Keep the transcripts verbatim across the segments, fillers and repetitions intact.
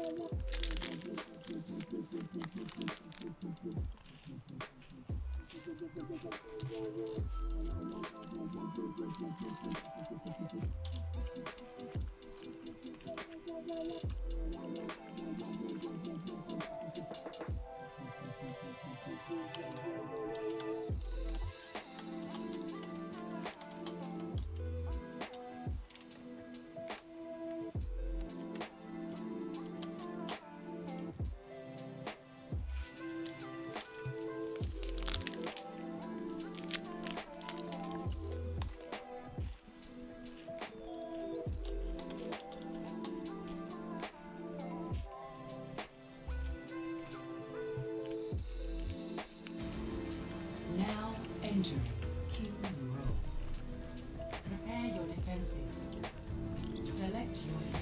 Now entering King's Row. Prepare your defenses. Select your hero.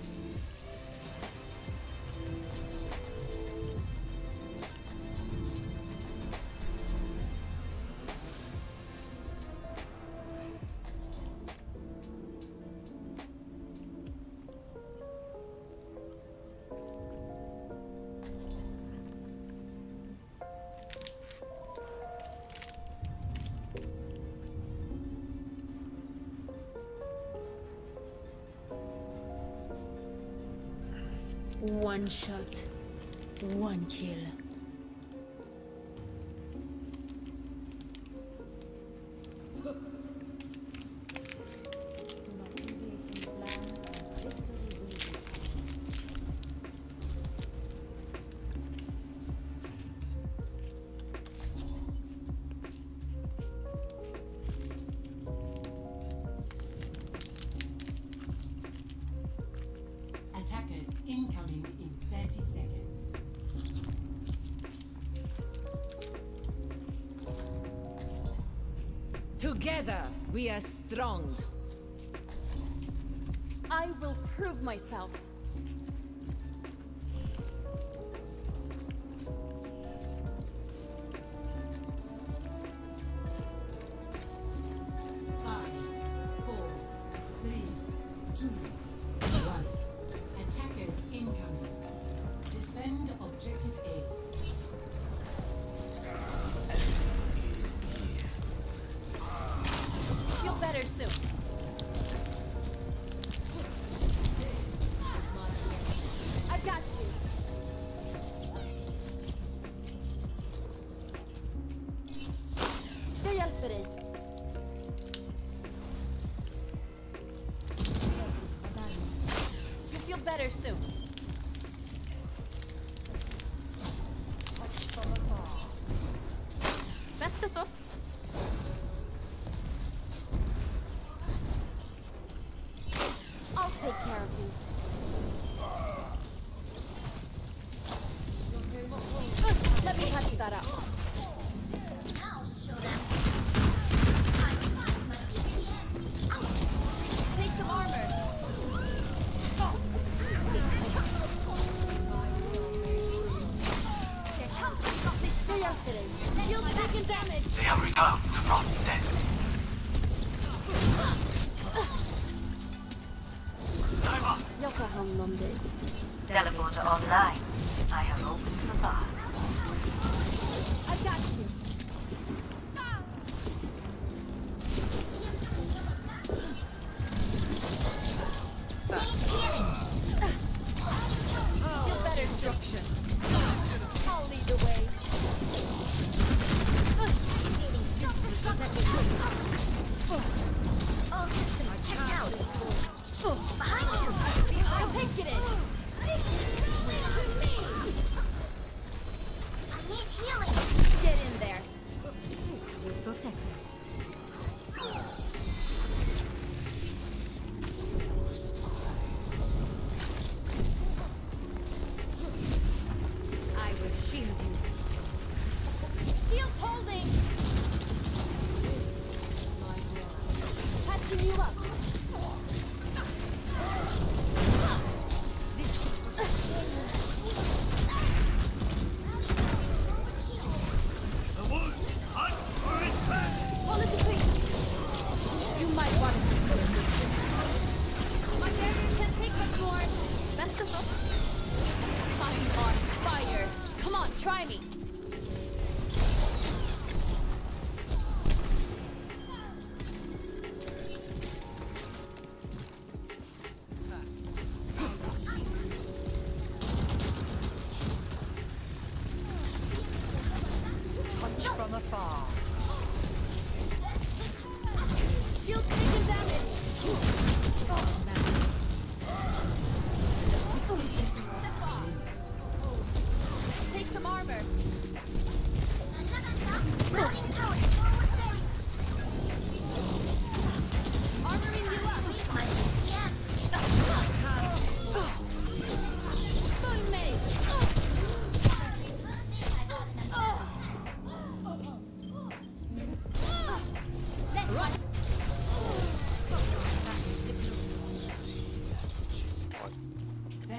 One shot, one kill. Attackers incoming in thirty seconds. Together, we are strong. I will prove myself. Five, four, three, two, one. Attackers incoming. Defend objective A. Feel better soon. I got you. Jag hjälper dig. You feel better soon. Bättre så. I'll take care of you. Uh, let me touch that up. Take some armor. Jag hjälper dig. Shield taking damage. They have returned from the dead. Jag tar hand om dig. Teleporter online. I have opened the path. I got you. Feel better, destruction. I'll lead the way. All systems checked out. Behind you. I'll take it in. I need healing. Get in there.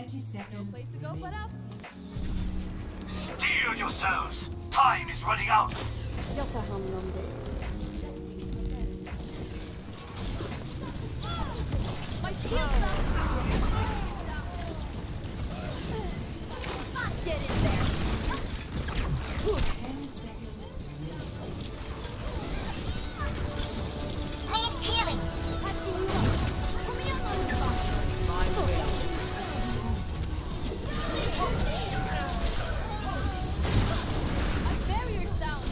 thirty seconds. Place to go, but up. Steel yourselves! Time is running out! Jag tar hand om dig. My shield's up! Get in there! ten seconds. Need healing. Patching you up. Coming up on the box. My will. My barrier's down.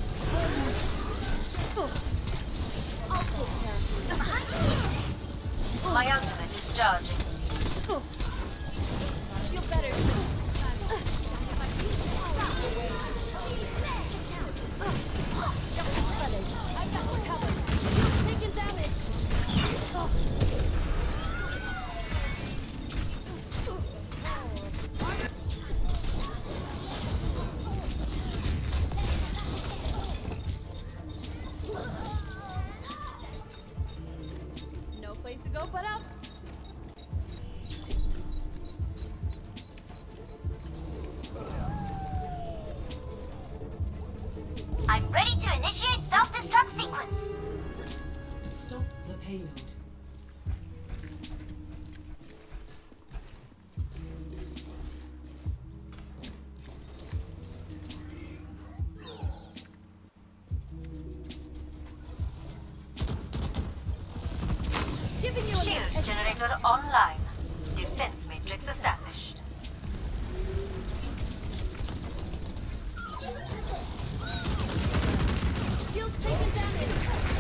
I'll take care of you. My ultimate is charging. Feel better soon. I got you covered. Taking damage. No place to go but up. I'm ready to initiate self-destruct sequence. Stop the payload. Giving you a Shield little generator online. Defense matrix established. Shield's taking damage.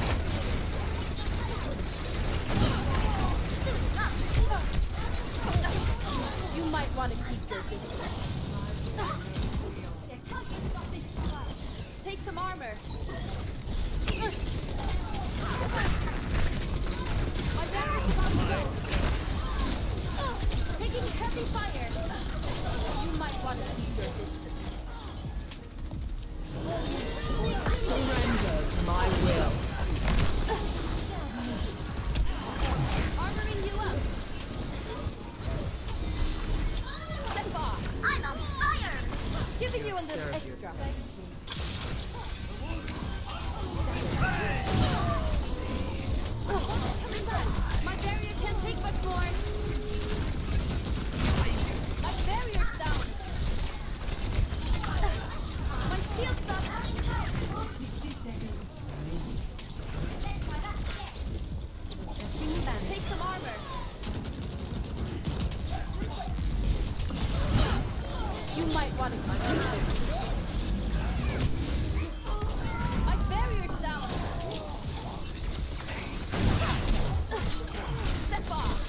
You might want to keep your distance. Take some armor. My barrier's about to go. Taking heavy fire. You might want to keep your distance. Surrender to my will. Armoring you up. Step off. I'm on fire! Giving you a little extra. My barrier can't take much more. My barrier's down. My shield's up. sixty seconds. Take some armor. You might want to keep this. My barrier's down. Step off.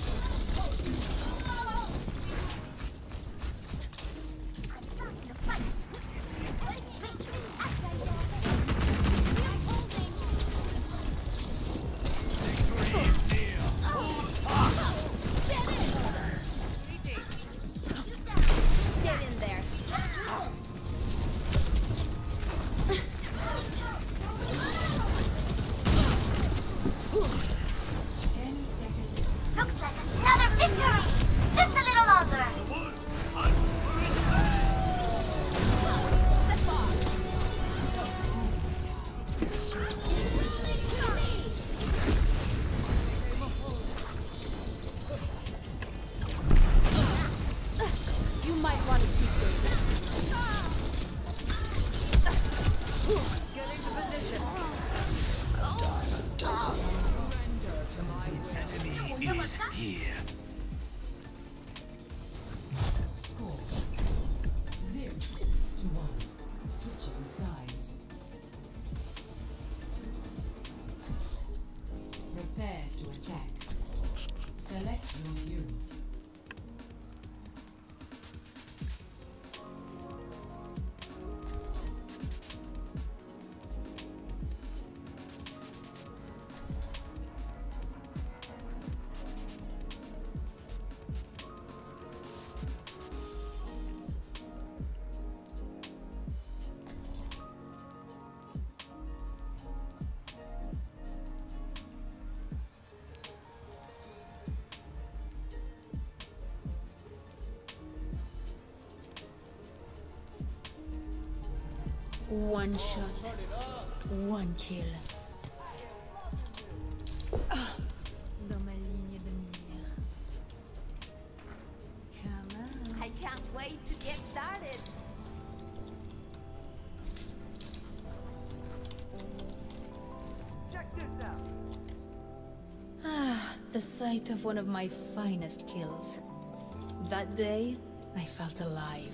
Get in there. ten seconds. Looks like another victory! Just a little longer! Step off. You might want to keep your distance. Get into position. Surrender to my will. Enemy is here. One shot, one kill. Dans ma ligne de mire. Come on. I can't wait to get started. Check this out. Ah, the sight of one of my finest kills. That day, I felt alive.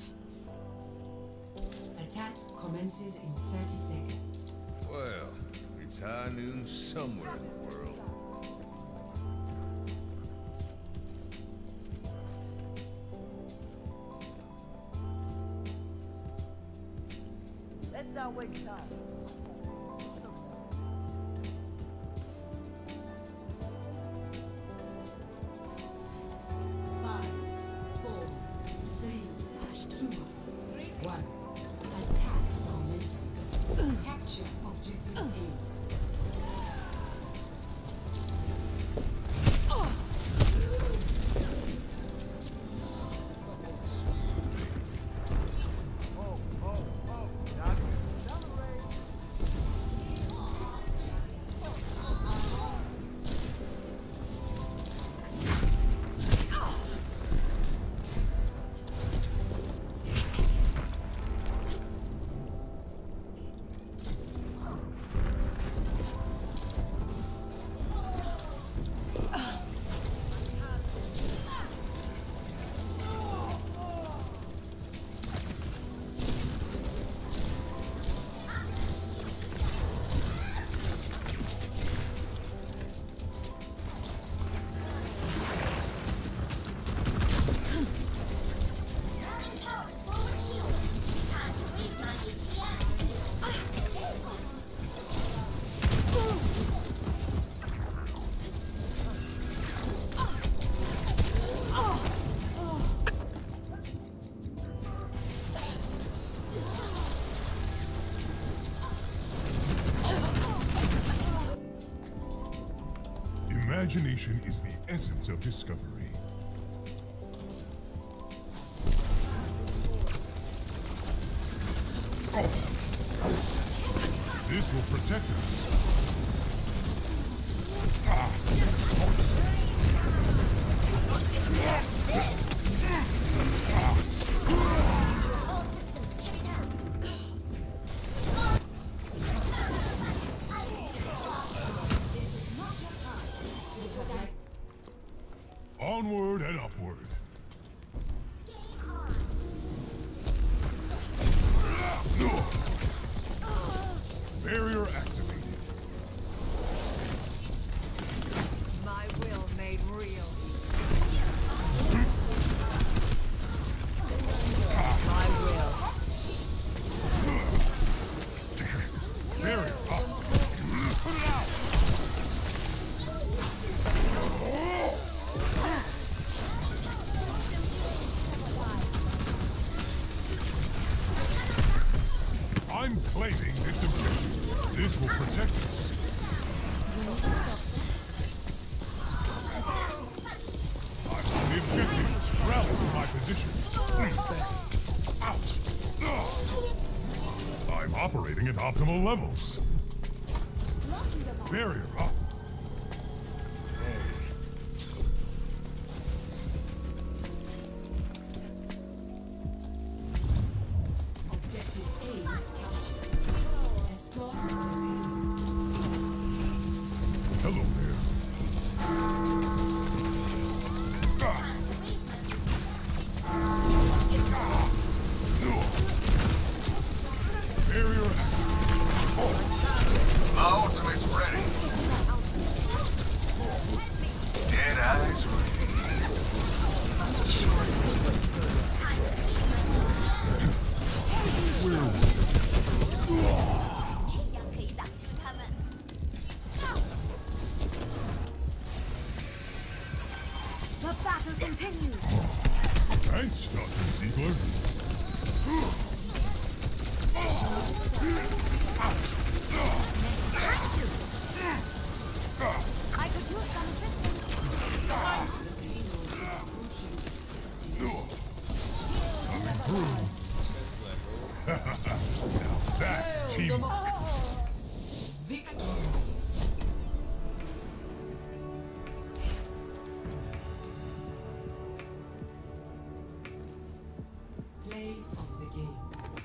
Attack commences in thirty seconds. Well, it's high noon somewhere in the world. Let's not waste time. Five, four, three, two, one. Attack commencing. Capture objective A. Imagination is the essence of discovery. This will protect us. Ah, onward and upward. Barrier activated. My will made real. My will. Barrier up. Put it out. I'm claiming this objective. This will protect us. I'm on the objective. Rally to my position. Ouch. I'm operating at optimal levels. Barrier up. Objective A captured. Escort the remaining. Hello there. Barrier activated. My ultimate's ready. Dead eyes ready. The battle continues. Thanks, Doctor Ziegler. I could use some assistance. Coming through. Now that's team. Victory. Play of the game.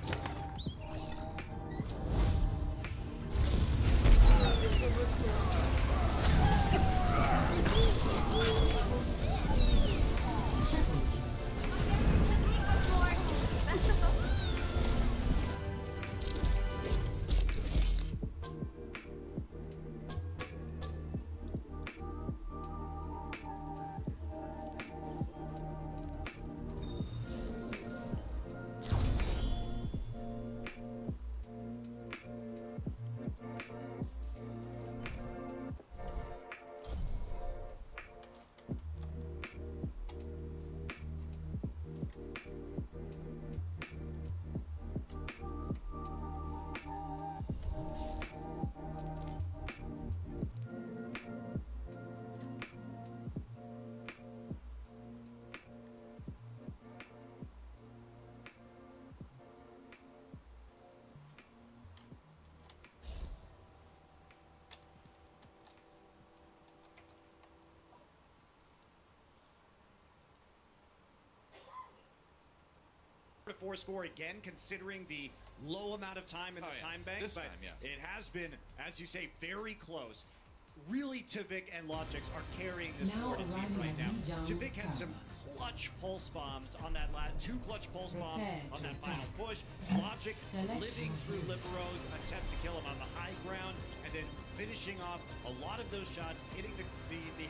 To four score again, considering the low amount of time in the Oh, yeah. time bank, This but time, yeah. it has been, as you say, very close. Really, Tavik and Logix are carrying this Now Florida team arriving right at now. Lijiang Tavik had some Tower. clutch pulse bombs on that last, two clutch pulse bombs Prepare on to that final attack. push. Logix Select living your through hero. Libero's attempt to kill him on the high ground, and then finishing off a lot of those shots, hitting the the, the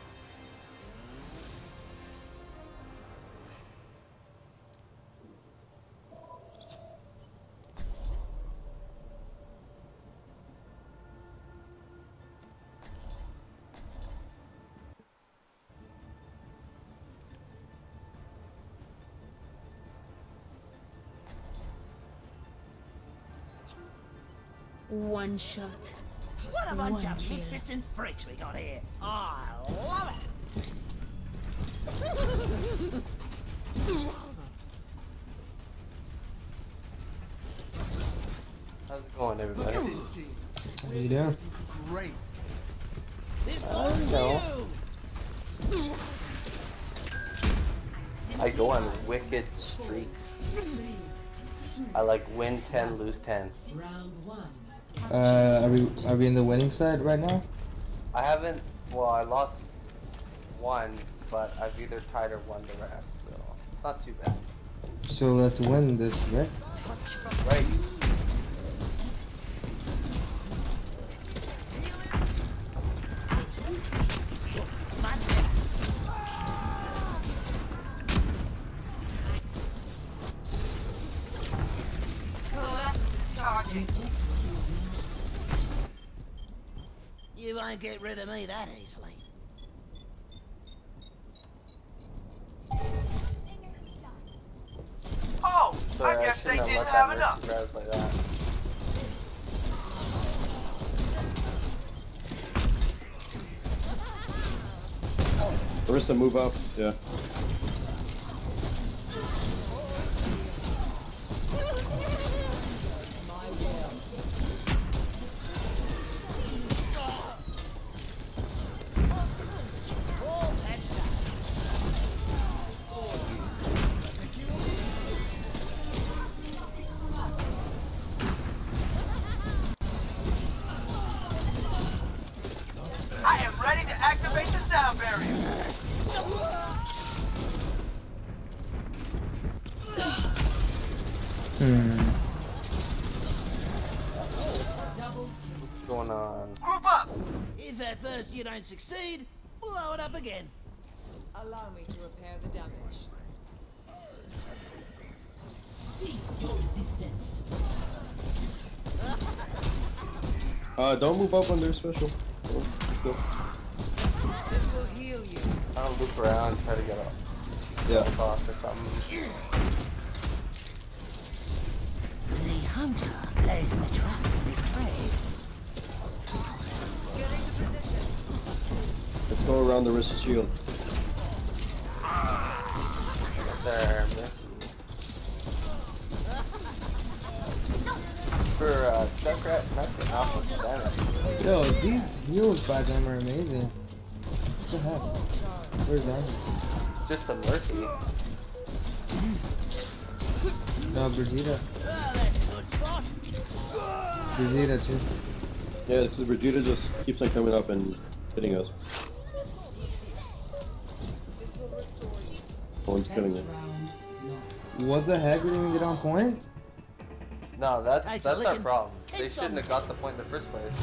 One shot. What a bunch One of kill. misfits and freaks we got here. I love it. How's it going, everybody? How you doing? Great. I don't know. I go on wicked streaks. I like win ten, lose ten. Round one. Uh, are we are we in the winning side right now? I haven't, well, I lost one, but I've either tied or won the rest, so it's not too bad. So let's win this, right? Right. You won't get rid of me that easily. Oh, Sorry, I I guess they shouldn't have didn't let have that enough. miss grabs like that. Orisa, move up. Yeah. I am ready to activate the sound barrier. Hmm. What's going on? Group up. If at first you don't succeed, blow it up again. Allow me to repair the damage. Cease your resistance. Uh, don't move up on their special. Go, let's go. This will heal you. I'll loop around, try to get up. Yeah. Off or something. The hunter plays the trap in his trade. Getting to position. Let's go around the Orisa shield. There, miss. for uh, Junkrat, not for not much damage. Yo, these heals by them are amazing. What the heck? Where's that? Just a mercy. No, Brigitte. Brigitte too. Yeah, because Brigitte just keeps on coming up and hitting us. No one's killing it. What the heck? We didn't even get on point? No, that's that's our problem. They shouldn't have got the point in the first place.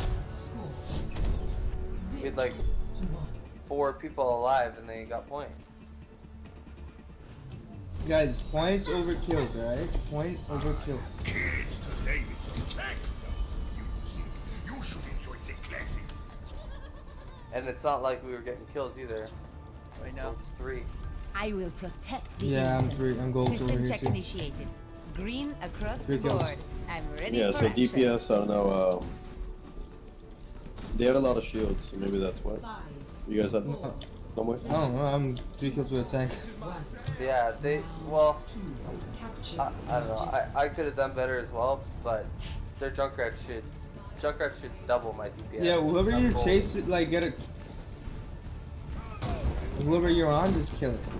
We had like four people alive and they got point. Guys, points over kills, alright? Point over kill. Kids, today is techno music. You should enjoy the classics. And it's not like we were getting kills either. Right now. It's three. I will protect the Yeah, I'm innocent. three. I'm gold System over here check too. initiated. Green across Three the kills. board. I'm ready Yeah, for so action. D P S, I don't know, um... they had a lot of shields, so maybe that's why. You guys had no more? I don't know, I'm three kills with a tank. Yeah, they, well, I, I don't know, I, I could have done better as well, but their Junkrat should, Junkrat should double my D P S. Yeah, whoever I'm you gold. chase it, like, get it. Whoever you're on, just kill it.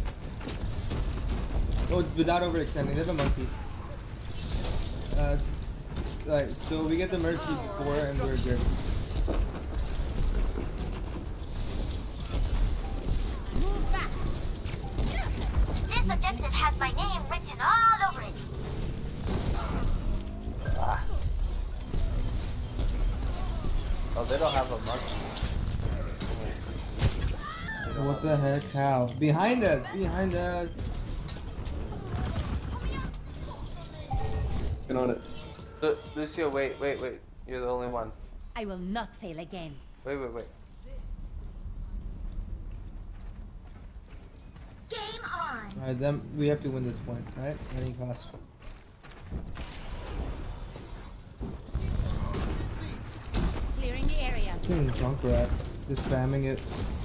Oh, without overextending, there's a monkey. Uh, like, so we get the mercy before and we're good. Move back. This objective has my name written all over it. Ah. Oh, they don't have a monkey. What the heck? How? Behind us! Behind us! Get on it. Lu Lucio, wait, wait, wait. You're the only one. I will not fail again. Wait, wait, wait. Game on. Alright, then we have to win this point, right? At any cost. Clearing the area. Fucking Junkrat. Just spamming it.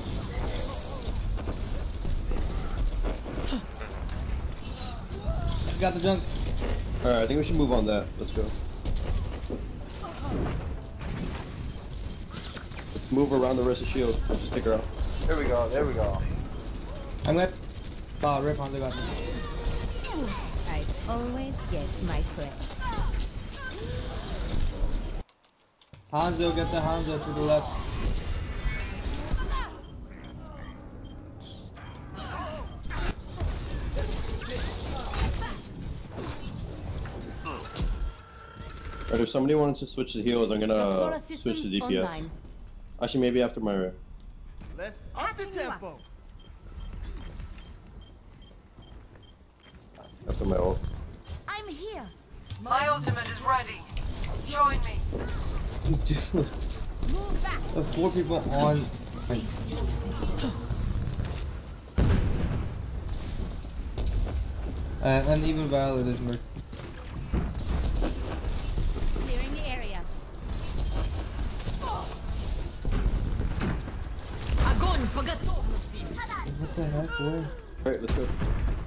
Got the junk. Alright, I think we should move on that. Let's go. Let's move around the rest of shield. Just take her out. There we go, there we go. I'm gonna. Oh, Rip Hanzo got me. I always get my prey. Hanzo, get the Hanzo to the left. Alright, if somebody wants to switch the heals, I'm gonna Aurora switch systems to D P S. online. Actually, maybe after my... Let's up the tempo. After my ult. I'm here. My ultimate is ready. Join me. Dude, Move back. there's four people on. Uh, and even Violet is merc. Clearing the area. Огонь по готовности. What the heck? Where? Alright, let's go.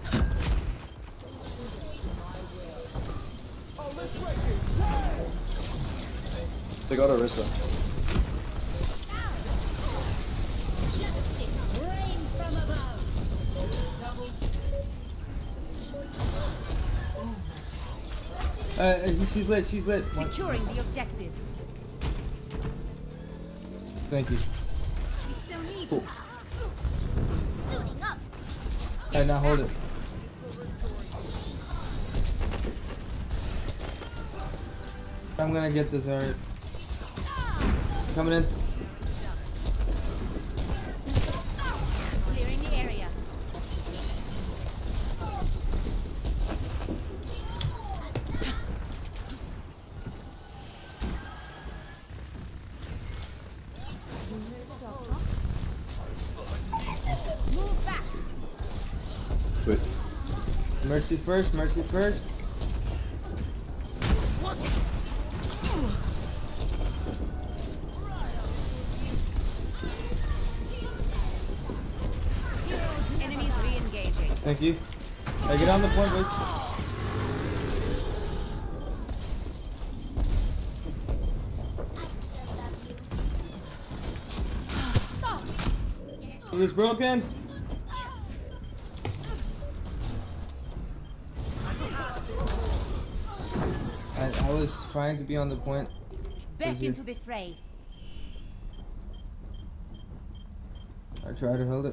Take out Orisa. Rain from above. Uh, she's lit. She's lit. One- Securing the objective. Thank you. We still need Cool. Suiting up. Alright, now hold it. I'm gonna get this, alright. Coming in. clearing the area. Move back. Wait. Mercy first, mercy first. Enemies re-engaging. Thank you. Alright, get on the point, boys. Oh, it's broken. I, I was trying to be on the point. Back into the fray. I try to hold it.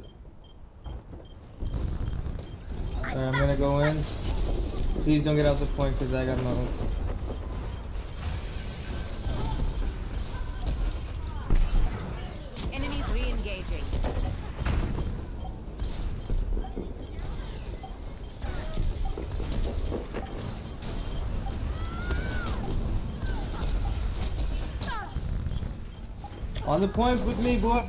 Alright, I'm gonna go in. Please don't get out the point because I got my ult. Enemies re-engaging. On the point with me, boy.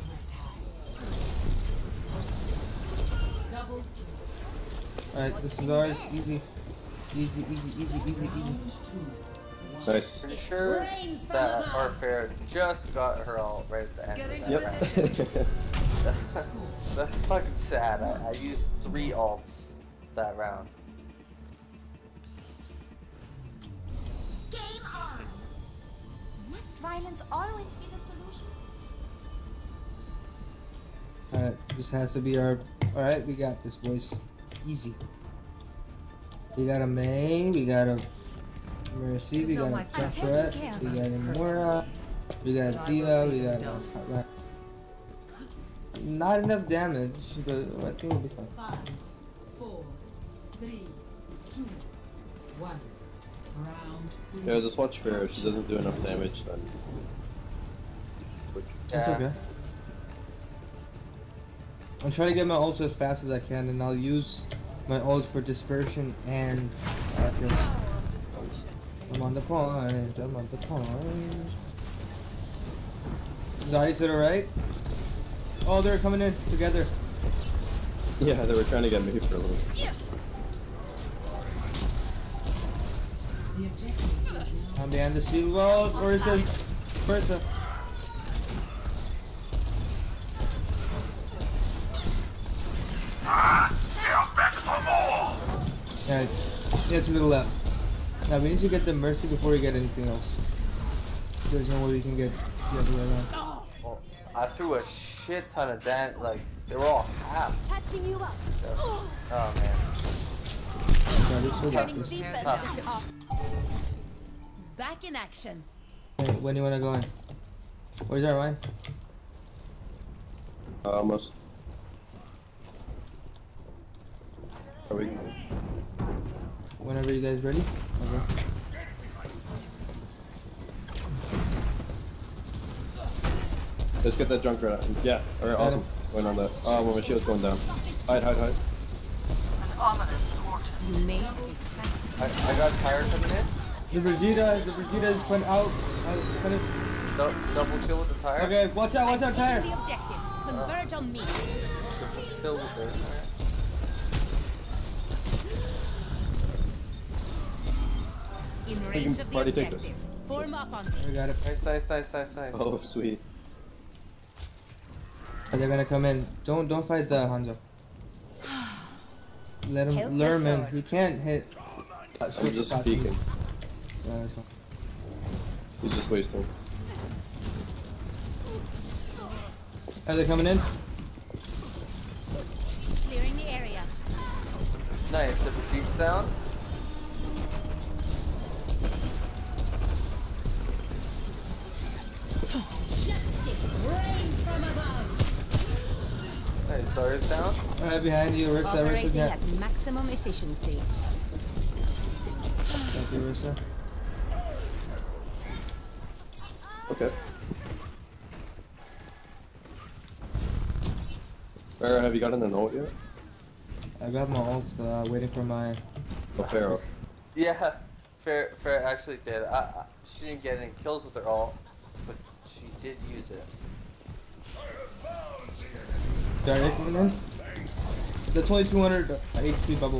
Alright, this is ours. Easy. Easy, easy, easy, easy, easy. Nice. Pretty sure that our fair just got her ult right at the end of that Yep. round. That's fucking sad. I, I used three ults that round. Game on. Must violence always be the solution? Alright, this has to be our... Alright, we got this, boys. Easy. We got a Mei, we got a Mercy, we got a Junkrat, we got a Mora, we got a Diva, we got a... Not enough damage, but I think we'll be fine. Five, four, three, two, one. Round three. Yeah, just watch Fair. If she doesn't do enough damage, then. That's Yeah. okay. I'm trying to get my ult as fast as I can, and I'll use my ult for dispersion and uh, kills. I'm on the point. I'm on the point. Zai, is it alright? Oh, they're coming in together. Yeah, they were trying to get me for a little. The objective is now I'm behind the shield wall. Or is it Versa? Yeah, yeah, to the left. Now we need to get the Mercy before we get anything else. There's no way we can get the other way around. Well, I threw a shit ton of damage. Like they were all half. Patching you up. Oh man. Yeah, we still got this. Defense off. Back in action. Hey, when do you wanna go in? Where's our line? Uh, almost. Are we? Whenever you guys ready. Okay. Let's get that Junkrat out. Yeah, alright, awesome. Going on that. Oh, well, my shield's going down. Hide, hide, hide. An ominous portent. You made it. I, I got tired coming in. The Vegeta, the Vegeta is put out. Uh, kind of. Du double kill with the tire. Okay, watch out, watch out, tire. The objective. Converge on me. Triple kill with their tire. In can range of the party take objective. this. Form up on me. We got it. Nice, nice, nice, nice, nice. Oh, sweet. They're gonna come in. Don't don't fight the Hanzo. Let him Health lure him in. restored. He can't hit. Uh, I'm switch just costumes. peeking. Yeah, that's fine. He's just wasting. Are they coming in? Clearing the area. Nice. The jeep's down. Rain from above. Nice. Zarya's down. Alright, behind you, Ursa, Ursa, Operating yeah. at maximum efficiency. Thank you, Ursa. Okay. Farah, have you gotten an ult yet? I got my ult, uh, waiting for my... Oh, Pharaoh. Yeah. Fair, fair. Actually, did. I, I, she didn't get any kills with her ult, but she did use it. Zarya coming in? That's only two hundred H P bubble.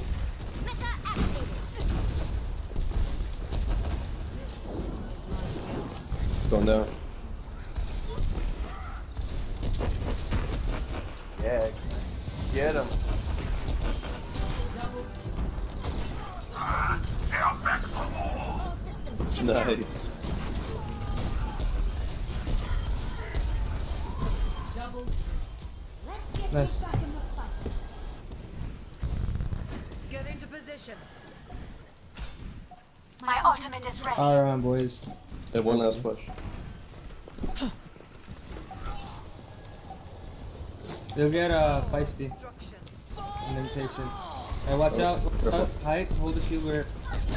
It's going down. Yeah. Get him. Nice. Nice. Get into position. My ultimate is ready. Alright, boys. They have one last push. They'll get uh, feisty. And impatient. Hey, watch Oh, out. Watch careful. out. Hide. Hold the shield where.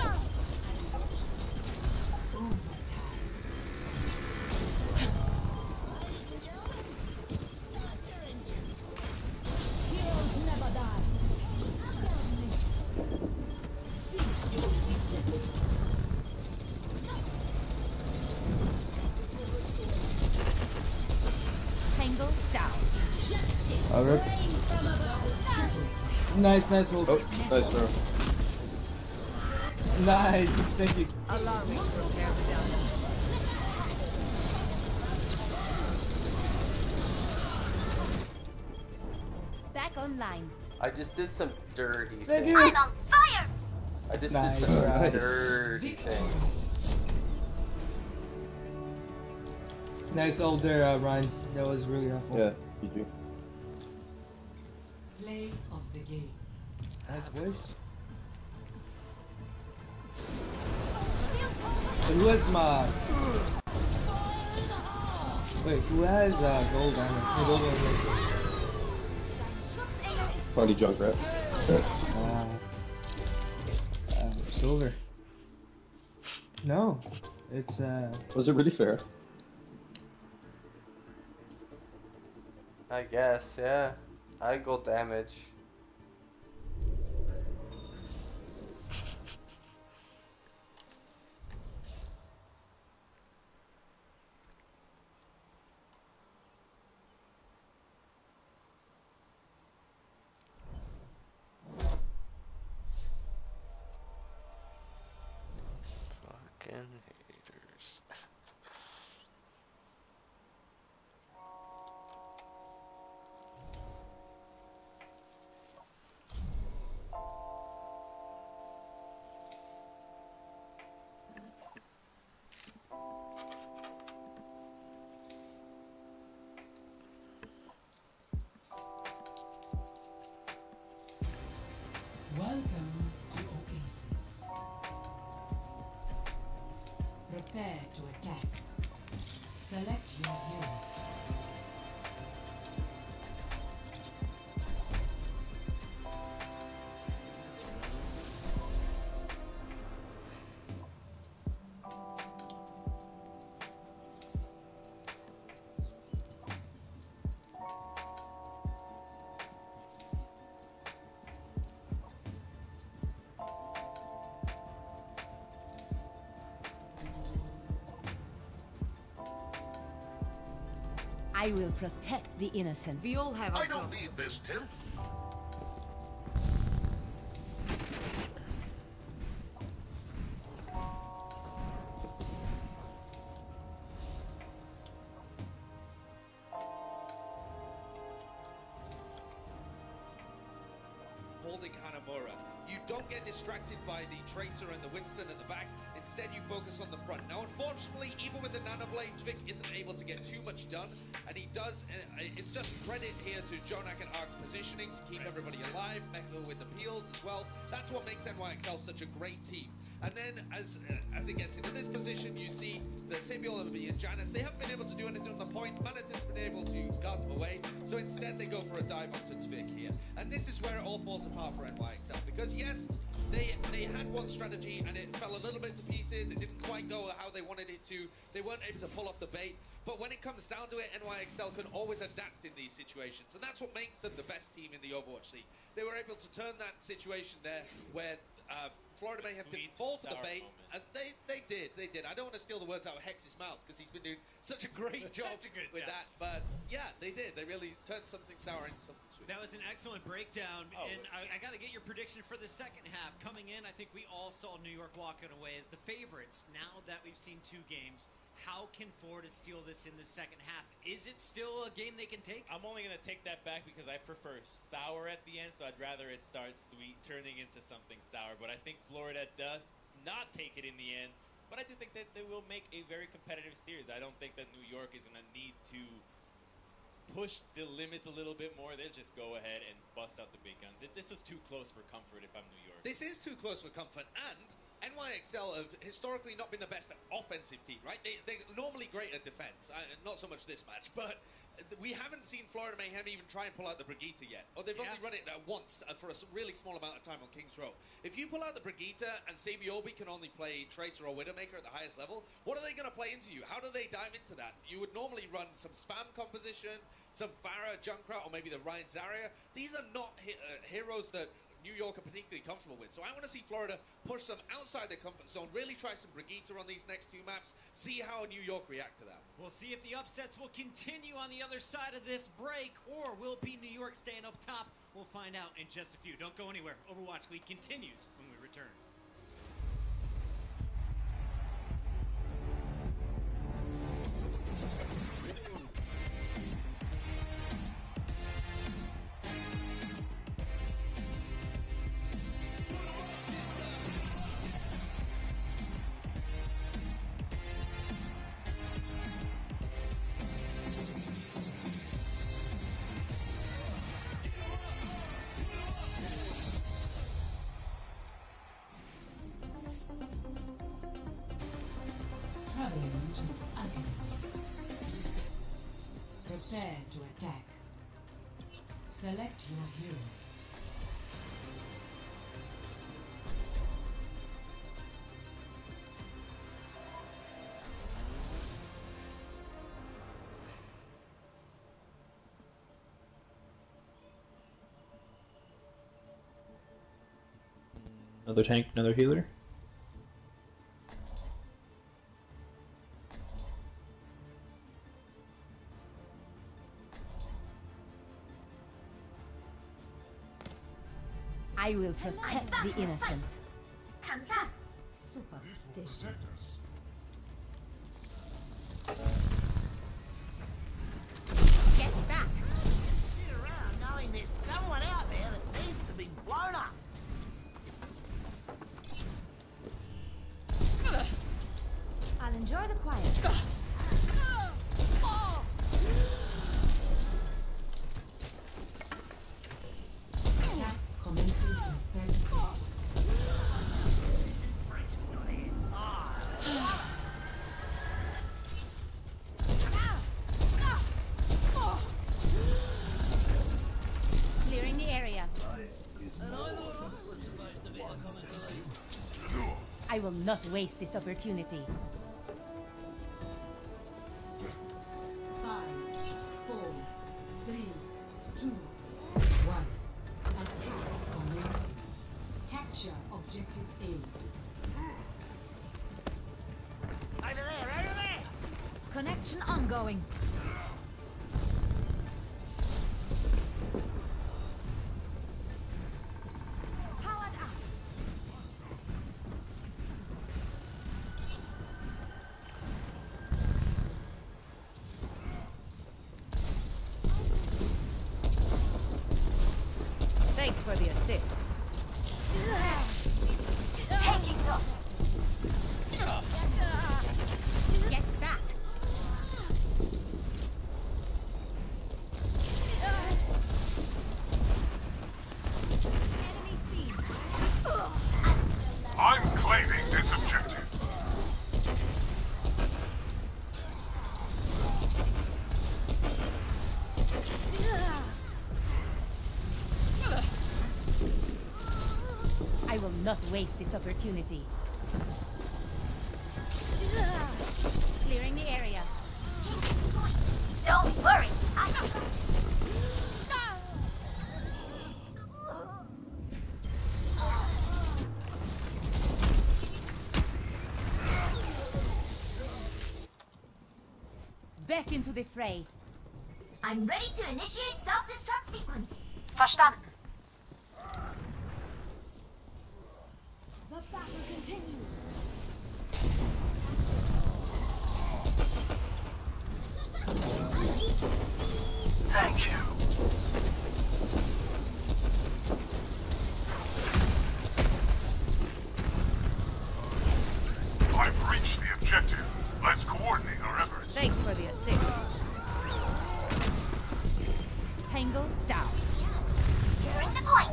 Heroes never die. Cease your resistance. Tangle down. Justice Alright. reigns from above. Nice, nice hold. Oh, nice throw. Nice. Thank you. Allow me to repair the damage. Back online. I just did some dirty Thank things. you. I'm on fire! I just Nice did some try. dirty things. Nice hold there, uh, Ryan. That was really helpful. Yeah, G G. Play of the game. Nice boys. So who has my... Wait, who has uh, gold diamond? No, gold diamond. Party Junkrat. Ah. Uh, silver. No, it's uh. Was it really fair? I guess, yeah. I go damage. Fucking haters. Welcome to Oasis. Prepare to attack. Select your hero. I will protect the innocent. We all have our I don't jobs. need this tip. Holding Hanamura. You don't get distracted by the Tracer and the Winston at the back. Instead, you focus on the front. Now, unfortunately, even with the Nano Blade, Vic isn't able to get too much done. And he does, uh, it's just credit here to Jonak and Ark's positioning to keep everybody alive. Mecha with the peels as well. That's what makes N Y X L such a great team. And then, as uh, as it gets into this position, you see the Sabiol and Janus. They haven't been able to do anything on the point. Manatin's been able to guard them away. So instead, they go for a dive onto Tvik here. And this is where it all falls apart for N Y X L. Because yes, they they had one strategy and it fell a little bit to pieces. It didn't quite go how they wanted it to. They weren't able to pull off the bait. But when it comes down to it, N Y X L can always adapt in these situations. And that's what makes them the best team in the Overwatch League. They were able to turn that situation there where uh, Florida Mayhem didn't fall for the bait, as they they did, they did. I don't want to steal the words out of Hex's mouth because he's been doing such a great job a good with job. that. But yeah, they did. They really turned something sour into something sweet. That was an excellent breakdown, Oh, and I, I got to get your prediction for the second half. Coming in, I think we all saw New York walking away as the favorites. Now that we've seen two games, how can Florida steal this in the second half? Is it still a game they can take? I'm only going to take that back because I prefer sour at the end, so I'd rather it start sweet, turning into something sour. But I think Florida does not take it in the end. But I do think that they will make a very competitive series. I don't think that New York is going to need to push the limits a little bit more, they'll just go ahead and bust out the big guns. It, this was too close for comfort if I'm New York. This is too close for comfort, and N Y X L have historically not been the best offensive team, right? They, they're normally great at defense, uh, not so much this match, but we haven't seen Florida Mayhem even try and pull out the Brigitte yet. Or they've yeah. only run it uh, once uh, for a really small amount of time on King's Row. If you pull out the Brigitte and Sabiobi can only play Tracer or Widowmaker at the highest level, what are they going to play into you? How do they dive into that? You would normally run some spam composition, some Pharah, Junkrat, or maybe the Ryan Zarya. These are not he uh, heroes that New York are particularly comfortable with. So I want to see Florida push them outside their comfort zone, really try some Brigitte on these next two maps, see how New York react to that. We'll see if the upsets will continue on the other side of this break, or will be New York staying up top? We'll find out in just a few. Don't go anywhere. Overwatch League continues when we return. Traveling to Academy. Prepare to attack. Select your hero. Another tank, another healer. I will protect the innocent. Superstition. Get back! Sit around knowing there's someone out there that needs to be blown up. I'll enjoy the quiet. Attack commences in thirty seconds. Clearing the area. I will not waste this opportunity. Five, four, three, two, one. Attack commencing. Capture objective A. Over there, over there! Connection ongoing. Powered up. Thanks for the assist. Taking them. Get back. Enemy seen. I'm claiming this objective. I will not waste this opportunity. Clearing the area. Don't worry. I Back into the fray. I'm ready to initiate self-destruct sequence. Verstanden. The battle continues. Thank you. I've reached the objective. Let's coordinate our efforts. Thanks for the assist. Tango down. Securing the point.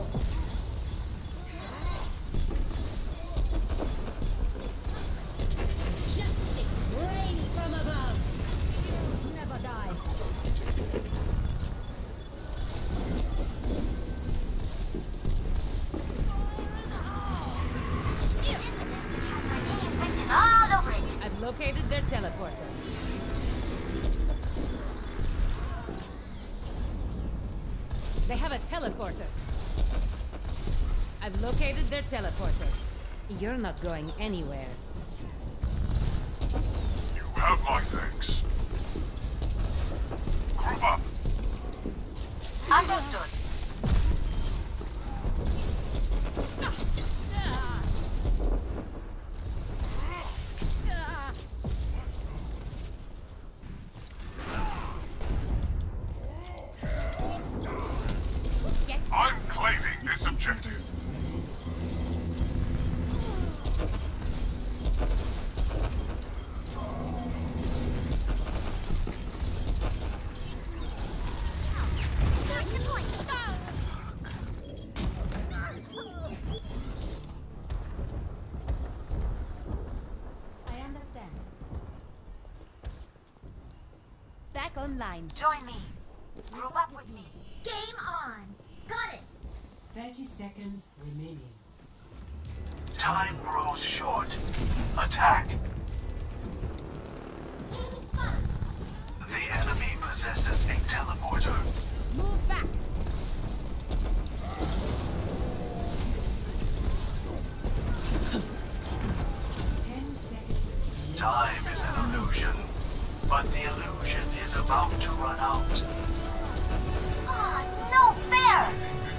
Justice rains from above. Heroes never die. All over it. I've located their teleporter. They have a teleporter. I've located their teleporter. You're not going anywhere. You have my thanks. Group up. Understood. I'm claiming this objective. I understand. Back online. Join me. Group up with me. Game on. Got it. thirty seconds remaining. Time grows short. Attack. The enemy possesses a teleporter. Move back. Ten seconds. Time is an illusion, but the illusion is about to run out. Ah, no fair.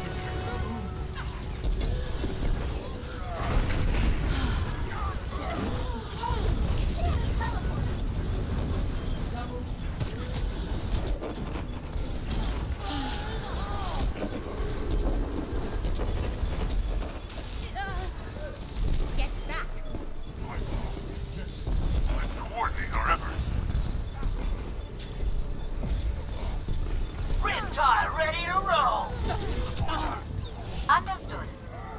Get back. Let's coordinate our efforts. Riptide ready to roll. Understood.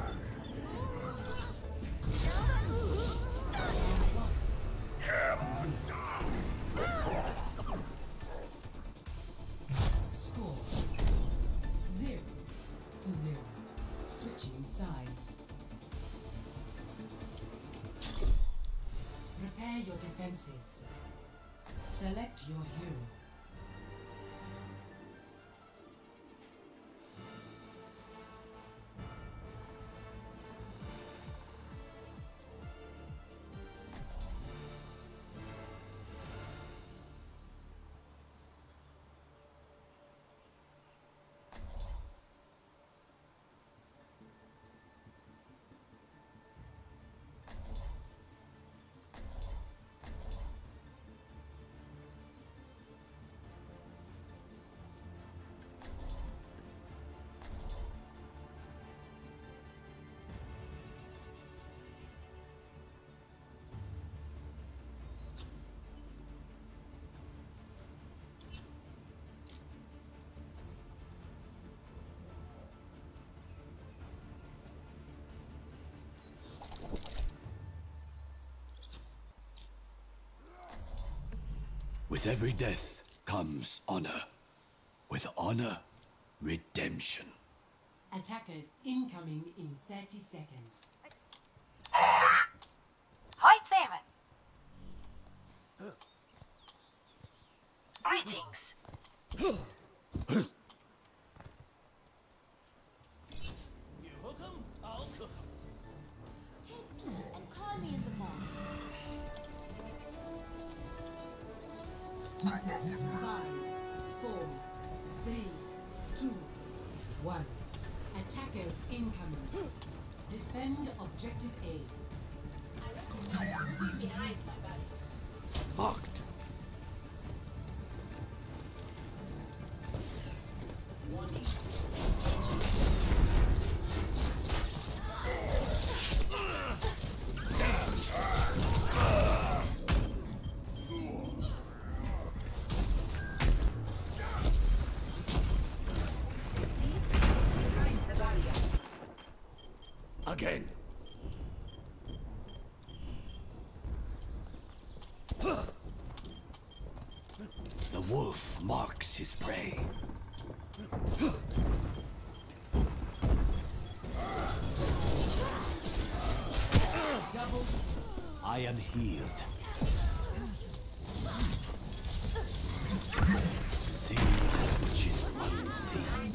Score zero to zero. Switching sides. Prepare your defenses. Select your hero. With every death comes honor. With honor, redemption. Attackers incoming in thirty seconds. Hi, Simon. Greetings. You hook 'em, I'll cook 'em. Take two and call me in the morning. Five, four, three, two, one. Attackers incoming. Defend objective A. Behind my body. Marked. again. The wolf marks his prey. I am healed. See which is unseen.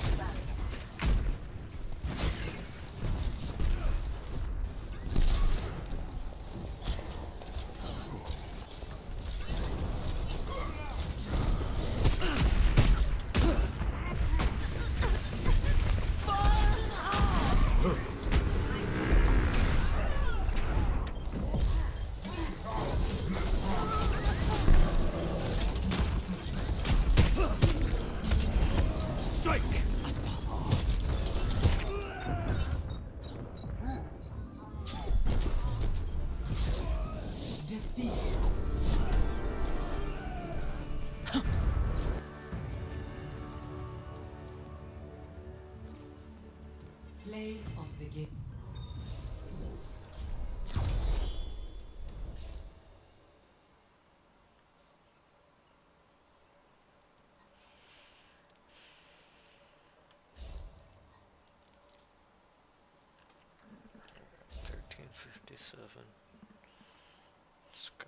Play of the game. thirteen fifty-seven. Let's go.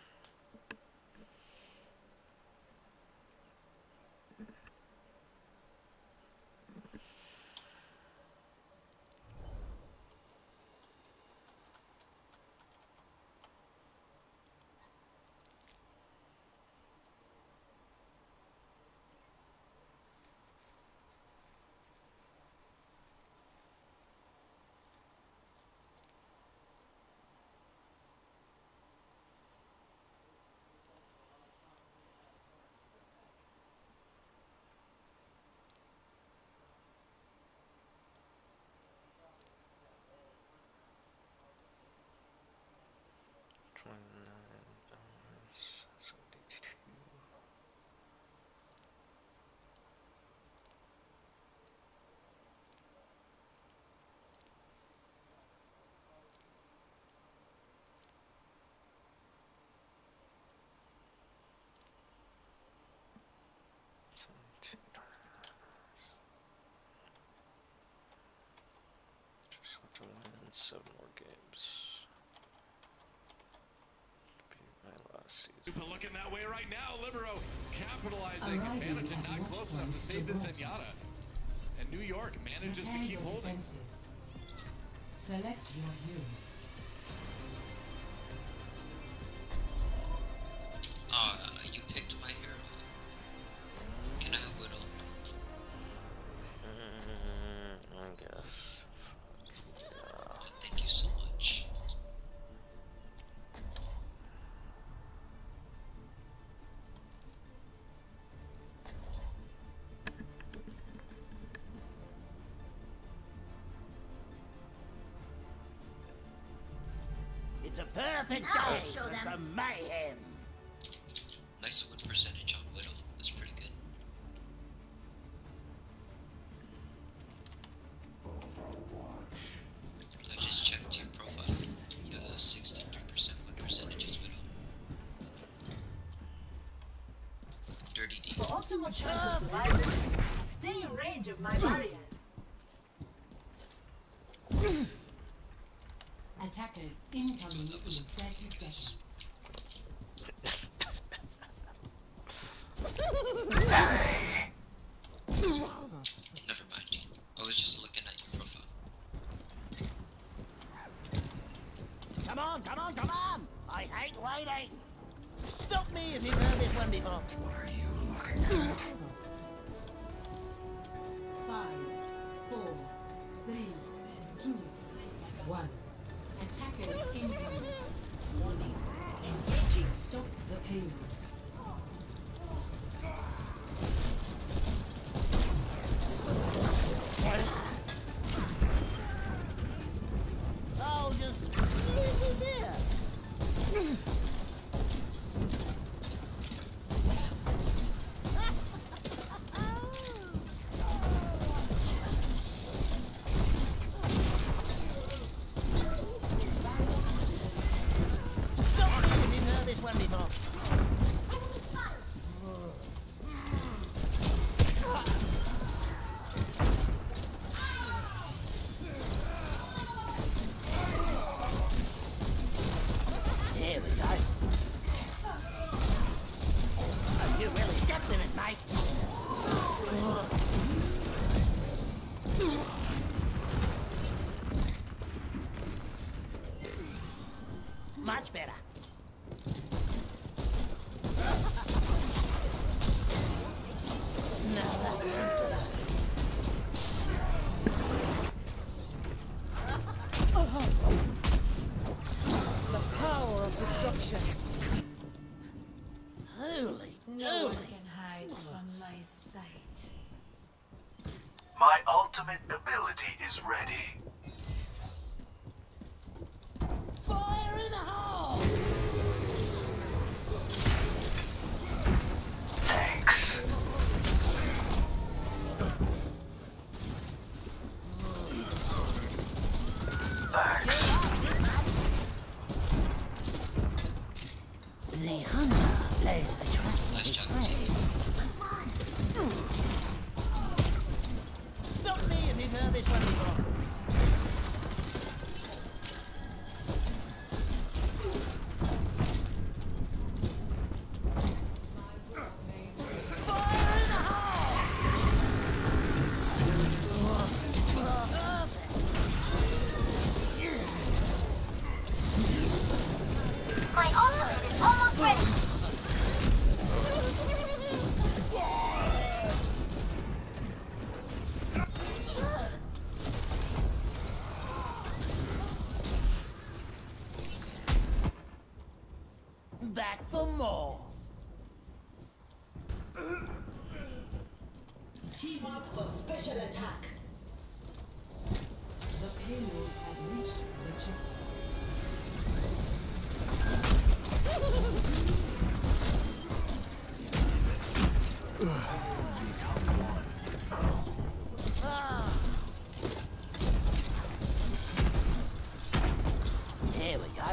Twenty-nine dollars seventy-two. Seventeen dollars. Just have to win seven more games. But looking that way right now, Libero capitalizing. Managing not close enough to save the Zenyatta. And New York manages to keep holding. Select your hero. Oh, uh, you picked my hero. Can I have Widow? Mm, I guess. Yeah. Oh, thank you so much. It's a perfect Now day show for them. some mayhem. Nice win percentage on Widow. That's pretty good. I just checked your profile. You have a sixty-three percent win percentage as Widow. Dirty D. For optimal chance of survival, stay in range of my barriers. Attackers incoming in thirty seconds. Never mind. I was just looking at your profile. Come on, come on, come on! I hate waiting! Stop me if you've heard this one before. What are you looking at? Five, four, three, two, one. Attackers incoming. Warning. Engaging. Stop the payload. I'll just leave this here. one before. Here we go. Oh, you really stepped in it, mate. Much better. No, that was better. The power of destruction. Holy No one dooly. can hide from my sight. My ultimate ability is ready. Fire in the hole! Thanks. Thanks. The hunter lays a trap for his prey. Stop me if you've heard this one before. My ultimate is almost ready. Back for more. Team up for special attack. The payload has reached the checkpoint. Ah. Here we go.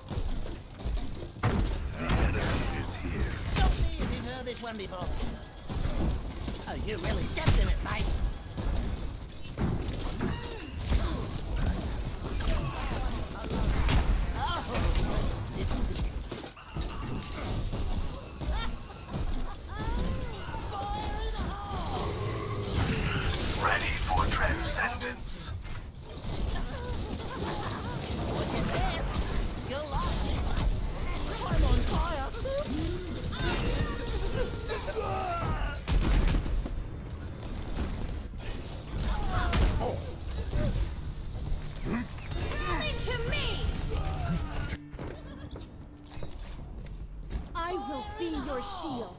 The enemy is here. Stop me if you've heard this one before. Oh, you really stepped in it, mate. Oh, this will be... Fire in the hole! Ready for transcendence. What's his name? Go on. I'm on fire. To me! I will be your shield.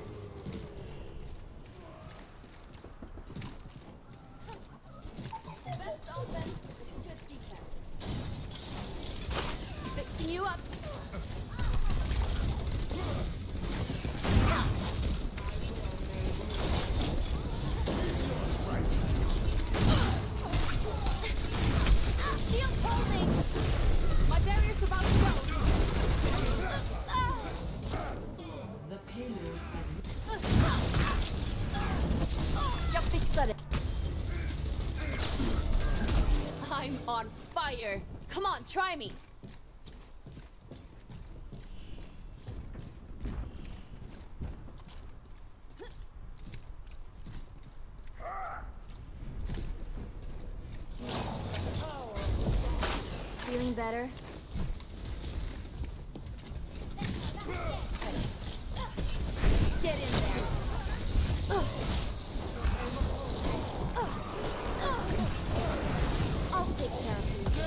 Fixing you up. Shield holding! My barrier's about to go! The payload has Jag fixar det! I'm on fire! Come on, try me! Feeling better? Get in there. I'll take care of you.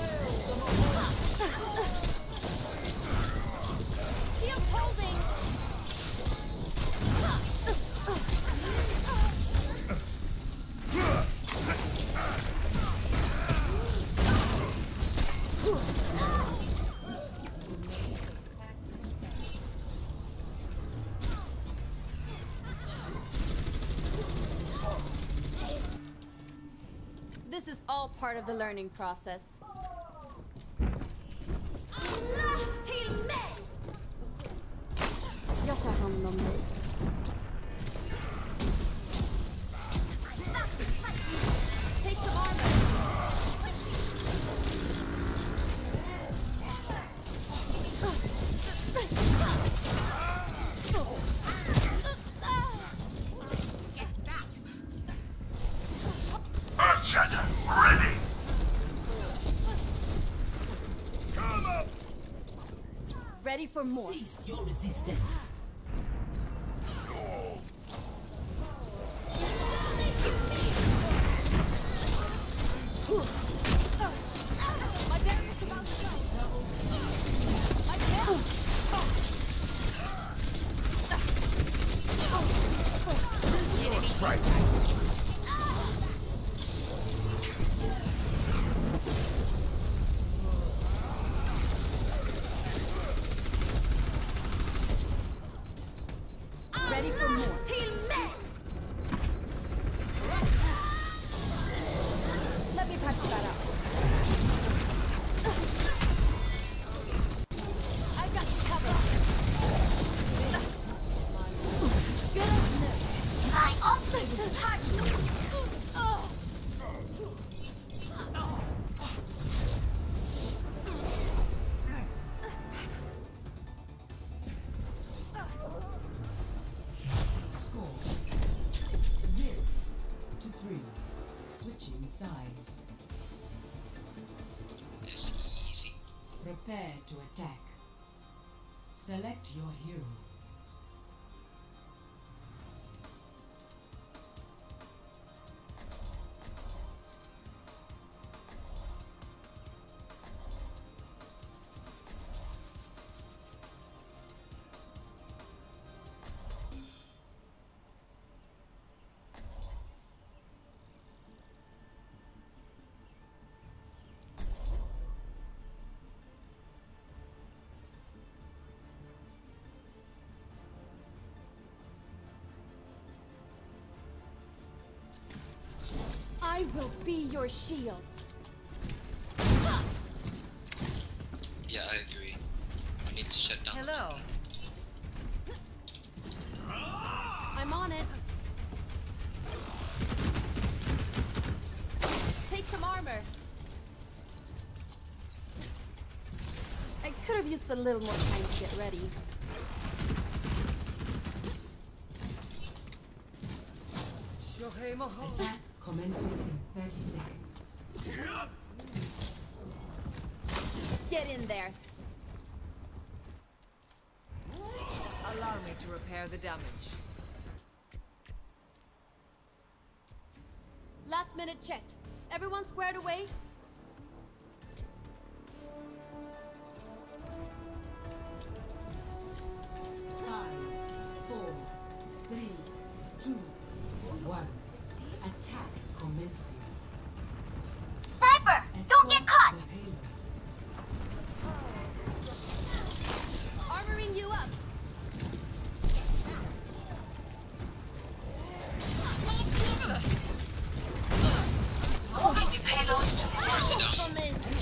Shield holding. This is all part of the learning process. Ready for more. Cease your resistance. My barrier's about to go. My barrier. Your strike. Ready for more. Let me patch that up. I got you covered. Good as new. My ultimate is charged. Score zero to three. Switching sides. That's easy. Prepare to attack. Select your hero. I will be your shield. Yeah, I agree. We need to shut down. Hello. I'm on it. Take some armor. I could have used a little more time to get ready. Attack commences in thirty seconds. Get in there. Allow me to repair the damage. Last minute check. Everyone squared away? Five, four, three, two, one. Attack commencing. Sniper, don't get caught. Armoring you up. Moving the payload to Where's it down?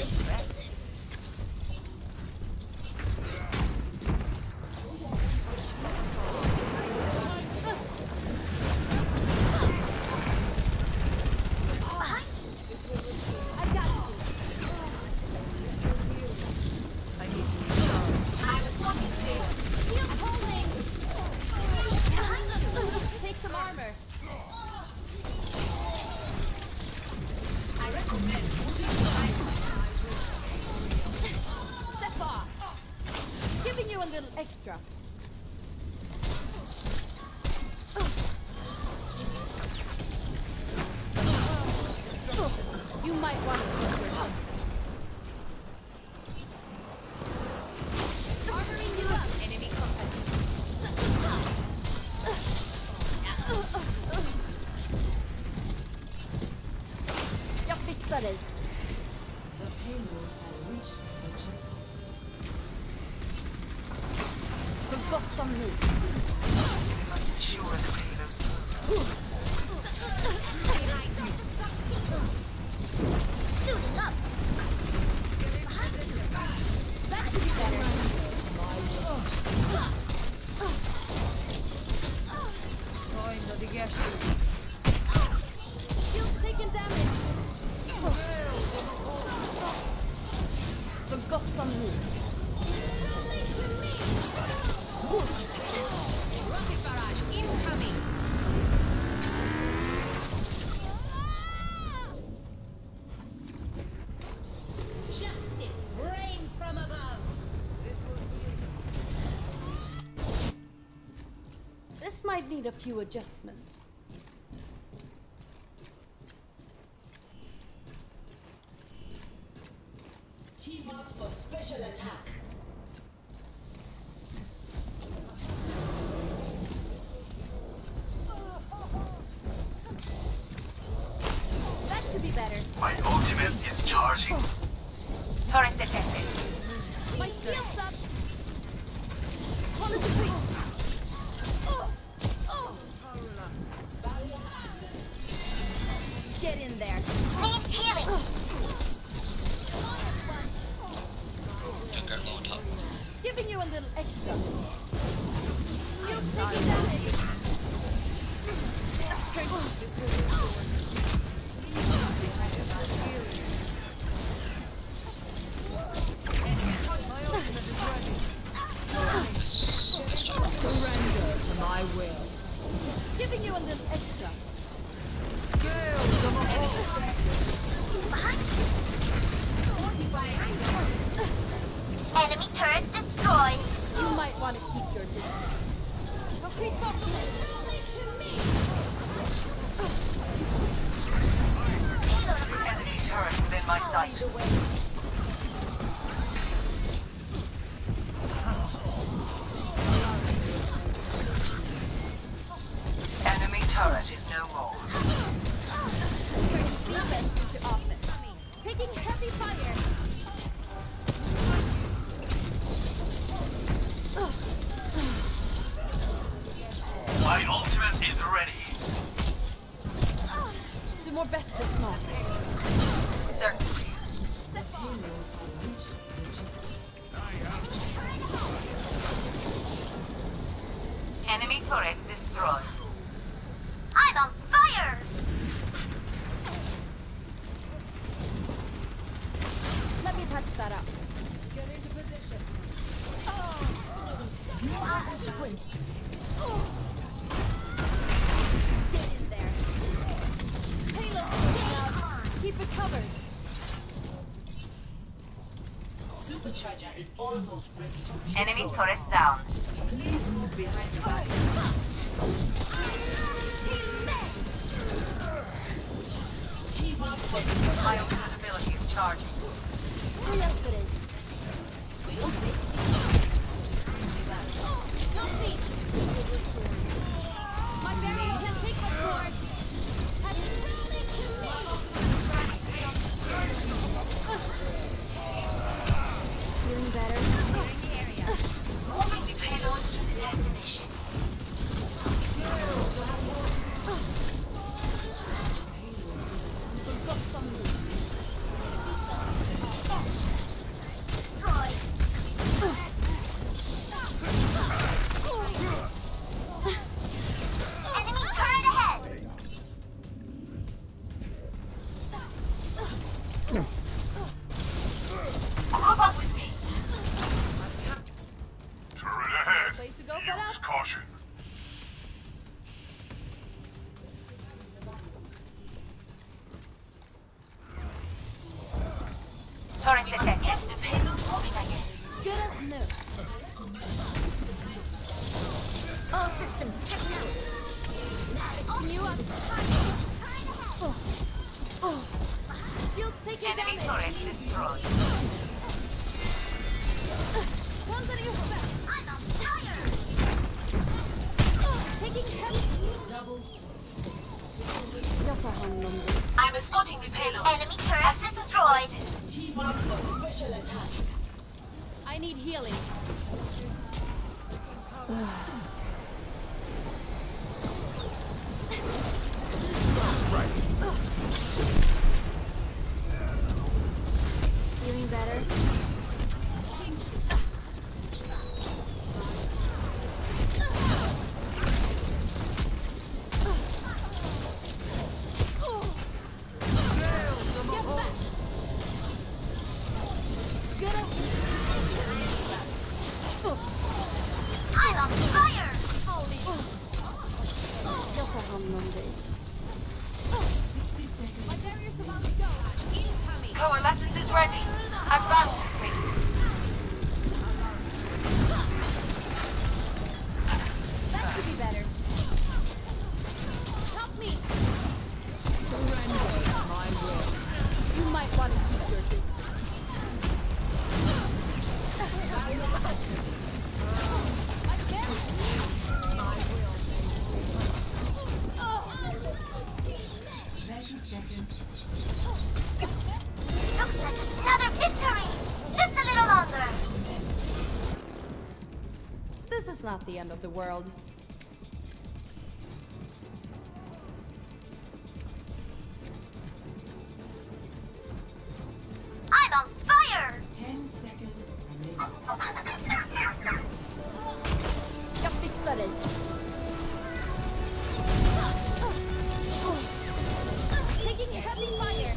I got you. I need to recharge. I'm walking there. Shield holding. Take some armor. I recommend Step off. Giving you a little extra. You might want to keep your distance. Armoring you up. Enemy contact. Jag fixar dig. the payload has reached the checkpoint. Så gott som nu. Suiting up. That could be better. Join the Digestion. Shield taking damage. Så gott som nu. Rocket barrage incoming. Justice reigns from above. This will be Might need a few adjustments. Team up for special attack. That should be better. My ultimate is charging. Turret detected. My shield's up. Call it a quick. Oh, oh. Get in there. Needs healing. Junkrat low on top. Giving you a little extra. Shield taking damage. Surrender to my will. Giving you a little extra. Enemy turret destroyed. You might want to keep your distance. Okay, stop. Enemy turret within my sight. Enemy turret is no more. Turning defense into offense. Taking heavy fire. My ultimate is ready. Do more bets this small. Certainty. Enemy turret destroyed. I'm on fire. Let me patch that up. Get into position. You are sequenced. Get in there. Payload taken out. Keep it covered. Supercharger is almost ready to deploy. Enemy turret down. Please move behind the barrier. Team up for special My attack. ultimate ability is charging. Hurry up with it. Help me. My barrier can take my sword. Have it rolling to me. Feeling better? Moving the payload to the destination. Got some Destroyed. Enemy turret ahead. Group up with me. Turret ahead. place to go, but Use caution. Turret detected. Get the payload moving again. good as new. All systems checked out. Fixing you up. Oh. Oh. Shield's taking Enemy damage. turret destroyed. One's on your back. I'm on fire. Oh, taking heavy. Jag tar hand om det. I'm escorting the payload. Enemy turret destroyed. Team up for special attack. I need healing. Feeling better? Get back! Good as I'm on fire. Holy. Jag tar hand om dig. My barrier's about to go. Incoming. Coalescence is ready. Advance with me. That should be better. not the end of the world. I'm on fire! Ten seconds remaining. Jag fixar dig. Taking heavy fire.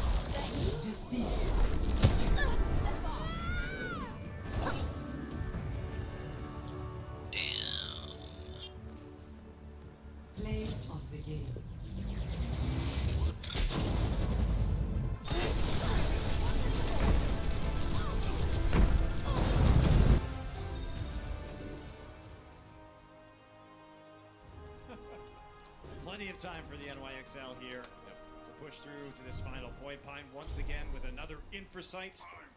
Play of the game. Plenty of time for the N Y X L here to push through to this final point. Pine once again with another Infrasight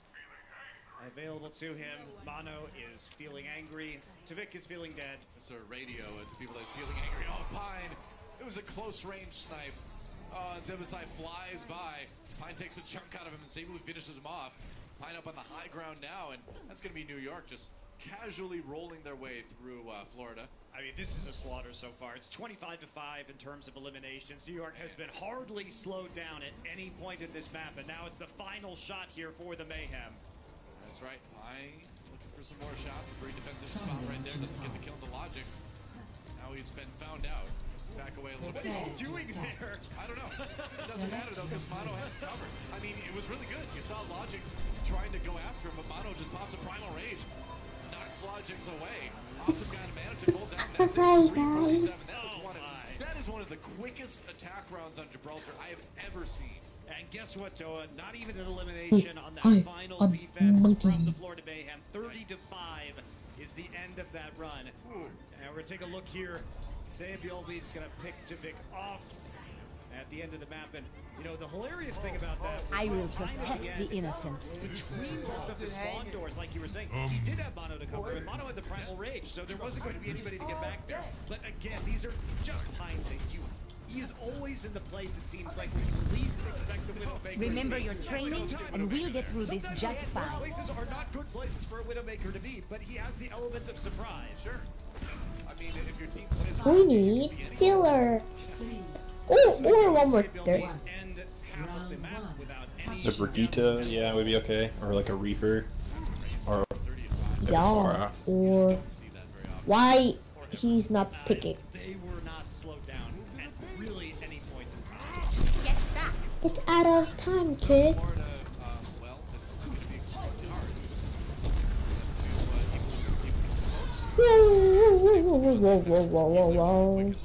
available to him. Mono is feeling angry. Tavik is feeling dead. It's a radio uh, to people that's feeling angry. Oh, Pine! It was a close range snipe. Oh, and Zebasai flies by. Pine takes a chunk out of him and Sablu finishes him off. Pine up on the high ground now, and that's going to be New York just casually rolling their way through uh, Florida. I mean, this is a slaughter so far. It's twenty-five to five in terms of eliminations. New York has been hardly slowed down at any point in this map, and now it's the final shot here for the Mayhem. That's right. Pine looking for some more shots. A very defensive spot right there. Doesn't get the kill into Logics. Now he's been found out. Back away a little bit. What is he doing there? I don't know. It doesn't matter though, because Mono had it covered. I mean, it was really good. You saw Logics trying to go after him, but Mono just pops a Primal Rage. Knocks Logics away. Awesome guy to manage to hold down that three forty-seven. That was one of, that is one of the quickest attack rounds on Gibraltar I have ever seen. And guess what, Toa? Not even an elimination on that final defense from the Florida Mayhem. thirty to five is the end of that run. And we're going to take a look here. Sabiolvi is going to pick Tavik off at the end of the map. And, you know, the hilarious thing about that... I will protect the innocent. Between both of the spawn doors, like you were saying, he did have Mono to cover, and Mono had the Primal Rage, so there wasn't going to be anybody to get back there. But again, these are just Pine things. You He is always in the place, it seems like, we least expect the Widowmaker. Remember your training, and we'll get through this just fine. Places are not good places for a Widowmaker to be, but he has the element of surprise. Sure. I mean, if your team plays... We need killer. Oh, or one more there. The Brigitte, yeah, would be okay. Or like a Reaper. Or... Yeah, or... Why he's not picking? They were not slowed down at really any point in time. Get back. It's out of time, kid. Whoa, whoa, whoa, whoa, whoa, whoa, whoa, whoa, whoa.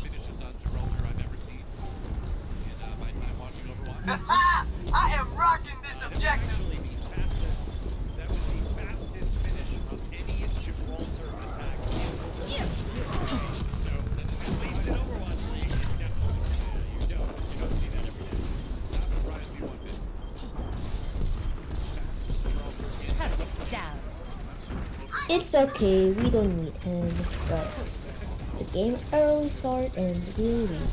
I am rocking this objective. That was the fastest finish of any Gibraltar attack. Yeah. So, even in Overwatch League, you definitely you don't you don't see that every day. Not surprised me one bit. Cut down. It's okay, we don't need him, but the game early start and we'll leave.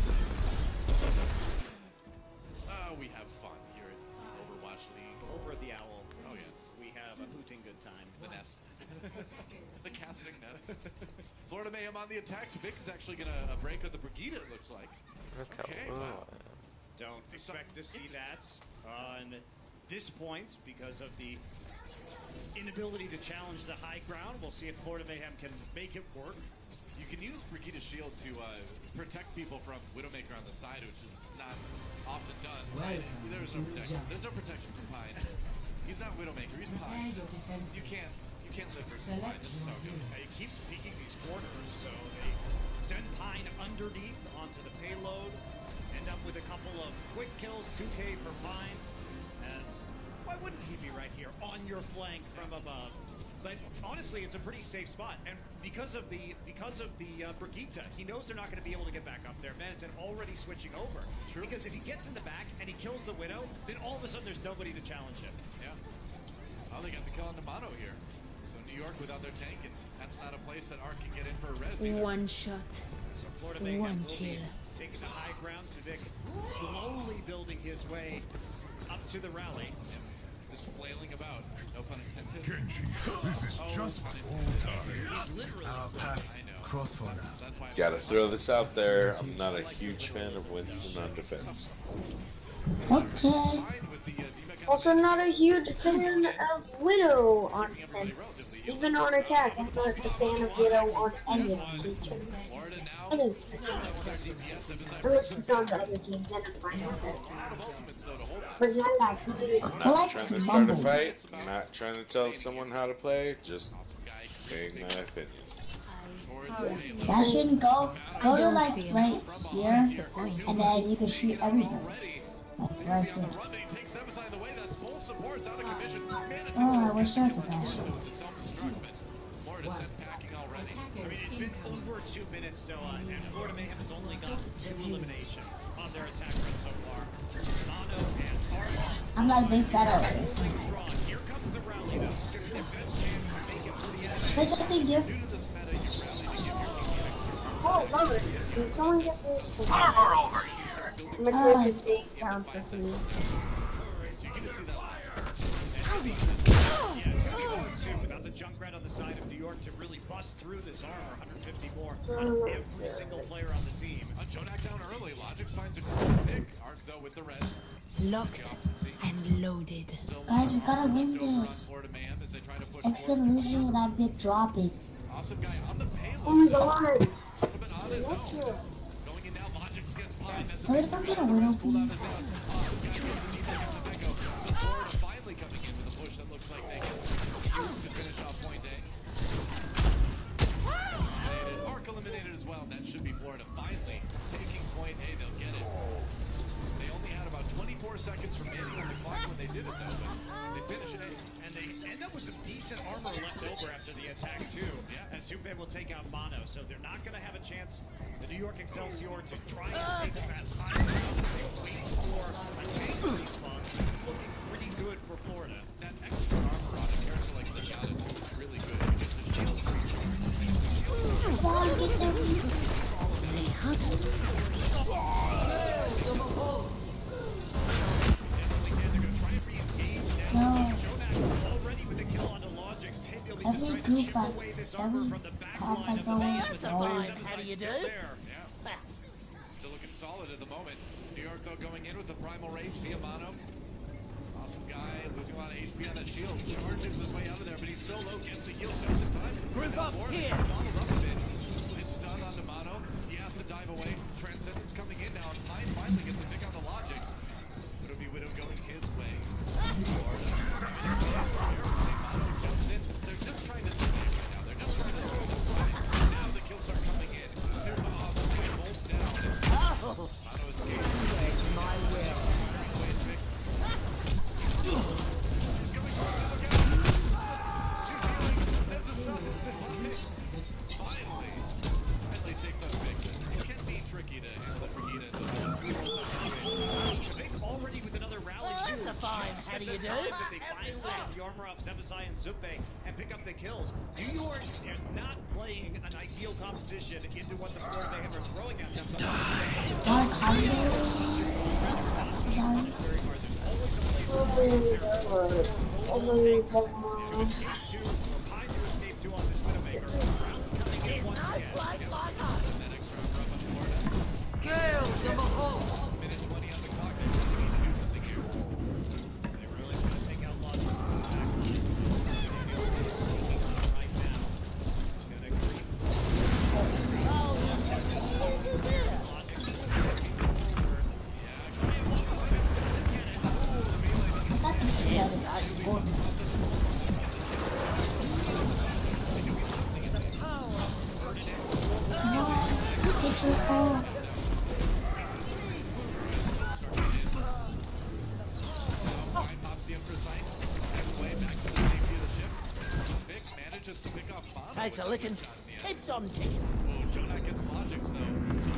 Uh, we have fun here at Overwatch League. Over at the Owl. Oh yes. We have a hooting good time. The nest. The casting nest. Florida Mayhem on the attack. Vic is actually going to uh, break with the Brigitte, it looks like. Okay, wow. Don't expect to see that on this point because of the inability to challenge the high ground. We'll see if Florida Mayhem can make it work. You can use Brigitte's shield to uh, protect people from Widowmaker on the side, which is not often done. Right? There's no protection. There's no protection from Pine. He's not Widowmaker. He's Pine. You can't. You can't live versus Pine. This is how it goes. They keep peeking these corners, so they send Pine underneath onto the payload. End up with a couple of quick kills. two K for Pine. As why wouldn't he be right here on your flank from above? But honestly, it's a pretty safe spot, and because of the because of the uh, Brigitte, he knows they're not going to be able to get back up there. Madison already switching over. True. Because if he gets in the back and he kills the Widow, then all of a sudden there's nobody to challenge him. Yeah. Well, they got the kill on the Mono here. So New York without their tank, and that's not a place that Ark can get in for a res either. One shot. So Florida Mayhem One will kill. be taking the high ground. Tavik slowly building his way up to the rally. just flailing about. No pun intended. Genji, this is just old times. Our paths cross for now. Gotta throw this out there. I'm not a huge fan of Winston on defense. Okay. Also not a huge fan of Widow on defense. Even on attack, I'm not a fan of Widow on any of the teams. Any. Unless it's on the other teams, then I'm fine with it. But not like I'm not trying to start a fight. I'm not trying to tell someone how to play. Just saying my opinion. That shouldn't go. Go to like right here, and then you can shoot everybody. Like right here. Oh, I wish there was a bash. It's been over two minutes still, uh, and Florida Mayhem has only got two eliminations on their attack run so far. Mono and Arma. I'm not a big fan of this. Here comes the rally though. There's something different. oh, love it. Can someone get this? Armor over here. I'm gonna take this big count for me. Without the Junkrat on the side of New York to really bust through this armor, one hundred fifty more on every single player on the team. Uh, Jonak down early. Logic finds a great pick. Arc though with the res. Locked and loaded. Guys, we gotta win this. I've been losing and I've been dropping. Awesome guy on the payload. Oh my god. Going in now, Logic's gets behind. Can we don't get a Widow, please? Finally coming into the push that looks like they can use to finish off point A. Eliminated. Arc eliminated as well. That should be Florida finally taking point A. They'll get it. They only had about twenty-four seconds remaining on the clock when they did it though, but they finish it. And they end up with some decent armor left over after the attack too. Yeah. As Zupe will take out Mono, so they're not going to have a chance, the New York Excelsior, to try and take them that high ground. They wait for a change response. It's looking pretty good for Florida. That extra armor on a character like Legata too is really good because the shield No. Every group I, every comp I go in, always. How do you do? Yeah. Still looking solid at the moment. New York though going in with the primal rage via Mono. Awesome guy, losing a lot of H P on that shield. Charges his way out of there, but he's so low, gets the heal just in time. Group up here. Donald up a bit. Nice stun onto Mono. He has to dive away. Transcendence coming in now. Nine finally gets a pick on the Logics. It'll be Widow going his way. They're just trying to survive right now. They're just trying to throw the fight. Now the kills are coming in. Super awesome. They bolt down. Oh, Mono escapes. my will. She's going for another guy. She's healing. There's a stop. Finally. Finally takes us big. It can be tricky to handle it for Gita. Already with another rally. Well, that's a fine. How do you do? They finally get the armor up Zebasai and Zupe and pick up the kills. New York is not playing an ideal composition into what the Florida Mayhem are throwing at them. Dark Holiday. Kill the Mahal. Takes a licking. It's on ticket. Oh, Jonak gets Logics though.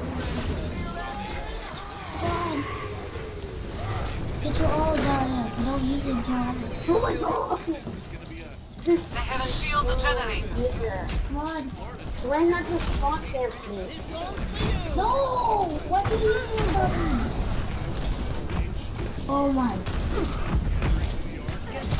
Run! Get your all Zarya. Don't use it until I... Oh my god! They have a shield to generate. Yeah. Come on. Why not just spawn camp me? No! What did you do about me? Oh my.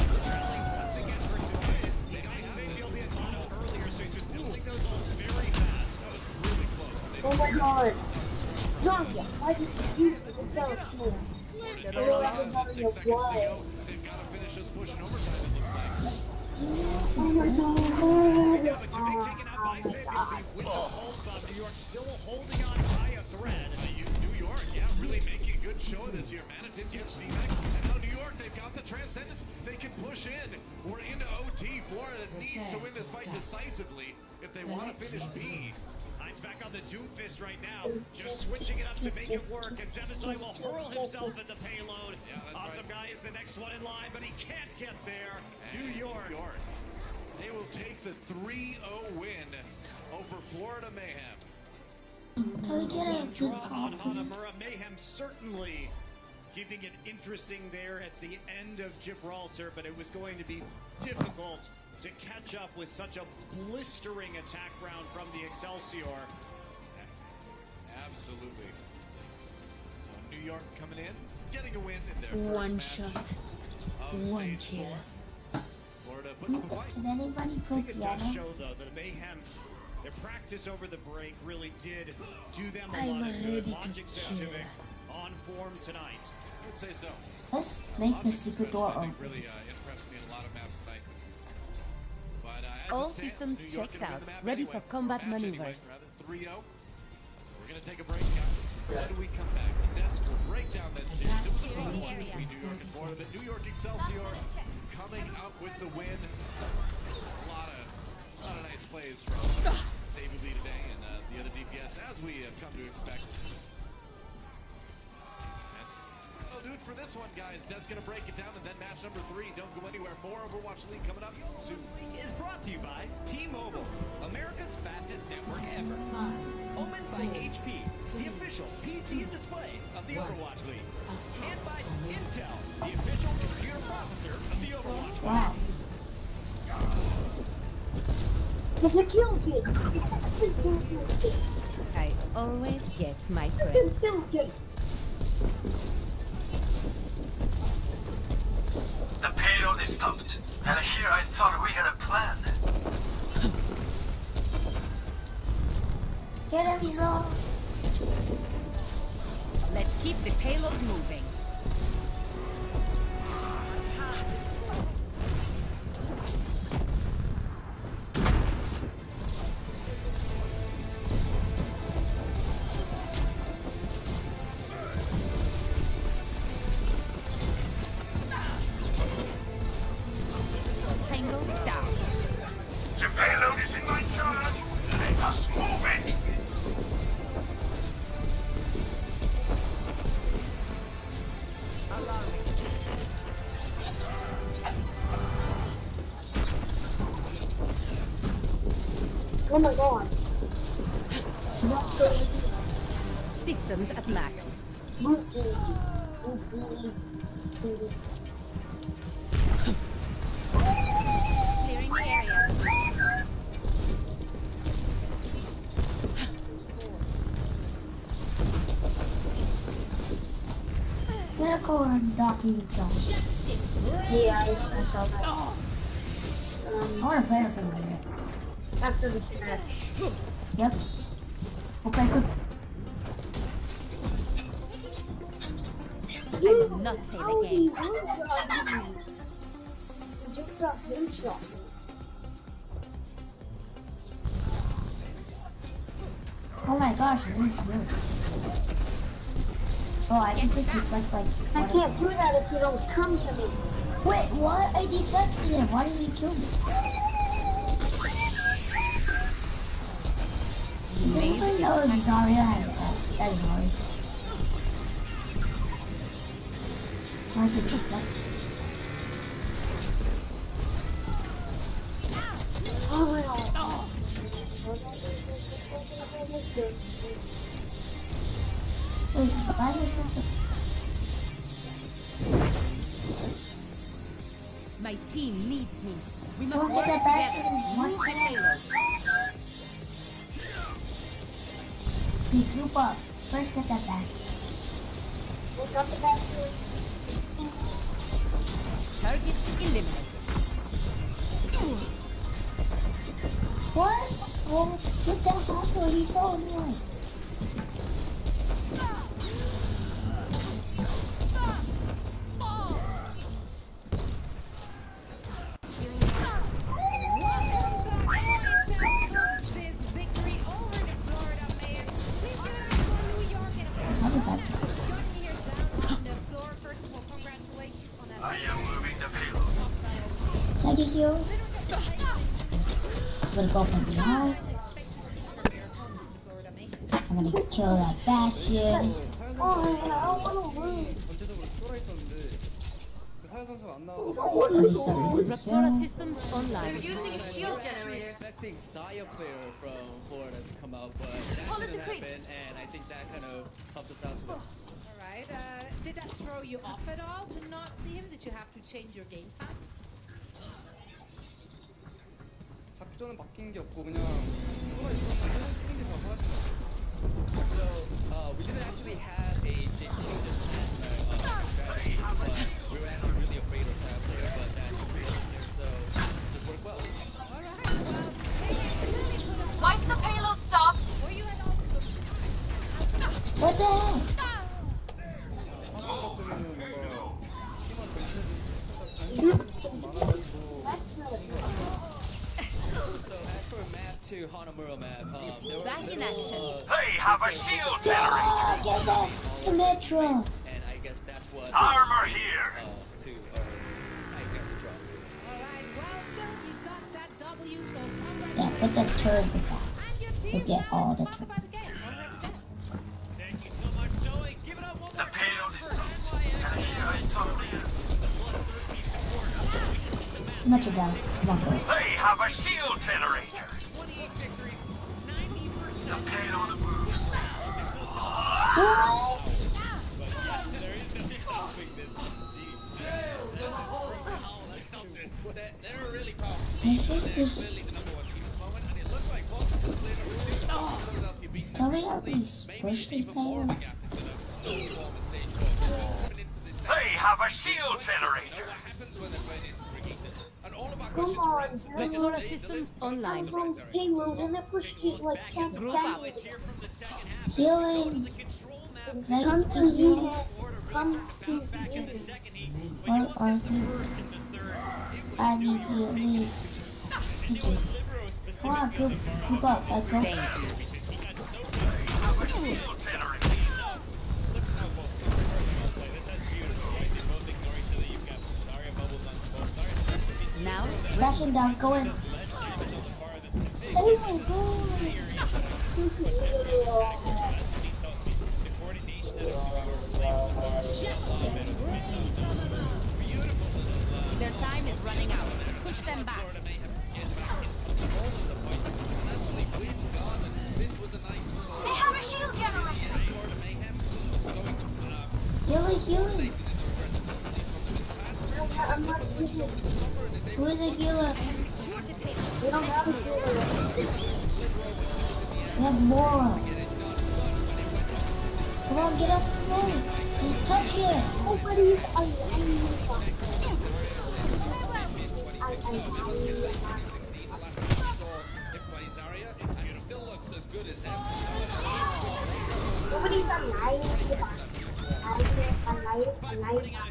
my god! Zombia, why did you use this? It sounds cool. Florida's I don't have Zombia, why? They've got to finish this push in overtime, it looks like. Oh my god! Yeah, but to be taken out by Champions with the whole spot, New York still holding on by a thread. New York, yeah, really making a good show this year. Manitou gets the next, and now New York, they've got the Transcendence. They can push in. We're into O T. Florida needs to win this fight decisively if they want to finish B. Hines back on the Doomfist right now, just switching it up to make it work, and Zebasai will hurl himself at the payload. Yeah, Awesome right. Guy is the next one in line, but he can't get there. And New York. New York. They will take the three oh win over Florida Mayhem. Can we get a good Draw call, on please? Hanamura. Mayhem certainly keeping it interesting there at the end of Gibraltar, but it was going to be difficult to catch up with such a blistering attack round from the Excelsior. Absolutely. So New York coming in, getting a win in their One first shot. match of One stage kill. four. Florida putting up a fight. Can anybody play I think it does piano? show, though, that Mayhem, their practice over the break really did do them a I'm lot of good. ready to Logic chill. Civic on form tonight. I would say so. Let's make the secret door I think open. really uh, impressed me in a lot of maps tonight. But, uh, as All it stands, systems New York checked gonna win out, the map ready anyway. for combat Match anyway, maneuvers. rather than three oh. We're going to take a break, guys. When do we come back? The desk will break down that series. It was a fun one between New York and Florida, but New York Excelsior coming up with the win. A lot of, a lot of nice plays from Savvy Lee today and uh, the other D P S, as we have come to expect. That's, that'll do it for this one, guys. Desk's going to break it down, and then match number three. Don't go anywhere. More Overwatch League coming up soon. Is brought to you by T-Mobile, America's fastest network ever. Owned by H P, the official P C and display of the Overwatch League. And by Intel, the official computer processor of the Overwatch League. Wow. It's a kill kid! It's a kill kid! I always get my It's a friend. kill kid! The payload is stopped, and here I thought we had a plan. Get him, he's low. Let's keep the payload moving. Tango down. The payload is in my charge. Let us move it. Oh my god! Systems at max. Clearing the area. Gonna go and dock even some. Yeah, I, I saw that. Um, I wanna play with him later. after this match. Yep. Okay, good. I will not play the game. I just got one shot. Oh my gosh, it is good. Oh, I can just deflect like. I can't do that if you don't come to me. Wait, what? I deflected him. Why did he kill me? Does anybody know if Zarya has a that Zarya? So I can deflect. Oh my god. Oh. Wait, find us something. My team needs me. We must Someone work get that bastion together. in one Move the second. payload. Okay, group up. First get that bastion. We got the bastion. Target eliminated. What? Well, get that Hato. He's so annoying. I'm gonna go from behind. I'm gonna kill that Bastion. Raptora systems online. They're using a shield generator. Expecting Saya player from Florida to come out, but that Hold it didn't to creep. happen, and I think that kind of helped us out today. Alright, uh, did that throw you off at all to not see him? Did you have to change your game plan? 작전은 바뀐 게 없고 그냥 뭐가 있었는데 쓰는 게 더 좋았죠. So uh, we didn't actually have a big change in uh, strategy, but we were actually really afraid of that player, but that failed there, so it worked well. Why's the payload stopped? What the heck? So as for map two, Hanamura map, um, there were Back in little, action. uh, They have a shield Ah, generator. get that Symmetra. and I guess that's what Armor here. uh, to uh, I get the drop. Alright, well, still, you got that W, so come Yeah, put the turret in the back. We'll get all the turret. Thank you so much, Zoe. Give it up one The more payload time is for and here I talk to you. Symmetra down. Come on, go. They have a shield generator. The payload moves. What? They're really powerful. I hate this. Really the number one team at the moment, and it looks like both of them really Philadelphia beat Can we at least push this payload? They have a shield generator. Come on, Raptora systems online. From payload and it pushed it like ten Group up. seconds. Healing. Can I Come get to the heal? me, come to me. Where are you? I need healing. Okay. Come on, group, group up. I go. Now, Bashing down, go in. Oh my god. their time is running out. Push them back. They have a shield generator. Healing, healing. I'm not healing. Who is a healer? We don't have a healer. We have Mora. Come on, get up and roll. Just touch it. Nobody's alive. Nobody's alive. Alive, alive, alive.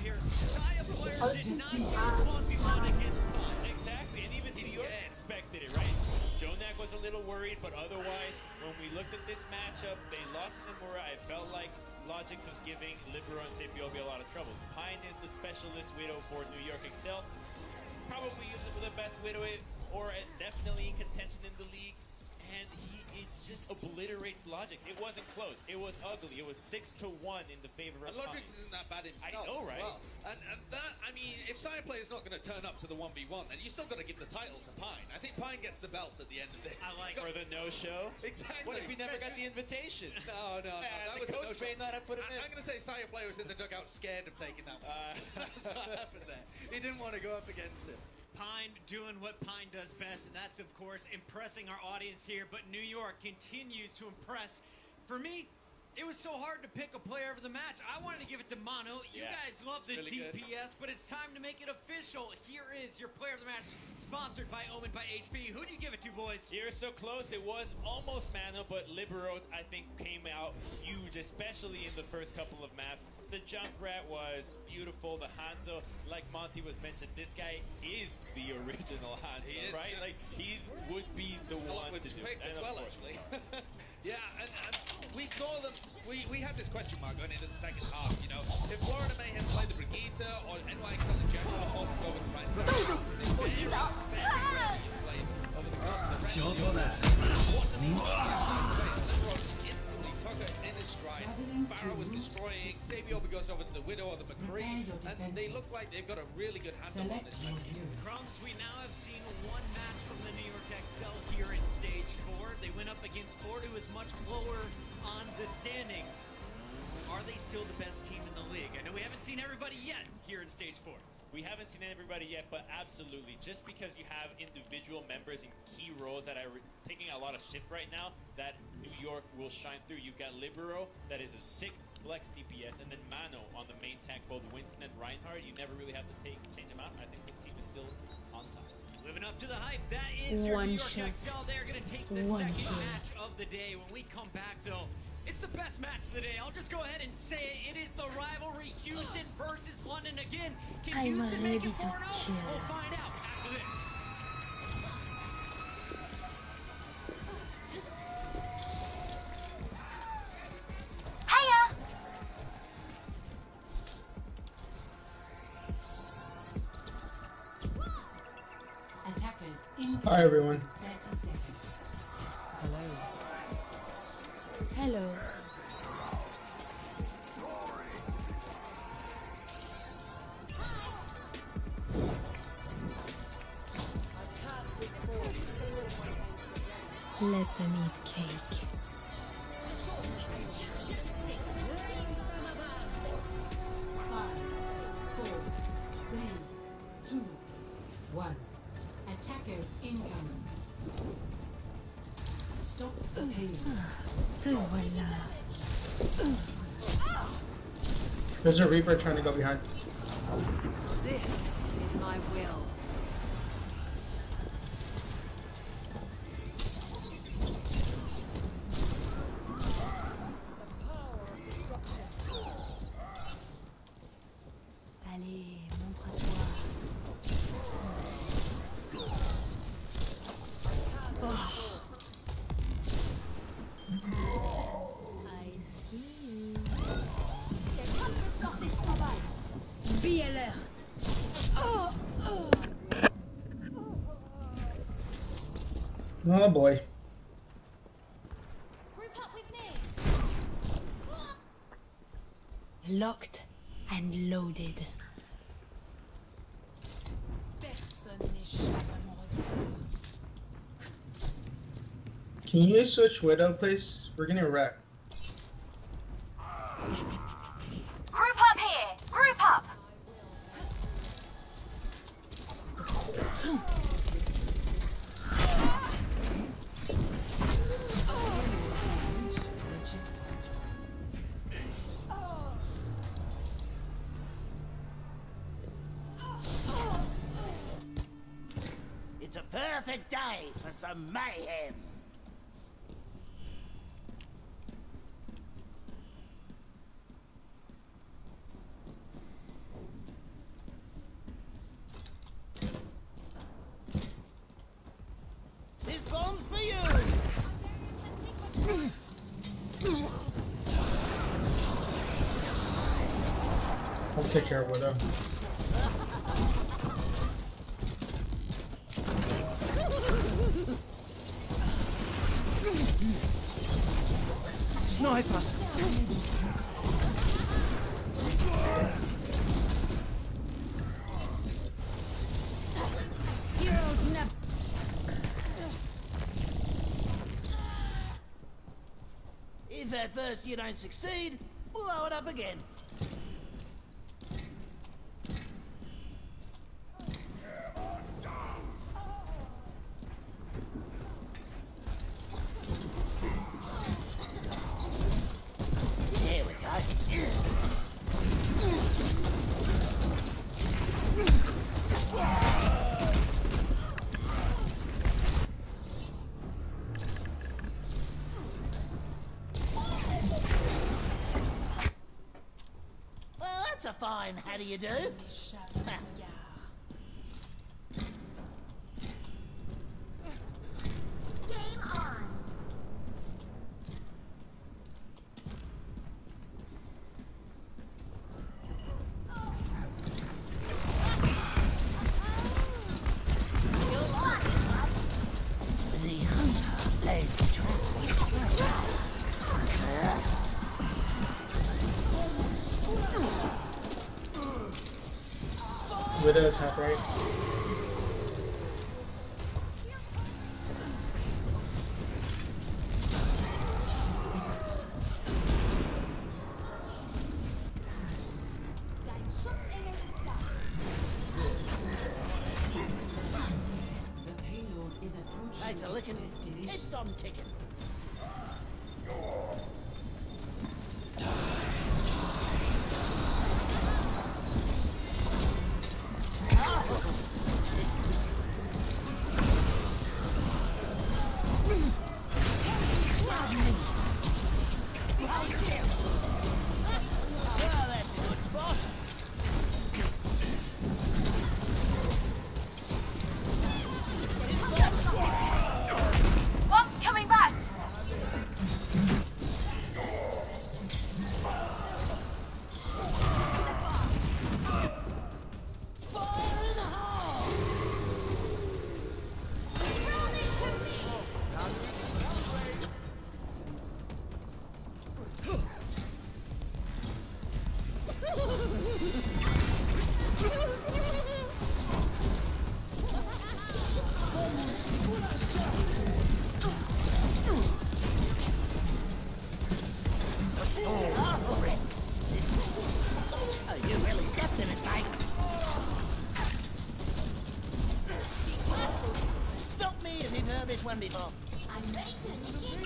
Exactly, and even New York expected it, right? Jonak was a little worried, but otherwise, when we looked at this matchup, they lost Nomura. I felt like Logix was giving Libero and Sapiobi a lot of trouble. Pine is the specialist Widow for New York Excel. Probably the best Widow, or definitely in contention in the league. And he it just obliterates Logix. It wasn't close. It was ugly. It was six to one in the favor of And Logix Pine. isn't that bad himself. I know, right? Well, and, and that, I mean, if Cyberplay is not going to turn up to the one v one, then you still got to give the title to Pine. I think Pine gets the belt at the end of this. I like or the no-show. Exactly. What if he never got the invitation? No, no, no. Yeah, that the was a coach no-show. may not have put him I, in. I'm going to say Cyberplay was in the dugout scared of taking that one. Uh, That's what happened there. He didn't want to go up against it. Pine doing what Pine does best, and that's, of course, impressing our audience here. But New York continues to impress. For me, it was so hard to pick a player of the match. I wanted to give it to Mono. You Yeah, guys love the really D P S, good. but it's time to make it official. Here is your player of the match, sponsored by Omen by H P. Who do you give it to, boys? You're so close. It was almost Mana, but Libero, I think, came out huge, especially in the first couple of maps. The Junkrat was beautiful. The Hanzo, like Monty was mentioned, this guy is the original Hanzo, He is, right? yeah. Like, he would be the one Which to is do quick it. as And of well, course- actually. Yeah, and, and we saw them. We, we had this question mark going into the second half. You know, if Florida Mayhem play the Brigitte or N Y X L in general, or go with the right. Over the course Barrow was destroying. Sabiobi goes over to the Widow or the McCree, and they look like they've got a really good handle on this. Crumbs, we now have seen one match from the New York X L here in stage four. They went up against Ford, who is much lower on the standings. Are they still the best team in the league? I know we haven't seen everybody yet here in stage four. We haven't seen everybody yet, but absolutely. Just because you have individual members in key roles that are taking a lot of shift right now, that New York will shine through. You've got Libero, that is a sick flex D P S, and then Mano on the main tank, both Winston and Reinhardt. You never really have to take change them out. I think this team is still on top. Living up to the hype, that is your One New York shot. X L. They're going to take the One second kill. match of the day. When we come back, though, it's the best match of the day. I'll just go ahead and say it. It is the rivalry Houston versus London again. Can I'm Houston make ready it to four oh? kill. We'll find out after this. Hiya! Attackers in Hi everyone. thirty seconds. Hello. Hello. Let them eat cake. Five, four, three, two, one. Attackers incoming. Stop the pain. Te voilà. There's a Reaper trying to go behind. This is my will. Allez, montre-toi. Oh. I see. Be alert. Oh, oh. Oh boy. Group up with me. Locked and loaded. Personne n'échappe à mon regard. Can you switch Widow, please? We're getting wrecked. Group up here! Group up! It's a perfect day for some mayhem. This bomb's for you! I'll take care of Widow. Snipers! Heroes never. If at first you don't succeed, blow it up again. There we go. Well, that's a fine how do you do? Game on! Widow top right. It's a licking. It's on ticking. This one before. I'm ready to initiate.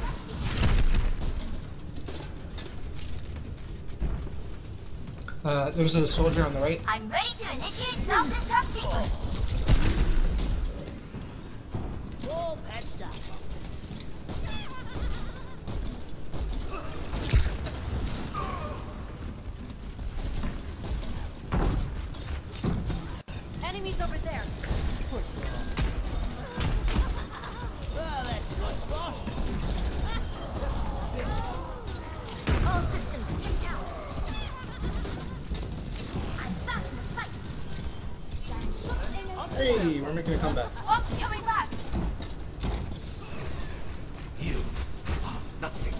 Uh, there's a soldier on the right. I'm ready to initiate self-destruct sequence. All patched up. Enemies over there. Oh, that's a good spot. All systems checked out. I'm back in the fight. Hey, we're making a comeback. Oh, coming back. You are nothing.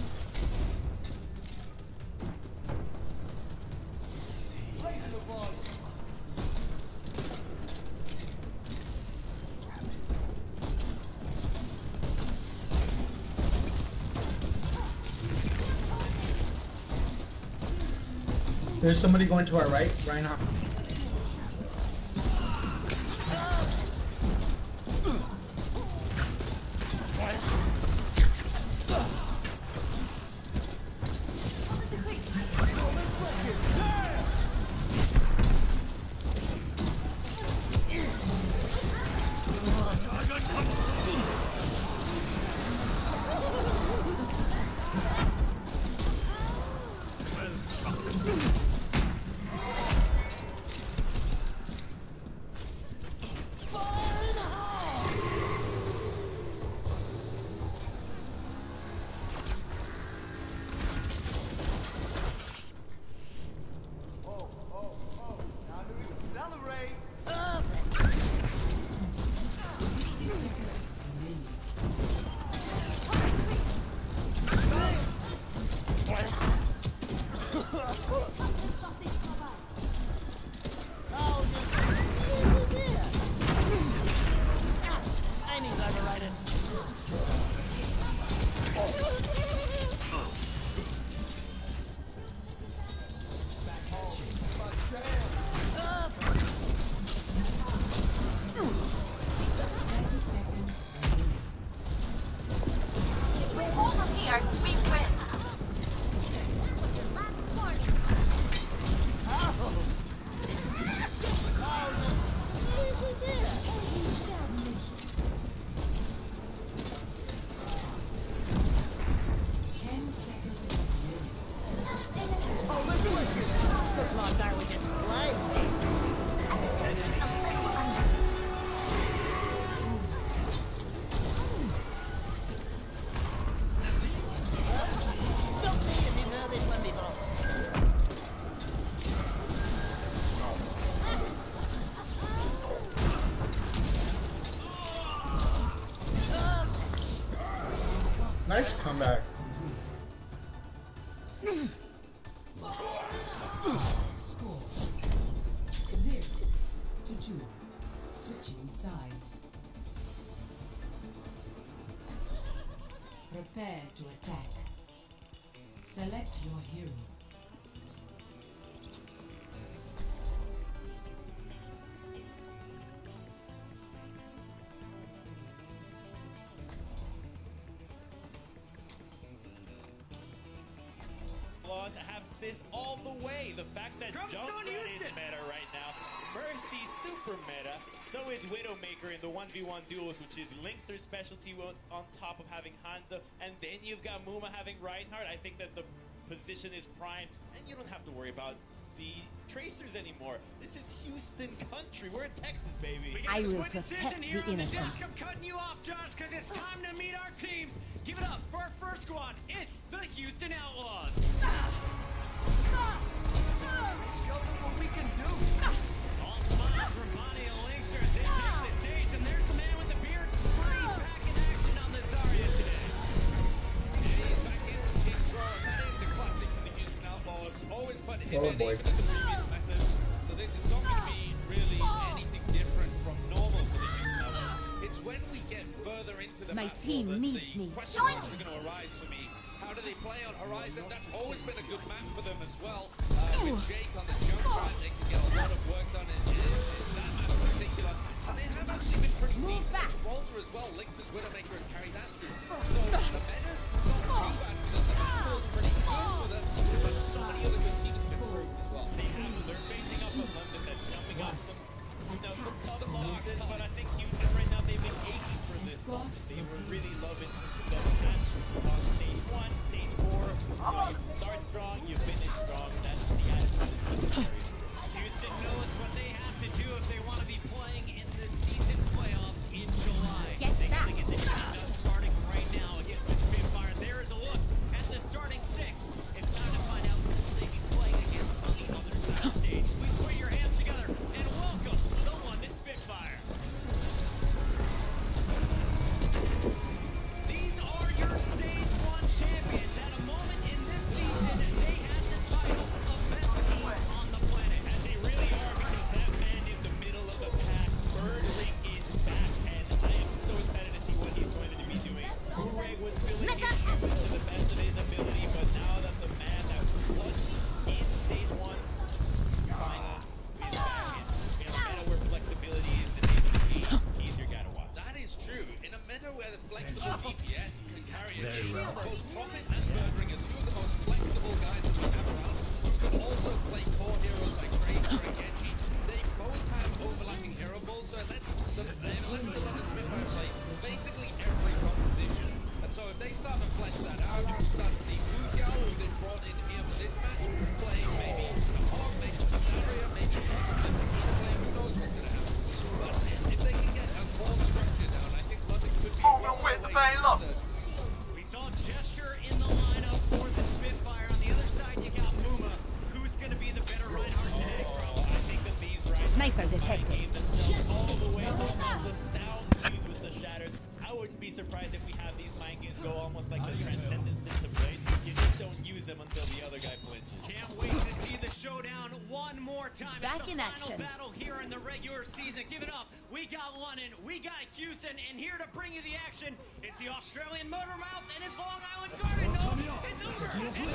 There's somebody going to our right, Reinhardt. Nice comeback. Score zero to two. Switching sides. Prepare to attack. Select your hero. Have this all the way. The fact that Junkrat is meta right now, Mercy super meta, so is Widowmaker in the one v one duels, which is Link's their specialty on top of having Hanzo, and then you've got Muma having Reinhardt. I think that the position is prime, and you don't have to worry about the Tracers anymore. This is Houston country. We're in Texas, baby. I will protect the innocent. I'm cutting you off, Josh, because it's time to meet our teams. Give it up for our first squad. It's the Houston Outlaws. Show them what we can do. All smiles from Bonnie and Lynx as they take the stage, and there's the man with the beard. Freeze back in action on the Zarya today. He's back in King's Row, and that is a classic for the Houston Outlaws. Always put him Oh, in boy. even at the previous method. So this is not going to be really anything different from normal for the Houston Outlaws. It's when we get further into the My map team that needs the me. question marks are going to arise for me. How do they play on Horizon? That's always been a good map for them as well. Uh, with Jake on the Junkrat, they can get a lot of work done in, in, in that map in particular. And they have actually been pretty decent at Walter as well. Lynx's Widowmaker has carried that through. So the meta's not too bad for them. The map feels pretty good for them. But so many other good teams have been proved as well. They have, they're facing up a London that's coming up some, you know, some tough losses, but I think Houston right now, they've been aching for this one. They were really loving the double match on stage one, stage four. You know, you start strong, you finish strong. That's the attitude. Houston knows what they have to do if they want to be playing in the season playoffs in July. Get they back. got to get the team up starting right now against the Spitfire. There is a look at the starting six. It's time to find out who they be playing against on the other side of the stage. Please put your hands together and welcome the London Spitfire. These are your stage one champions. At a moment in this season, they have the title of best team on the planet. And they really are, because that man in the middle of the pack, Birdling, is back, and I am so excited to see what he's going to be doing. Ureg was filling his shoes to the best of his ability, but now that the man that was in stage one finals is back in, in a meta where flexibility is the name of the game, he's your guy to watch. That is true. In a meta where the flexible D P S can carry a team, both Prophet and Birdring are two of the most flexible guys that we have around, who can also play core heroes like Tracer and Genji. They both have overlapping hero balls, so let's the, let's the London Spitfire play basically every composition. And so if they start to flesh that out, you can start to see Fugyao, who they brought in here for this match, playing maybe a Hog, maybe a Zarya, maybe a play, who knows what's going to happen. But if they can get a core structure down, I think London could be well away from the We saw Gesture in the lineup for the Spitfire. On the other side, you got Muma. Who's going to be the better Reinhardt today? Oh, I think that these right Sniper detected. gave themselves all the way home on the sound cues with the shatters. I wouldn't be surprised if we have these mind games go almost like the Transcendence discipline. You just don't use them until the other guy flinches. Can't wait to see the showdown one more time. Back it's the in final action. battle here in the regular season. Give it up. We got London, we got Houston, and here to bring you the action, it's the Australian Motormouth and it's Long Island Garden. No, it's over. It's the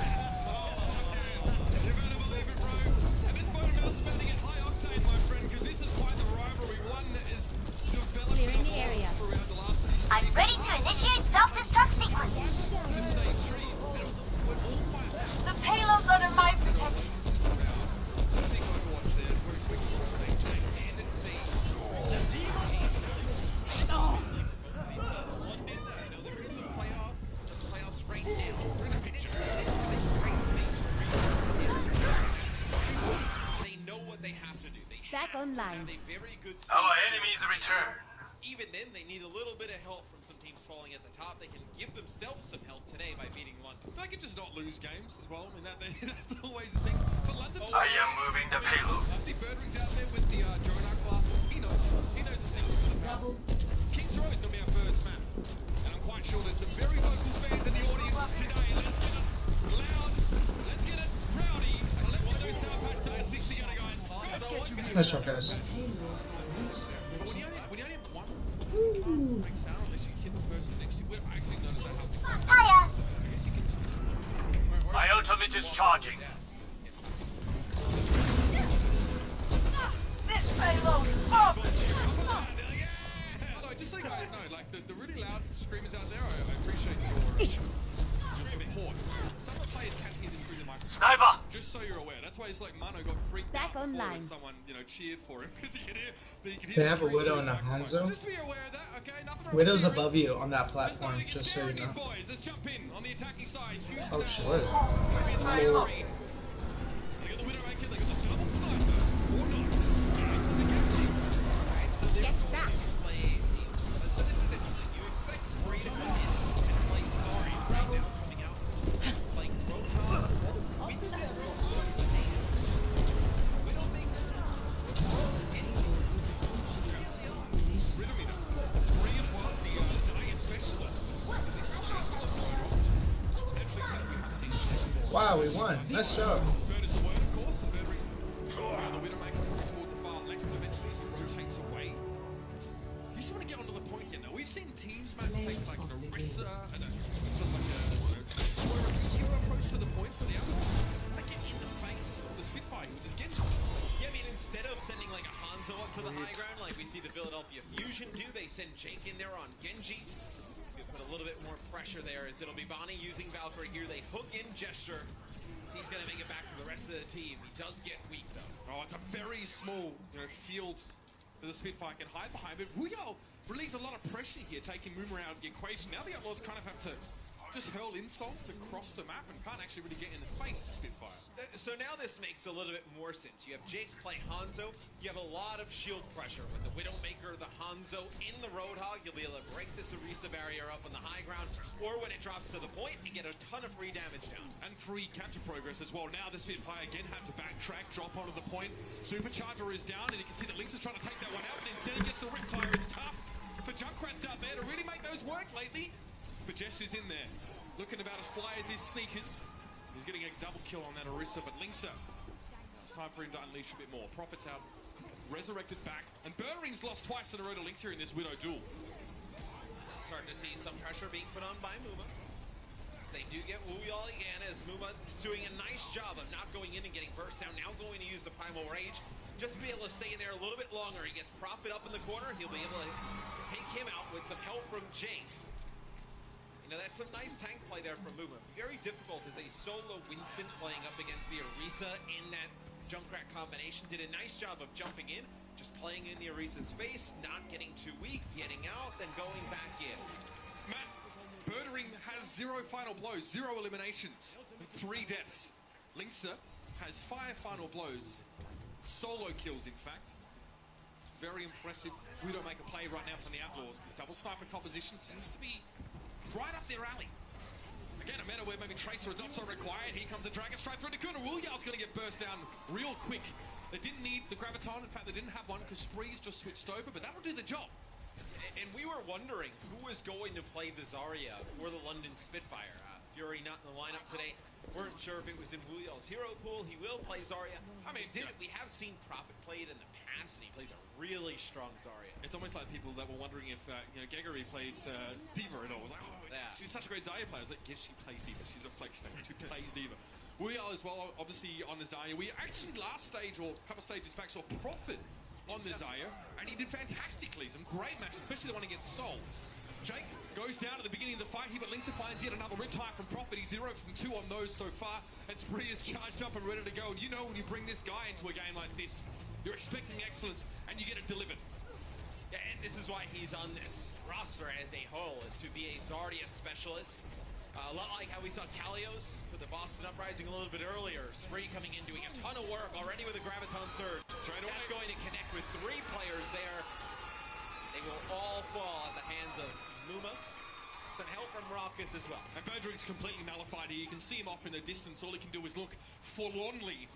You're gonna believe it, bro. And this Motormouth's about to get high octane, my friend, because this is quite the rivalry. One that is developed Clearing the area. throughout the last I'm ready to initiate self-destruct sequence. stage three. The payload's under my protection. Back online. Our enemies return. Even then, they need a little bit of help from some teams falling at the top. They can give themselves some help today by beating London. They can just not lose games as well. I mean, that, that's always the thing. But London, I am moving the payload. I see Birdring's out there with the uh, drone arc class. He knows. He knows the single. King's Row is going to be our first map. And I'm quite sure there's some very vocal Nice job, guys. Hiya! My ultimate is charging. This payload up! Although, just so you guys know, like the, the really loud screamers out there, I, I appreciate your, your support. Some of the players can't hear this through the microphone. Sniper! Just so you're aware, that's why it's like Mano got freaked Back out before online. when someone, you know, cheered for him because he could hear. He could hear They the have a screams Widow through and the a microphone. Hanzo. Just be aware of that, okay? Nothing wrong Widow's with above you on that Let's platform, not get just so scared, you know. these boys. Let's jump in on the attacking side. Oh, she was. They got the Widowmaker, they got the double sniper. Or not. Get back. Wow, we won. Nice job. We've seen teams, man, take like an Orisa and a sort of like a, you know, hero approach to the point for the Outlaws. Like get in the face of the Spitfire with this Genji. Yeah, I mean, instead of sending like a Hanzo up to the high ground like we see the Philadelphia Fusion do, they send Jake in there on Genji. You put a little bit more pressure there as it'll be Bonnie using Valkyrie here. They hook in Gesture. He's going to make it back to the rest of the team. He does get weak though. Oh, it's a very small, you know, field that the Spitfire can hide behind, but Ruyo relieves a lot of pressure here, taking Mooma out of the equation. Now the Outlaws kind of have to just hurl insults across the map and can't actually really get in the face of Spitfire. Uh, So now this makes a little bit more sense. You have Jake play Hanzo. You have a lot of shield pressure with the Widowmaker, the Hanzo in the Roadhog. You'll be able to break this Orisa barrier up on the high ground, or when it drops to the point, you get a ton of free damage down. And free capture progress as well. Now the Spitfire again have to backtrack, drop onto the point. Supercharger is down, and you can see that Lynx is trying to take that one out, and instead he gets the Riptire. It's tough for Junkrat's out there to really make those work lately. But Jester's in there, looking about as fly as his sneakers. He's getting a double kill on that Orisa, but Linksa, it's time for him to unleash a bit more. Prophet's out, resurrected back, and Burring's lost twice in a row to Lynx here in this Widow duel. Starting to see some pressure being put on by Mooma. They do get Wuyal again as Mooma doing a nice job of not going in and getting burst down. Now going to use the Primal Rage just to be able to stay in there a little bit longer. He gets Prophet up in the corner. He'll be able to take him out with some help from Jake. You know, that's some nice tank play there from Mooma. Very difficult as a solo Winston playing up against the Orisa in that Junkrat combination. Did a nice job of jumping in, just playing in the Orisa space, not getting too weak, getting out, then going back in. Matt, Birdering has zero final blows, zero eliminations, three deaths. Linksa has five final blows, solo kills in fact. Very impressive. We don't make a play right now from the Outlaws. This double sniper composition seems to be right up their alley. Again, a meta where maybe Tracer is not so required. Here comes the Dragon Strike through the corner. Wulial's going to get burst down real quick. They didn't need the Graviton. In fact, they didn't have one because Spree's just switched over, but that'll do the job. And we were wondering who was going to play the Zarya for the London Spitfire. Uh, Fury not in the lineup today. Weren't sure if it was in Wulial's hero pool. He will play Zarya. I mean, did, we have seen Prophet play it in the past, and he plays a really strong Zarya. It's almost like people that were wondering if uh, you know Geggery played uh, Diva and all. It was like, oh, yeah. She's such a great Zarya player. I was like, yes, she plays Diva. She's a flex stage. She plays Diva. We are as well, obviously, on the Zarya. We actually last stage, or a couple stages back, saw Prophet on the Zarya, and he did fantastically. Some great matches, especially the one against Sol. Jake goes down at the beginning of the fight here, but Linksa finds yet another Riptire from Prophet. He's zero from two on those so far, and Spree is charged up and ready to go. And you know when you bring this guy into a game like this, you're expecting excellence, and you get it delivered. Yeah, and this is why he's on this roster as a whole, is to be a Zarya specialist. Uh, a lot like how we saw Kalios for the Boston Uprising a little bit earlier. Spree coming in, doing a ton of work already with a Graviton Surge. Straight away going to connect with three players there. They will all fall at the hands of Mooma. Some help from Raucus as well. And Bergering's completely nullified here. You can see him off in the distance. All he can do is look forlornly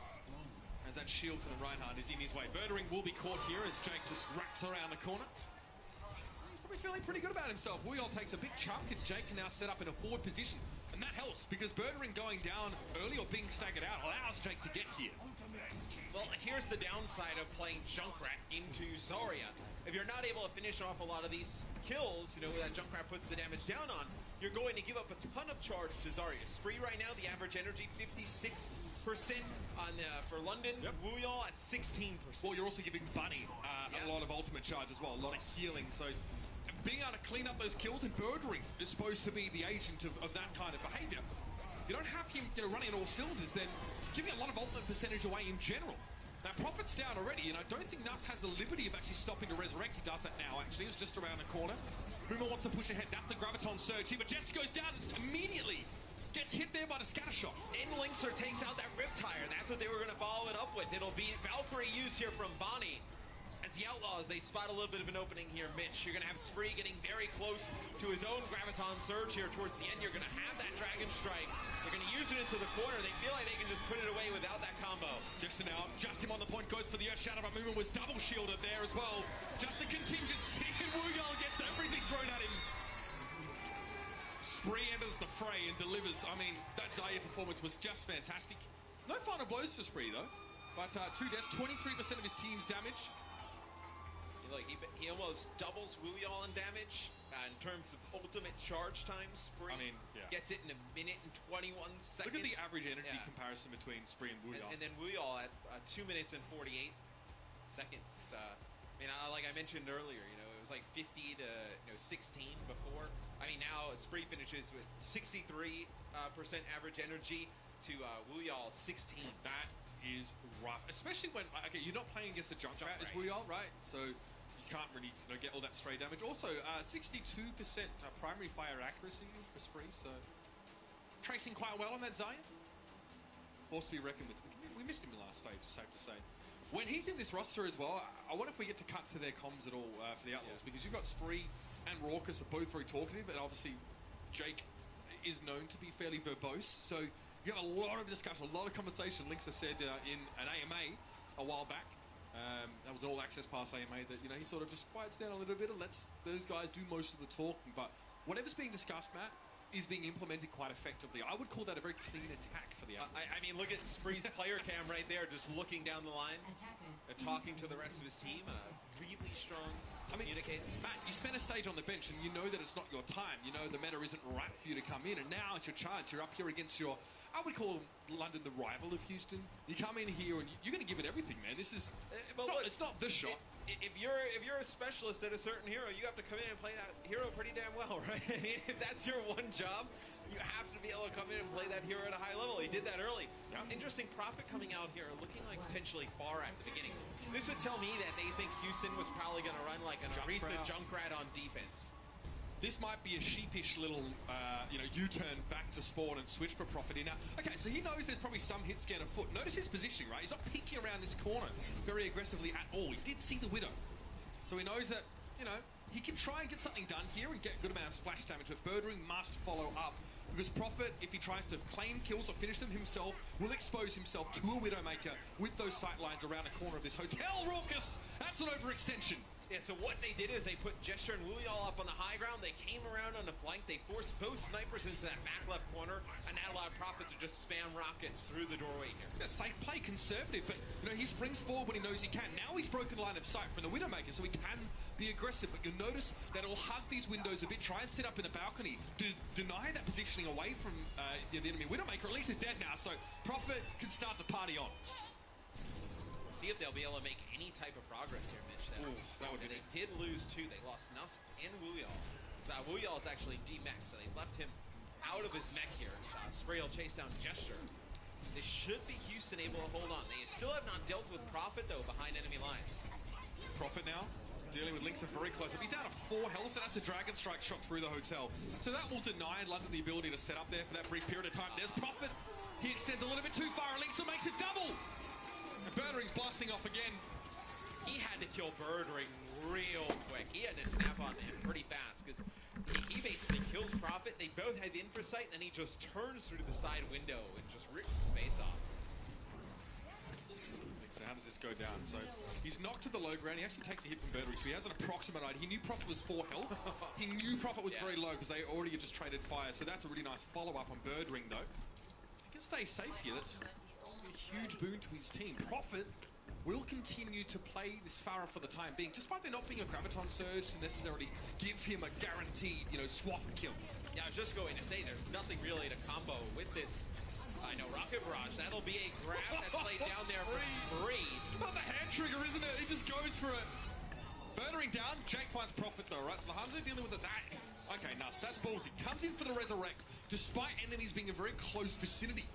as that shield from the Reinhardt is in his way. Birdering will be caught here as Jake just wraps around the corner. He's probably feeling pretty good about himself. Wuyol takes a big chunk and Jake can now set up in a forward position. And that helps because Birdring going down early or being staggered out allows Jake to get here. Well, here's the downside of playing Junkrat into Zarya. If you're not able to finish off a lot of these kills, you know, that Junkrat puts the damage down on, you're going to give up a ton of charge to Zarya. Spree right now, the average energy, fifty-six percent on uh, for London. Yep. Wuyol at sixteen percent. Well, you're also giving Bunny uh, yep. a lot of ultimate charge as well, a lot of healing. So being able to clean up those kills, and Birdring is supposed to be the agent of, of that kind of behavior. You don't have him, you know, running on all cylinders, then giving a lot of ultimate percentage away in general. Now, Prophet's down already, and I don't think Nuss has the liberty of actually stopping to resurrect. He does that now, actually. It's just around the corner. Boomer wants to push ahead. That's the Graviton surge here, but Jester goes down immediately. Gets hit there by the scatter shot. Enlinkser takes out that Riptire. That's what they were going to follow it up with. It'll be Valkyrie use here from Bonnie. As the Outlaws, they spot a little bit of an opening here, Mitch. You're going to have Spree getting very close to his own Graviton surge here towards the end. You're going to have that Dragon Strike. They're going to use it into the corner. They feel like they can just put it away without that combo. Just now, Justin on the point goes for the Earth Shadow, but Movement was double shielded there as well. Just a contingency, and Wuyol gets everything thrown at him. Spree enters the fray and delivers. I mean, that Zarya performance was just fantastic. No final blows for Spree, though. But uh, two deaths, twenty-three percent of his team's damage. Look, he, he almost doubles Wuyol in damage uh, in terms of ultimate charge time. Spree I mean, yeah. gets it in a minute and twenty-one seconds. Look at the average energy yeah. comparison between Spree and Wuyol. And, and then Wuyol at uh, two minutes and forty-eight seconds. It's, uh, I mean, I, like I mentioned earlier, you know, it was like fifty to you know sixteen before. I mean, now Spree finishes with sixty-three percent uh, average energy to uh, Wuyol sixteen. That is rough, especially when okay, you're not playing against the Junkrat as Wuyol, right? So you can't really you know, get all that stray damage. Also, uh, sixty-two percent uh, primary fire accuracy for Spree, so tracing quite well on that Zarya. Force to be reckoned with. We missed him in the last stage, safe to say. When he's in this roster as well, I wonder if we get to cut to their comms at all uh, for the Outlaws, yeah. because you've got Spree and Raucus are both very talkative, and obviously Jake is known to be fairly verbose, so you got a lot of discussion, a lot of conversation. Linksa said uh, in an A M A a while back, um, that was an all-access pass A M A, that you know he sort of just quiets down a little bit and lets those guys do most of the talking, but whatever's being discussed, Matt, is being implemented quite effectively. I would call that a very clean attack for the Outlaws. Uh, I, I mean, look at Spree's player cam right there, just looking down the line, uh, talking to the rest of his team. Uh, really strong I mean, communicator. Matt, you spend a stage on the bench and you know that it's not your time. You know the meta isn't right for you to come in, and now it's your chance. You're up here against your, I would call London the rival of Houston. You come in here and you're going to give it everything, man. This is, uh, but not, look, it's not the shot. If, if you're if you're a specialist at a certain hero, you have to come in and play that hero pretty damn well, right? I mean, if that's your one job, you have to be able to come in and play that hero at a high level. He did that early. Yeah. Interesting Prophet coming out here, looking like potentially far at the beginning. This would tell me that they think Houston was probably going to run like an Arista Junkrat on defense. This might be a sheepish little, uh, you know, U-turn back to spawn and switch for Prophet in. Now, okay, so he knows there's probably some hit scan afoot. Notice his positioning, right? He's not peeking around this corner very aggressively at all. He did see the Widow. So he knows that, you know, he can try and get something done here and get a good amount of splash damage, but Birdring must follow up. Because Prophet, if he tries to claim kills or finish them himself, will expose himself to a Widowmaker with those sight lines around the corner of this hotel. Raucus, that's an overextension. Yeah, so what they did is they put Gesture and Wuyol up on the high ground. They came around on the flank. They forced both snipers into that back left corner, and that allowed Prophet to just spam rockets through the doorway here. Yeah, safe play, conservative, but you know he springs forward when he knows he can. Now he's broken line of sight from the Widowmaker, so he can be aggressive. But you'll notice that it'll hug these windows a bit, try and sit up in the balcony to deny that positioning away from uh, the enemy Widowmaker. At least is dead now, so Prophet can start to party on. See if they'll be able to make any type of progress here, Mitch. That, Ooh, that would they did lose two. They lost Nuss and Wuyol. Uh, Wuyol is actually D-mech, so they left him out of his mech here. Uh, Spree will chase down Gesture. They should be Houston able to hold on. They still have not dealt with Prophet, though, behind enemy lines. Prophet now dealing with Linksa very close up. He's down to four health, and that's a Dragon Strike shot through the hotel. So that will deny London the ability to set up there for that brief period of time. There's Prophet. He extends a little bit too far, and Linksa makes it double. And Birdring's blasting off again. He had to kill Birdring real quick. He had to snap on him pretty fast because he, he basically kills Prophet. They both have infrasight, and then he just turns through the side window and just rips his face off. Linksa has how does this go down? So he's knocked to the low ground. He actually takes a hit from Birdring, so he has an approximate idea. He knew Prophet was four health. He knew Prophet was yeah. very low because they already had just traded fire. So that's a really nice follow-up on Birdring, though. If he can stay safe here, that's a huge boon to his team. Prophet will continue to play this Pharah for the time being, despite there not being a Graviton Surge to necessarily give him a guaranteed, you know, swap kills. Yeah, I was just going to say, there's nothing really to combo with this. I know, Rocket Barrage, that'll be a grab that's laid down there for free. Not the hand trigger, isn't it? He just goes for it. Birdring down, Jake finds Prophet though, right? So the Hanzo dealing with it. That is, okay, nuts, that's ballsy. Comes in for the Resurrect, despite enemies being in a very close vicinity.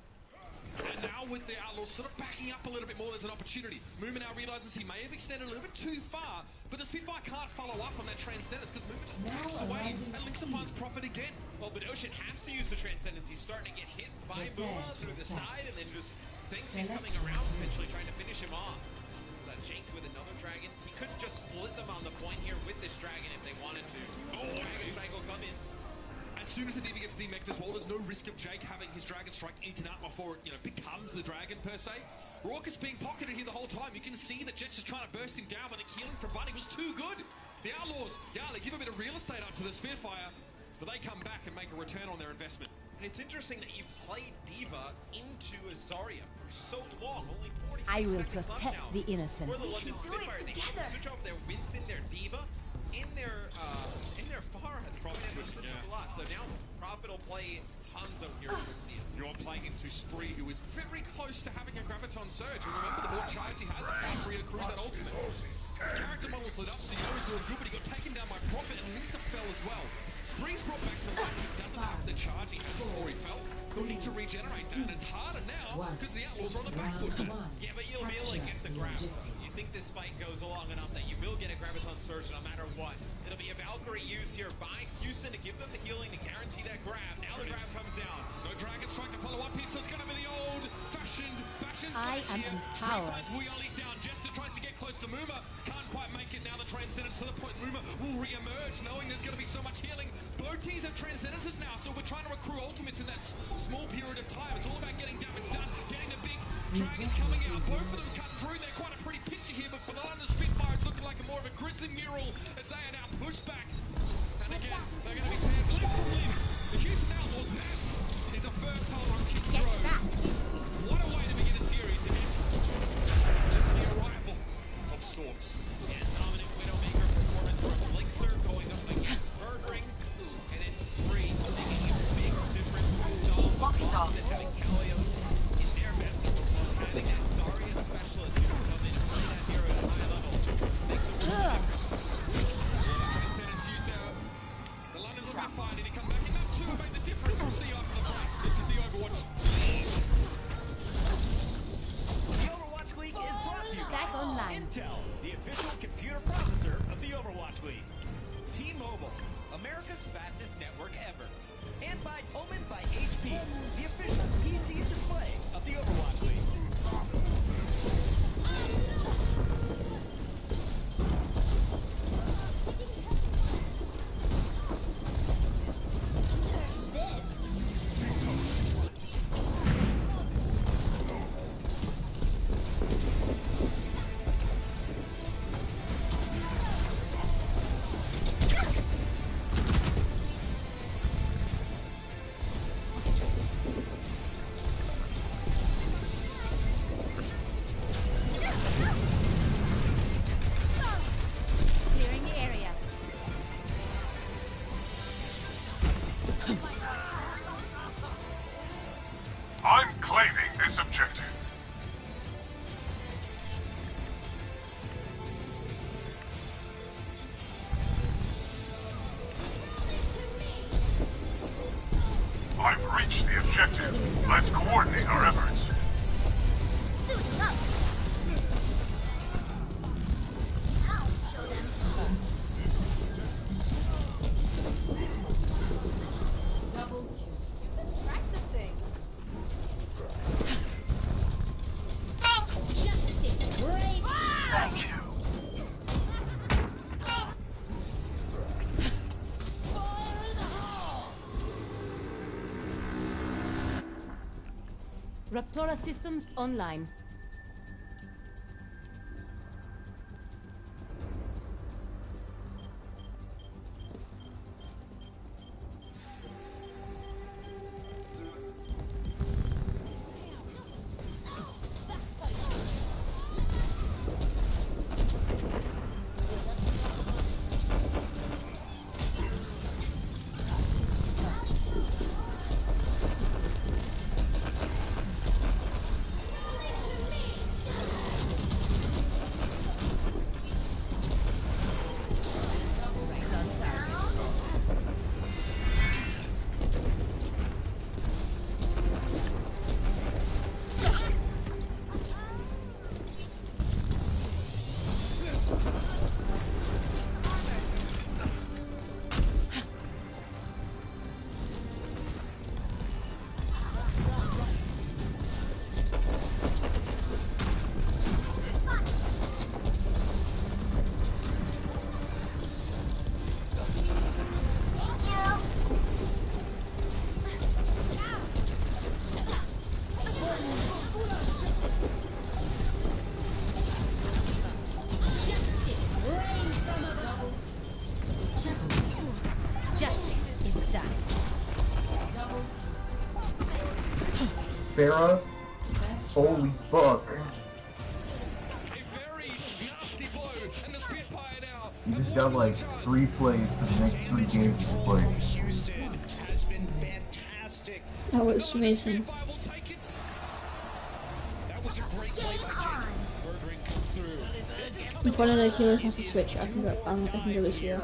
And now with the Outlaws sort of backing up a little bit more, there's an opportunity. Moomin now realizes he may have extended a little bit too far, but the Spitfire can't follow up on that Transcendence because Moomin just backs away and Linksa finds Prophet again. Well, but Ocean has to use the Transcendence. He's starting to get hit by Mooma through the side and then just thinks he's coming around, potentially trying to finish him off. So Jake with another dragon. He could just split them on the point here with this dragon if they wanted to. Oh, Dragon Strike will come in. As soon as the D B gets demeched as well, there's no risk of Jake having his Dragon Strike eaten up before it, you know, becomes the dragon per se. Raucus being pocketed here the whole time. You can see that Jet's just trying to burst him down, but the healing from Bunny was too good. The Outlaws, yeah, they give a bit of real estate up to the Spitfire, but they come back and make a return on their investment. And it's interesting that you've played D.Va into a Zarya for so long, only forty I will seconds protect left now. the innocent. For the London Spitfire, they can switch over their Winston, their D.Va, in their uh, in their Pharah, probably switched yeah. a lot. So now Prophet will play Hanzo here. You're playing into Spree, who is very close to having a Graviton Surge. And remember, the more charge he has, the faster he accrues that ultimate. His character model's lit up, so he knows doing good, but he got taken down by Prophet, and Linksa fell as well. Spree's brought back to life, he doesn't have the charge he had before he fell. He'll need to regenerate that, and it's harder now because the Outlaws are on the back foot. Yeah, but you'll be able to get the grab. You think this fight goes along enough that you will get a Graviton Surge no matter what. It'll be a Valkyrie used here by Houston to give them the healing to guarantee that grab. Now the grab comes down. No Dragon Strike to follow up here, so it's going to be the old-fashioned fashion I am here. empowered. Wheelies down. Jester tries to get close to Mooma. Can't quite make it now. The Transcendence to the point. Mooma will re-emerge, knowing there's going to be so much healing. Both teams have Transcendences now, so we're trying to accrue ultimates in that small period of time. It's all about getting damage done, getting the big dragons coming out. Both of them cut through. They're quite a pretty picture here, but for the London Spitfire, it's looking like a more of a grisly mural as they are now pushed back. And again, they're going to be paired limb from limb. The Houston Outlaws, that is a first hold on King's Road. What a way to begin a series, it is. This is the arrival of sorts. And dominant Widowmaker performance from Linksa going up against Birdring. And it's Spree making a big difference. Dom is having Kalios in their best performance. Having that Zarya specialist who can come in and play that hero at a high level makes a world of difference. Transcendence used there. The London Spitfire, did he come back in that too? Made the difference. We'll see you after the break. This is the Overwatch. The Overwatch League is brought to you Back online. Intel, the official computer processor of the Overwatch League. T-Mobile, America's fastest network ever. And by Omen by H P, the official P C display of the Overwatch League. Clearing the area. I'm claiming this objective. I've reached the objective. Let's coordinate our efforts. Suiting up. I'll show them. Double kill. Practicing. Justice. Great. Thank you. Raptora systems online. Sarah? Holy fuck. You just got like three plays for the next three games you play. That was amazing. If one of the healers wants to switch, I can go. Um, I can go Lucio.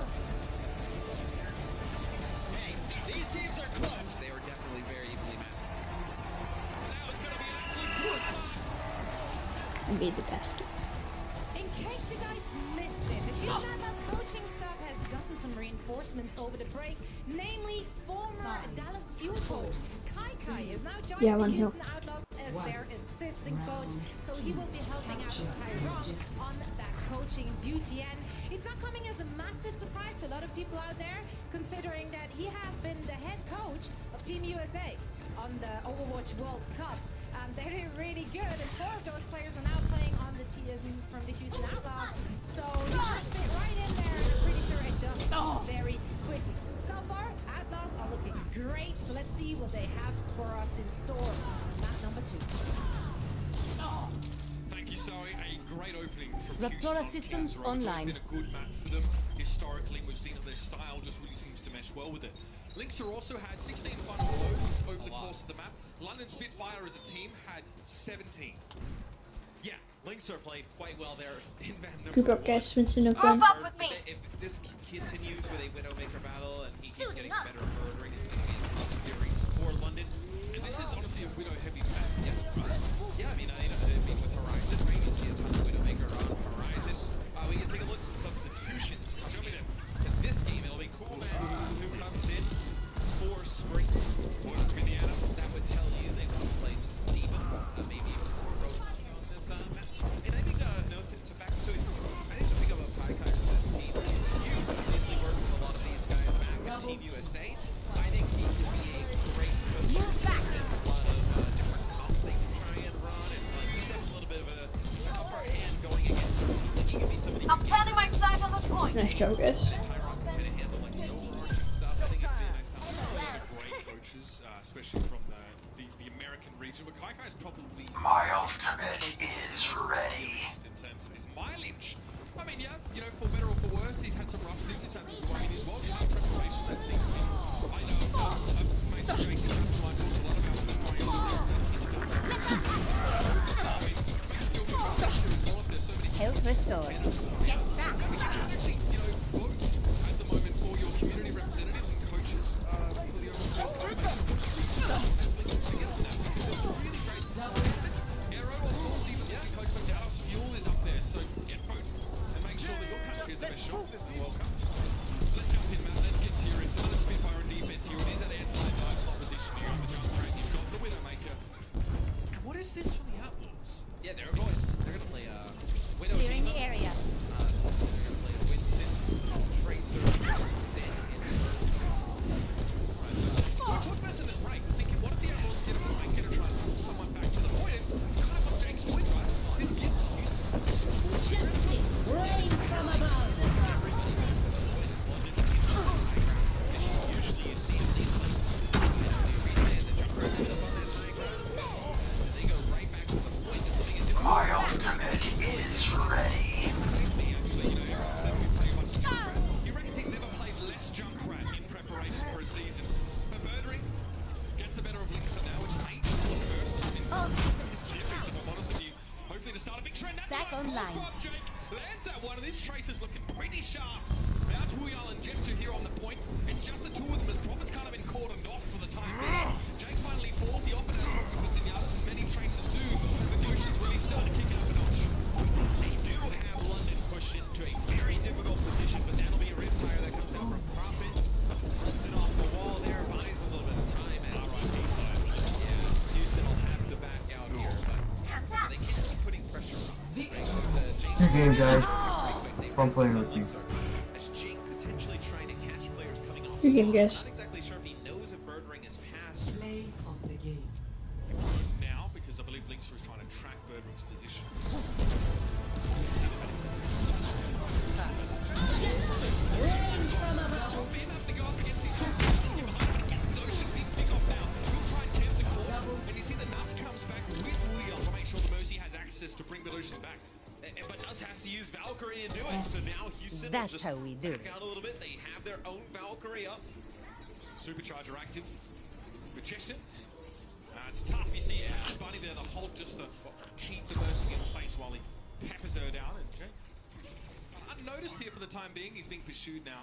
And be the best. In case you guys missed it, the Houston Outlaws coaching staff has gotten some reinforcements over the break, namely former Dallas Fuel coach Kai Kai is now joining Yeah, the one Houston hill. Outlaws as their assistant coach, so he will be helping out Tyrone on that coaching duty. And it's not coming as a massive surprise to a lot of people out there, considering that he has been the head coach of Team U S A on the Overwatch World Cup. Um, they're doing really good, and four of those players are now playing on the team from the Houston Outlaws. So he should fit right in there, and I'm pretty sure adjust oh. very quickly. So far, Outlaws are looking great. So let's see what they have for us in store. Map number two. Oh. Thank you, Zoe. A great opening from Raptora Houston. systems Yeah, online. It's been a good map for them. Historically, we've seen that their style just really seems to mesh well with it. Lynxer also had sixteen final blows over the course of the map. London Spitfire as a team had seventeen. Yeah, Lynxer played quite well there in map number Group up, guys. Winston, no Group gun. up with me. If this continues with a Widowmaker battle and he keeps getting better at murdering, it's going to be a tough series for London. And this is honestly a Widow heavy map. Yeah, right? Yeah, I mean, I, I mean with Horizon, right? You see a ton of Widowmaker on Horizon. Uh, we can take a look at some substitutions. Show me that in this game, it'll be Cool Man who comes in for Spring for Indiana. That would tell you they want to play some Demon, uh, maybe even some Rogue on this uh, map. And I think, uh, no, to, to back to it, I think the thing about Kai Kai for this team is you obviously work with a lot of these guys back in Team U S A. I think he could be a great coach. Move back! A lot of uh, different comps they can try and run, and like, he's got a little bit of a upper hand going against him. He can be somebody. I'm planning my sight on the point. Nice job, guys. Especially from the, the, the American region, but Kai Kai is probably my ultimate is ready. In terms of his mileage. I mean, yeah, you know, for better or for worse, he's had some rough stints, he's had some rain as well. You know, preparation, that seems to be. I know, uh, I've made some drinking after my talks a lot about the rain. Health restored. Get back! Actually, you know, vote at the moment for your community representatives and coaches uh, for the overall. Fuel is up there, so get vote and make sure that your country is special and welcome. Let's jump in, man. Let's get serious. Another Spitfire and defense here. It is that anti-dive proposition here on the jump track. You've got the Widowmaker. And what is this for the Outlaws? Yeah, they're boys. They're gonna play uh, Widow. Clearing the area. Uh, they're gonna play Winston, Tracer, Zen, and we talked about this in this break. We're thinking, what if the Outlaws get a point, get a try and pull someone back to the point? And kind of what Jake's doing, right? This gives Justice reigns from above. My ultimate is ready. He reckons he's never played less Junkrat in preparation for a season. But Murdering gets the better of Lynxer now. It's eight for the first time in series, if I'm honest with you. Hopefully to start a big trend. That's Back a nice online. spot, Jake. Lands that one, and this Tracer's looking pretty sharp. Now Tuyal and Jester here on the point. It's just the two of them as Prophet's kind of been cordoned off for the time being. Jake finally falls. He often has Octopus in the others, and many Tracers do. But the Ocean's really starting to kick up a notch. They do have London pushed into a very difficult position, but that'll be a rip tire that comes out from Prophet. Flips it off the wall there, buys a little bit of time, and yeah, Houston will have to back out here, but they can't keep putting pressure on. Good game, guys. Fun playing with you. Good game, guys. Not exactly sure if he knows if Birdring is past. Play of the game. Now, because I believe Lynxer is trying to track Birdring's position. Reigns from above. So being able to go up against these Oceans, get behind him, get those should be big off now. He'll try and camp the course, and you see the Nusk come Bidoshin back. Uh, but does has to use Valkyrie to do it. So now Houston That's will just how we do back it. out a little bit. They have their own Valkyrie up. Supercharger active. Majestic. Uh, it's tough. You see uh, Bunny there, the Hulk just to keep the Mercy in place while he peppers her down. And Jake, unnoticed here for the time being, he's being pursued now.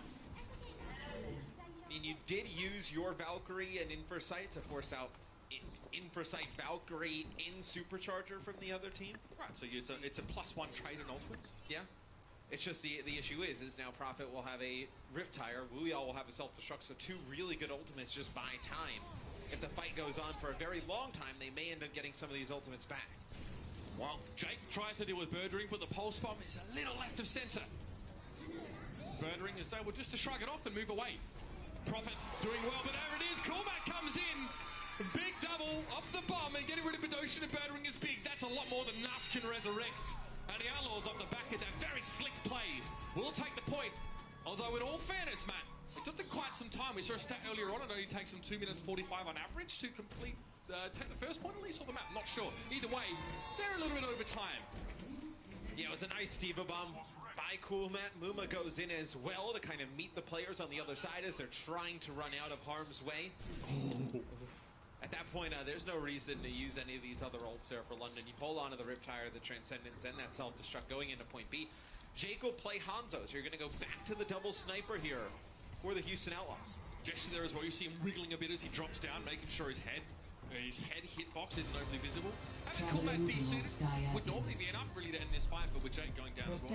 I mean, you did use your Valkyrie and Infrasight to force out in Infrasight Valkyrie in Supercharger from the other team. Right, so it's a, it's a plus one trade in ultimates. Yeah. It's just the the issue is, is now Prophet will have a Riptire, Wuya will have a self-destruct, so two really good ultimates just buy time. If the fight goes on for a very long time, they may end up getting some of these ultimates back. Well, Jake tries to deal with Birdring, but the pulse bomb is a little left of center. Birdring is able just to shrug it off and move away. Prophet doing well, but there it is. Cormac comes in. Big double off the bomb, and getting rid of Bidoshin and Birdring is big. That's a lot more than Nas can resurrect. And the Outlaws off the back of that very slick play will take the point. Although in all fairness, Matt, it took them quite some time. We saw a stat earlier on, it only takes them two minutes forty-five on average to complete, uh, take the first point at least on the map. Not sure. Either way, they're a little bit over time. Yeah, it was a nice Diva bomb by Cool Matt. Muma goes in as well to kind of meet the players on the other side as they're trying to run out of harm's way. At that point, uh, there's no reason to use any of these other ults there for London. You hold on to the Riptire, the Transcendence, and that self-destruct going into point B. Jake will play Hanzo, so you're going to go back to the double sniper here for the Houston Outlaws. Gesture there as well. You see him wiggling a bit as he drops down, making sure his head, uh, his head hitbox isn't overly visible. Having called that decent would normally be enough really to end this fight, but with Jake going down as well,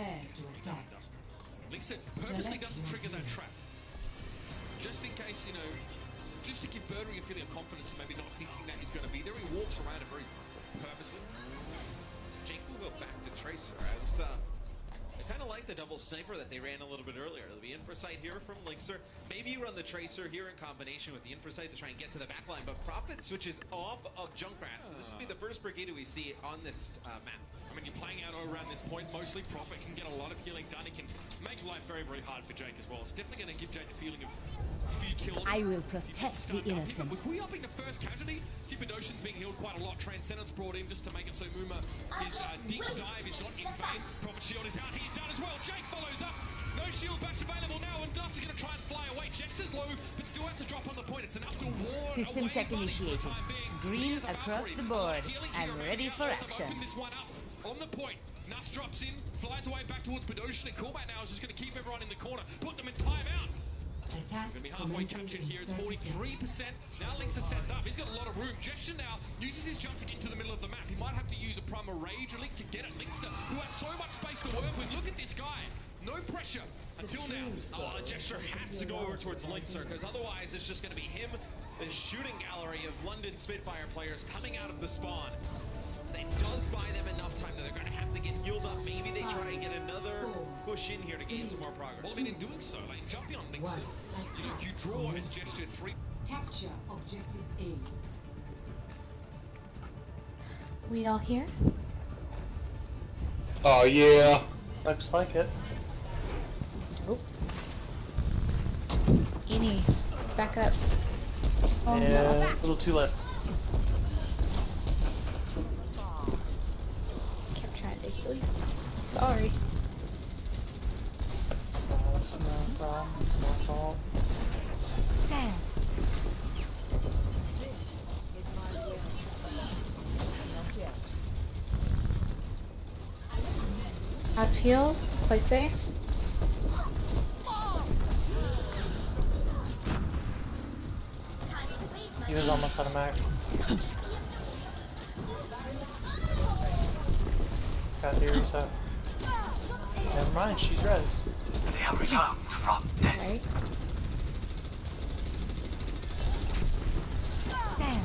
Lisa purposely doesn't trigger that trap, just in case, you know, just to give Birdring a feeling of confidence and maybe not thinking that he's going to be there. He walks around it very purposely. Jake will go back to Tracer. I was, uh, I kind of like the double sniper that they ran a little bit earlier. It'll be Infrasight here from Linkser. Maybe you run the Tracer here in combination with the Infrasight to try and get to the back line, but Prophet switches off of Junkrat. So this will be the first Brigade we see on this uh, map. I mean, you're playing out around this point, mostly Prophet can get a lot of healing done. It can make life very, very hard for Jake as well. It's definitely going to give Jake a feeling of a few kills. I will protect the innocent. With we upping the first casualty, Bidoshin's being healed quite a lot. Transcendence brought in just to make it so Muma, his uh, deep dive is not in vain. Prophet shield is out, he's done as well. Jake follows up. No shield bash available now, and Dust is going to try and fly away. Jester's low, but still has to drop on the point. It's enough to ward System check initiated. Green across the board. I'm ready for action. This one up on the point. Nuss drops in, flies away back towards Bidoshin, and Cormac now is just going to keep everyone in the corner, put them in timeout. Attack Going to be halfway captured here. It's forty-three percent. Now Linkser sets up. He's got a lot of room. Gesture now uses his jump to get to the middle of the map. He might have to use a Primal Rage Link to get at Linkser, who has so much space to work with. Look at this guy. No pressure until now. Oh, Gesture has to go over towards Linkser, because otherwise it's just going to be him, the shooting gallery of London Spitfire players coming out of the spawn. That does buy them enough time that they're going to have to get healed up. Maybe they try and get another push in here to gain some more progress. Well, I mean, in doing so, like jumping on Linkser, you know, you draw his Gesture three. Capture objective A. We all here? Oh yeah, looks like it. Oh. Eni, back up. Oh, yeah, no, back. a little too late. Kept trying to heal you. Sorry. That's no problem. My fault. Damn. This is my will. Not yet. Out of heals, play safe. He was almost out of mag. Got theories up. Never mind, she's rezzed. They have returned from death. Right. Damn.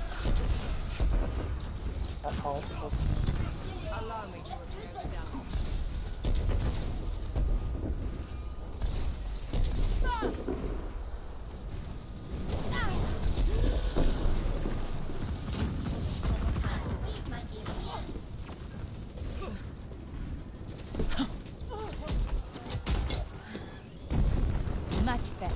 That halt. Allow me to observe it down. Much better.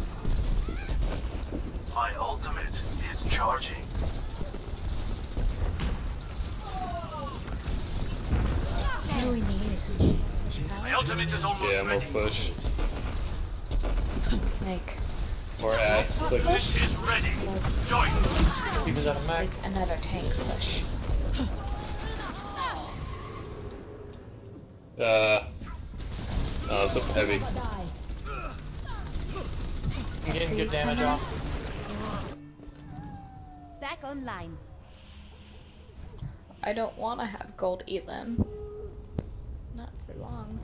My ultimate is charging. do we need? My ultimate is almost Yeah, more ready. push. Like, Or ass. Like, Is ready. Join. He was out of mag. like another tank push. uh. Oh, so heavy. I'm getting good damage off. Back online. I don't want to have gold elim. Not for long.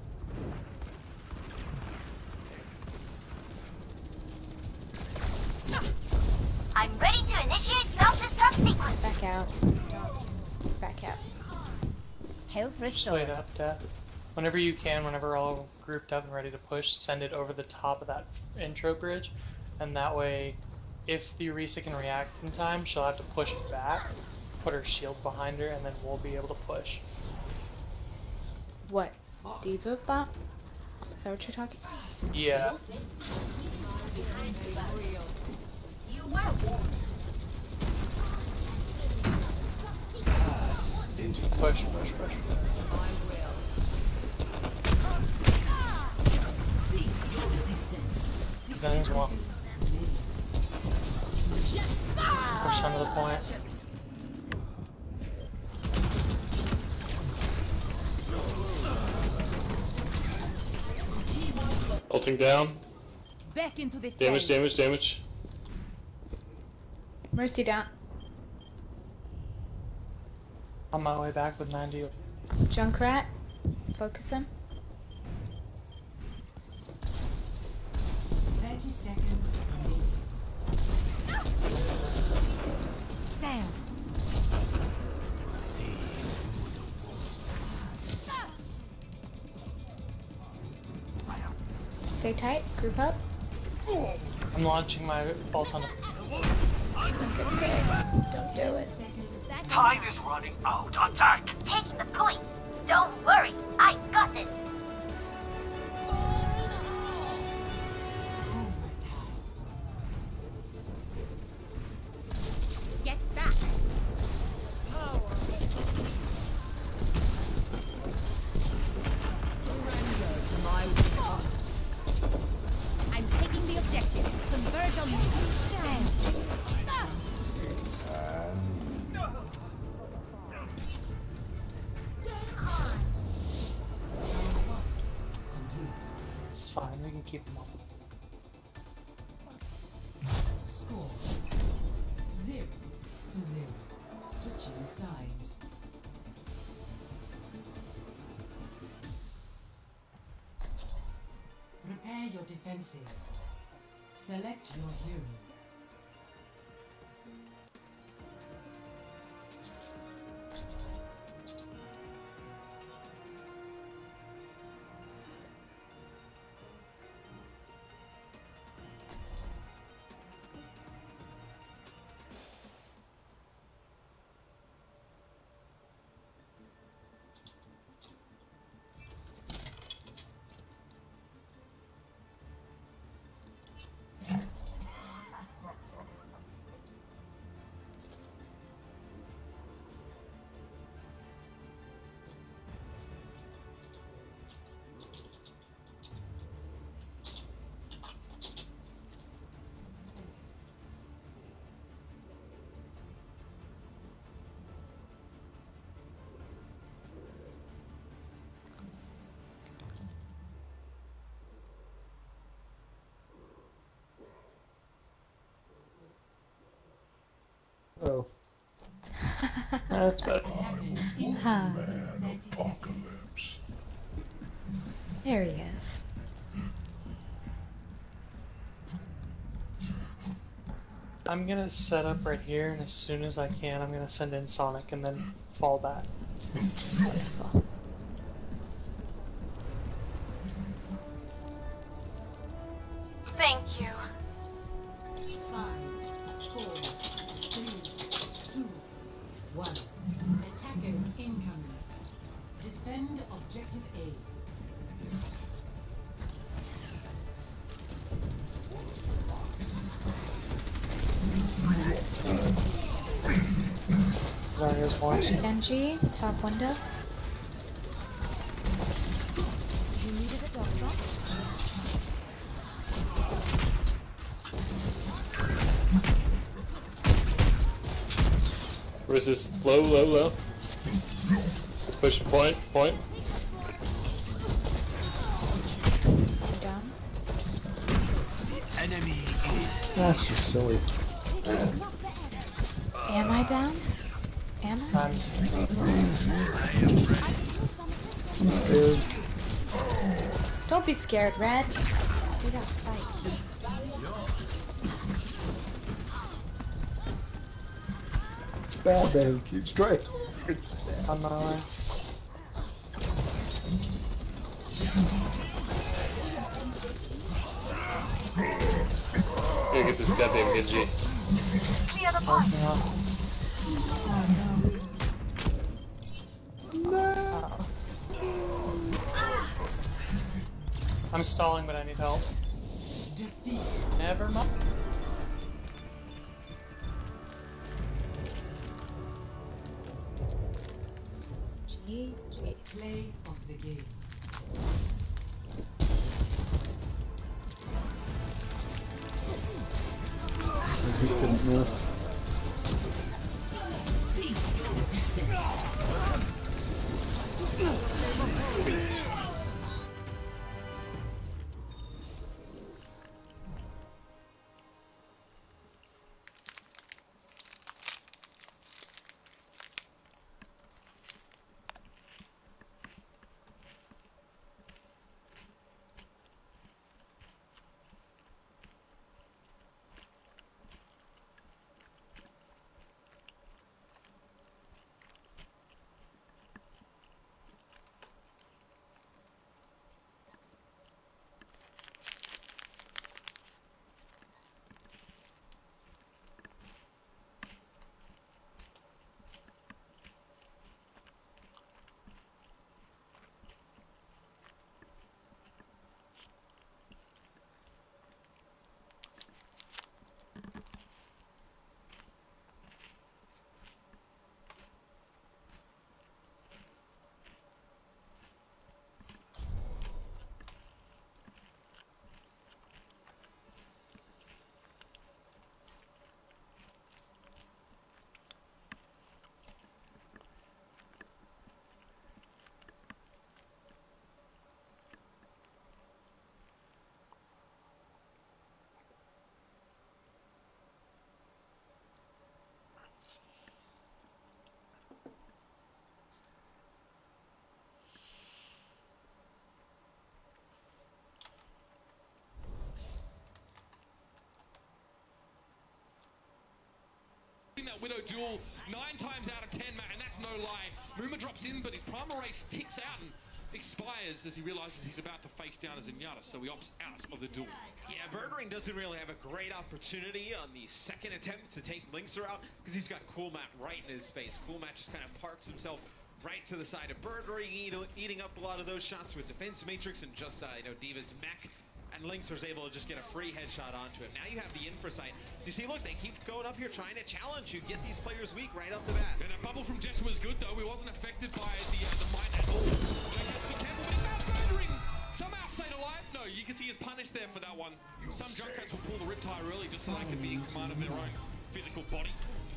I'm ready to initiate self-destruct sequence. Back out. Don't. Back out. Health Just restored. wait up, Death. Whenever you can, whenever we're all grouped up and ready to push, send it over the top of that intro bridge. And that way, if the Orisa can react in time, she'll have to push back, put her shield behind her, and then we'll be able to push. What? Diva bot? Is that what you're talking? Yeah. Push, push, push. Zen's one. Push onto the point. Ulting down. Back into the Damage, fray. damage, damage. Mercy down. On my way back with ninety. Junkrat. Focus him. thirty seconds. Stand. Stay tight. Group up. I'm launching my bolt on the. Don't do it. Time is running out. Attack. Taking the point. Don't worry, I got this. Get back. Surrender to my will. I'm taking the objective. Converge on me. Stand. It's fine, we can keep them off. Score zero to zero. Switching sides. Prepare your defenses. Select your hero. Oh. That's better. Huh. There he is. I'm gonna set up right here, and as soon as I can, I'm gonna send in Sonic and then fall back. Thank you. Five, four, three, two, one. Attackers incoming. Defend objective A. Zarya's one. Genji, top window. Where's this? Low, low, low. Push point, point. Down. Enemy is. That's just silly. Am I down? Am I? I'm I'm scared. Don't be scared, Red. We got fight. It's bad that he keeps trying. on my way. Gotta get this goddamn Genji. Clear the point. No. I'm stalling, but I need help. Never mind. G G. Play of the game. He couldn't miss. Cease your resistance. That Widow duel nine times out of ten, Matt, and that's no lie. Muma drops in, but his primal race ticks out and expires as he realizes he's about to face down a Zenyatta, so he opts out of the duel. Yeah, Birdring doesn't really have a great opportunity on the second attempt to take Linkzr out because he's got Cool Matt right in his face. Cool Matt just kind of parks himself right to the side of Birdring, eat, eating up a lot of those shots with Defense Matrix and just, uh, you know, Diva's mech. And Linkzr's able to just get a free headshot onto him. Now you have the infra sight. So you see, look, they keep going up here trying to challenge you, get these players weak right off the bat. And that bubble from Jess was good, though. He wasn't affected by the, uh, the might at all. So he has to be careful, but he found Birdring. Somehow stayed alive. No, you can see he's punished there for that one. Some Junkrats will pull the Riptide early just so they can be in command of their own physical body.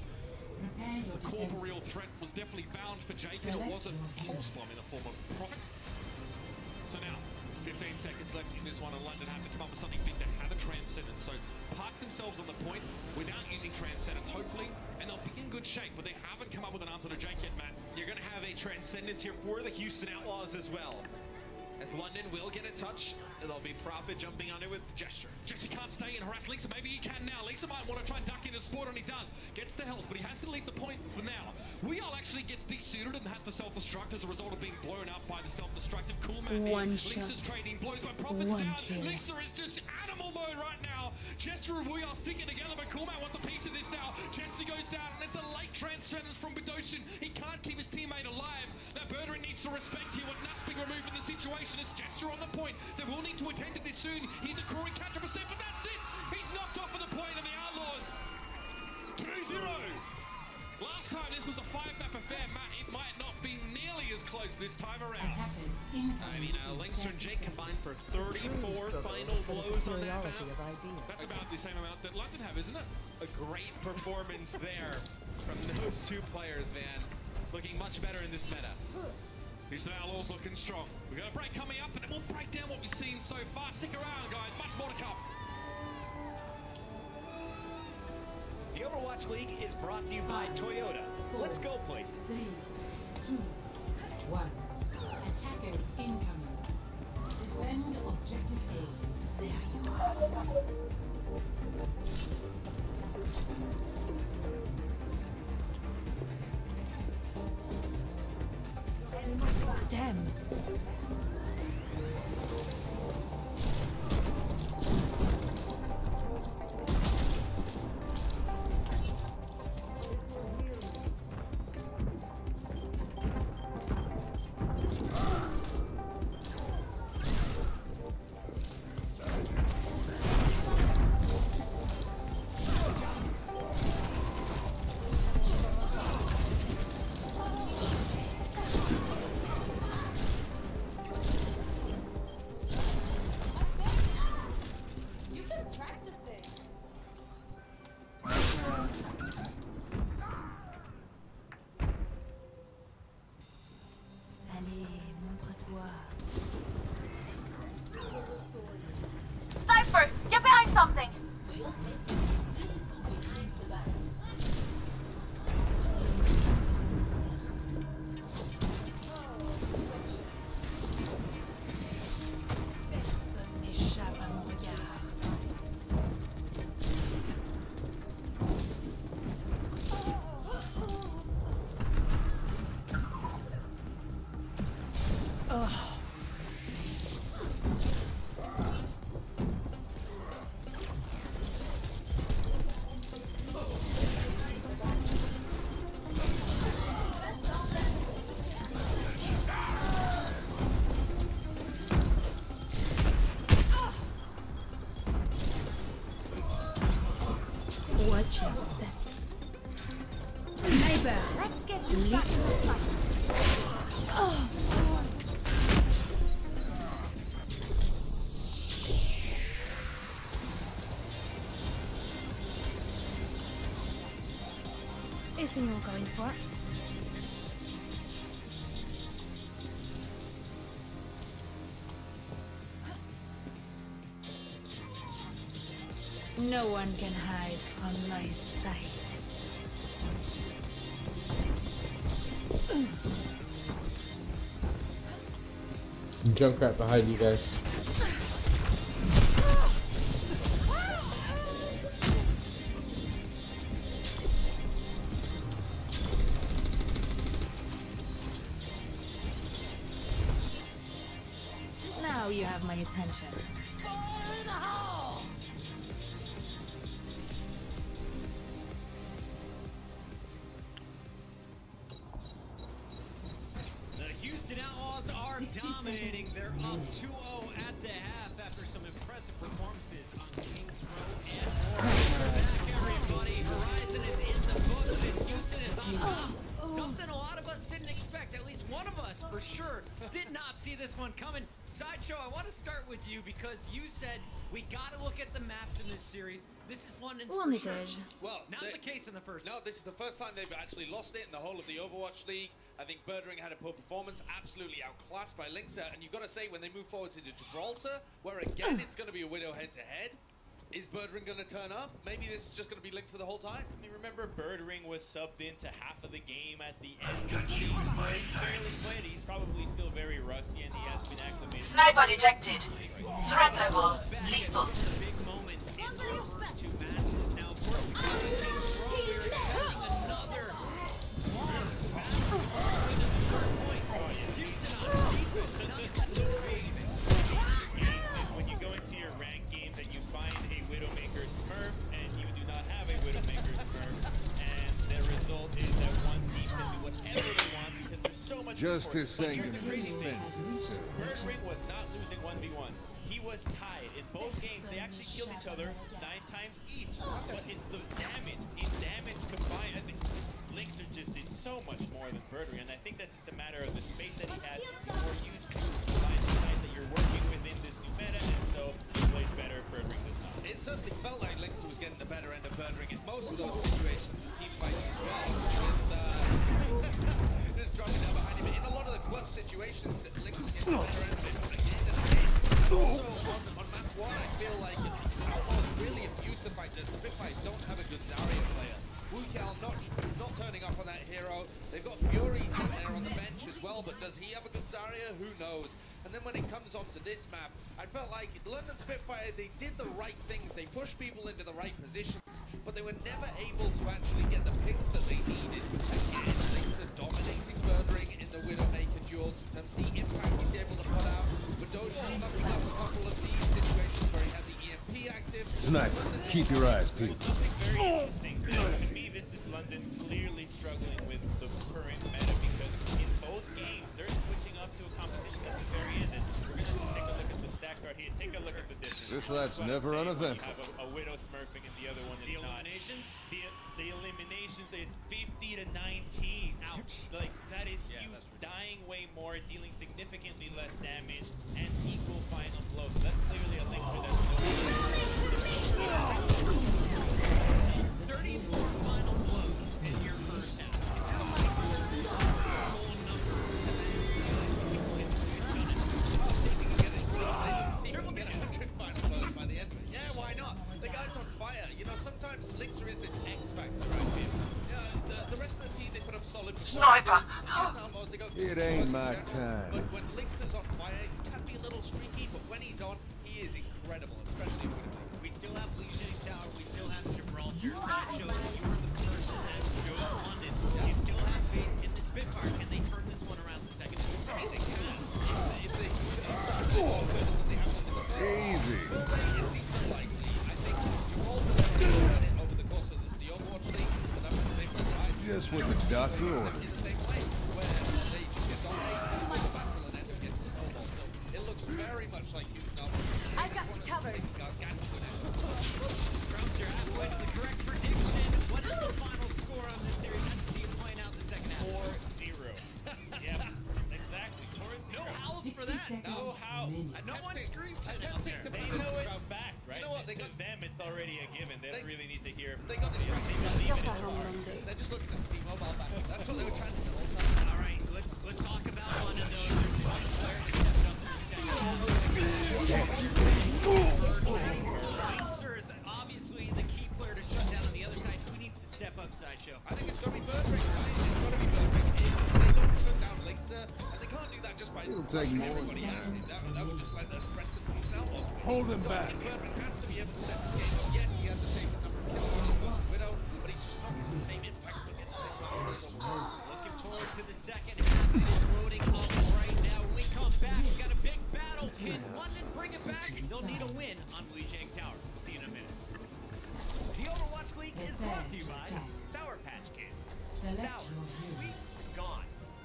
The corporeal threat was definitely bound for Jake, and it was a pulse bomb in the form of Prophet. So now, fifteen seconds left in this one, and London have to come up with something big to have a Transcendence. So park themselves on the point without using Transcendence, hopefully, and they'll be in good shape, but they haven't come up with an answer to Jake yet, Matt. You're going to have a Transcendence here for the Houston Outlaws as well. As London will get a touch, there'll be Prophet jumping on it with Gesture. Jesse can't stay and harass Linkzr. Maybe he can now. Linkzr might want to try and duck into Sport, and he does. Gets the health, but he has to leave the point for now. Weal actually gets desuited and has to self-destruct as a result of being blown up by the self-destructive Cool Man. One shot. Linkzr's trading blows, but Prophet's One down. kill. Linkzr is just animal mode right now. Gesture and Weal sticking together, but Cool Man wants a piece of this now. Gesture goes down, and it's a late Transcendence from Bidoshin. He can't keep his teammate alive. That Birdring needs to respect here. What Nuts being removed from the situation is Gesture on the point. They will need to attend to this soon. He's a crewing catcher percent, but that's it. He's knocked off of the point of the Outlaws. two zero. Last time this was a five-map affair, Matt. It might not be nearly as close this time around. I mean, uh, Linkzr and Jake combined for thirty-four final blows on that map. That's about the same amount that London have, isn't it? great performance there from those two players, man. Looking much better in this meta. These Outlaws looking strong. We've got a break coming up, and it will break down what we've seen so far. Stick around, guys. Much more to come. The Overwatch League is brought to you by Toyota. Let's go places. Three, two, one. Attackers incoming. Defend objective A. There you are. Damn. Cypher, get behind something! Watch your step. Sniper! Let's get you back to the fight. Oh. Essayons encore une fois. No one can hide from my sight. Junkrat behind you guys. Now you have my attention. Dominating, they're up two oh at the half after some impressive performances on Kings Row and more. Back everybody, Horizon is in the books and Houston is on top. Something a lot of us didn't expect, at least one of us for sure, did not see this one coming. Sideshow, I want to start with you because you said we got to look at the maps in this series. This is London for sure. Well, not they, the case in the first. No, this is the first time they've actually lost it in the whole of the Overwatch League. I think Birdring had a poor performance, absolutely outclassed by Linkser, and you've got to say when they move forward into Gibraltar, where again it's going to be a Widow head-to-head, is Birdring going to turn up? Maybe this is just going to be Linkser the whole time? I mean, remember Birdring was subbed into half of the game at the end. I've got you in my sights. He's probably still very rusty and he has been acclimated. Sniper detected. Threat level lethal. Big moment in the first two matches. Now, of course, we're expecting another long battle. When you go into your ranked games and you find a Widowmaker Smurf and you do not have a Widowmaker Smurf, and the result is that one team can do whatever they want because there's so much Justice support. But here's the Sagan crazy thing. dispenses. Birdring was not losing one v one. He was tied. In both games, they actually killed each other nine times each. But it's the damage, in damage combined, I think Linkser just did so much more than Birdring, and I think that's just a matter of the space that he had before you find the side that you're working within this new meta, and so he plays better, Birdring does not. It certainly felt like Linkser was getting the better end of Birdring in most of those situations in team fights as well. With, uh, just dropping down behind him. In a lot of the clutch situations, Lynx gets the better end of it again and again. And also on, on map one, I feel like Outlaws really abuse the fact that Spitfires don't have a good Zarya player. Wuqiao not, not turning up on that hero. They've got Fury sitting there on the bench as well, but does he have a good Zarya? Who knows? And then when it comes onto this map, I felt like London Spitfire, they did the right things. They pushed people into the right positions, but they were never able to actually get the picks that they needed. Again, things are dominating Birdring in the Widowmaker duels in terms of the impact he's able to put out. But Dojo knocking up a couple of these situations where he has the E M P active. Sniper, keep your eyes peeled. Something very interesting. To me, this is London clearly struggling with the current meta because in both games they're switching up to a competition at the very end. And we're gonna have to take a look at the stack card here. Take a look at the distance. This lap's never uneventful. You have a, a Widow smurfing and the other one is The not. eliminations? The, the eliminations is fifty to nineteen. Ouch. Like that is Yeah, you that's dying way more, dealing significantly less damage, and equal final blows. That's clearly a Linkser that's thirty-four final blows in your first half. Yeah, why not? The guy's on fire. You know, sometimes Linkser is this X factor, right? Yeah, the, the rest of the team, they put up solid Sniper! It ain't my time. But when Linkser's on fire, he can be a little streaky, but when he's on, he is incredible, especially with him. We still have Legion Tower, we still have Gibraltar. That shows you were the person that chose London. You still have faith in the Spitfire. Can they turn this one around the second? I mean, they can. If they, if they start to open, they have to look at Easy. It seems unlikely. I think Gibraltar has done it over the course of the, the Overwatch League, but that's what they've tried. Just what the doctor ordered. In the same way, where they just get dominated with the battle and end up getting snowballed. So it looks very much like Houston. I've got you covered. Crumbs, you're halfway to the correct prediction. What is the final score on this series? Let's see you point out the second half. four zero. Yep, exactly. four zero. No howls for that. No how. No one screams at them out Attempting there. to They beat know it. it back, right? You know what, they to got- them, it's already a given. They, They- don't really need to hear. They got Yeah, distracted. they believe in it. They're just looking at the mobile back. That's what they were trying to do all the time. All right, let's let's talk about one of those. Linkser is obviously the key player to shut down on the other side. Who needs to step up, Sideshow? I think it's got to be Birdring, right? It's got to be Birdring. If they don't shut down Linkser, and they can't do that just by It'll take more everybody than out. That, that would just let the rest of the teams out. Hold him so back. I think Birdring has to be able to set the game. Yes, he has the same number of kills as Widow, but he's just not getting the same impact. But get the same number as Overwatch. Looking forward to the second half. It is loading up right now. When we come back, we got a big battle. Can London bring it back? They'll need a win on Lijiang Tower. We'll see you in a minute. The Overwatch League is brought to you by Sour Patch Kids. Select Sour, your hero. sweet, gone.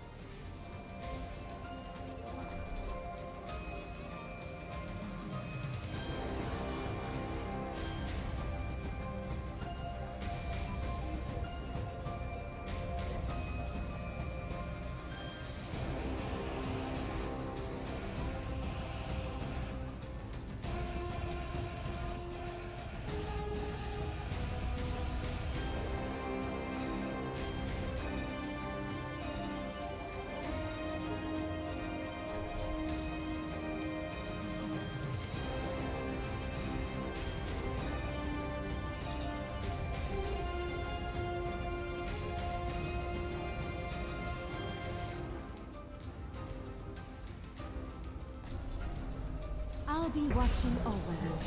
I'll be watching over you.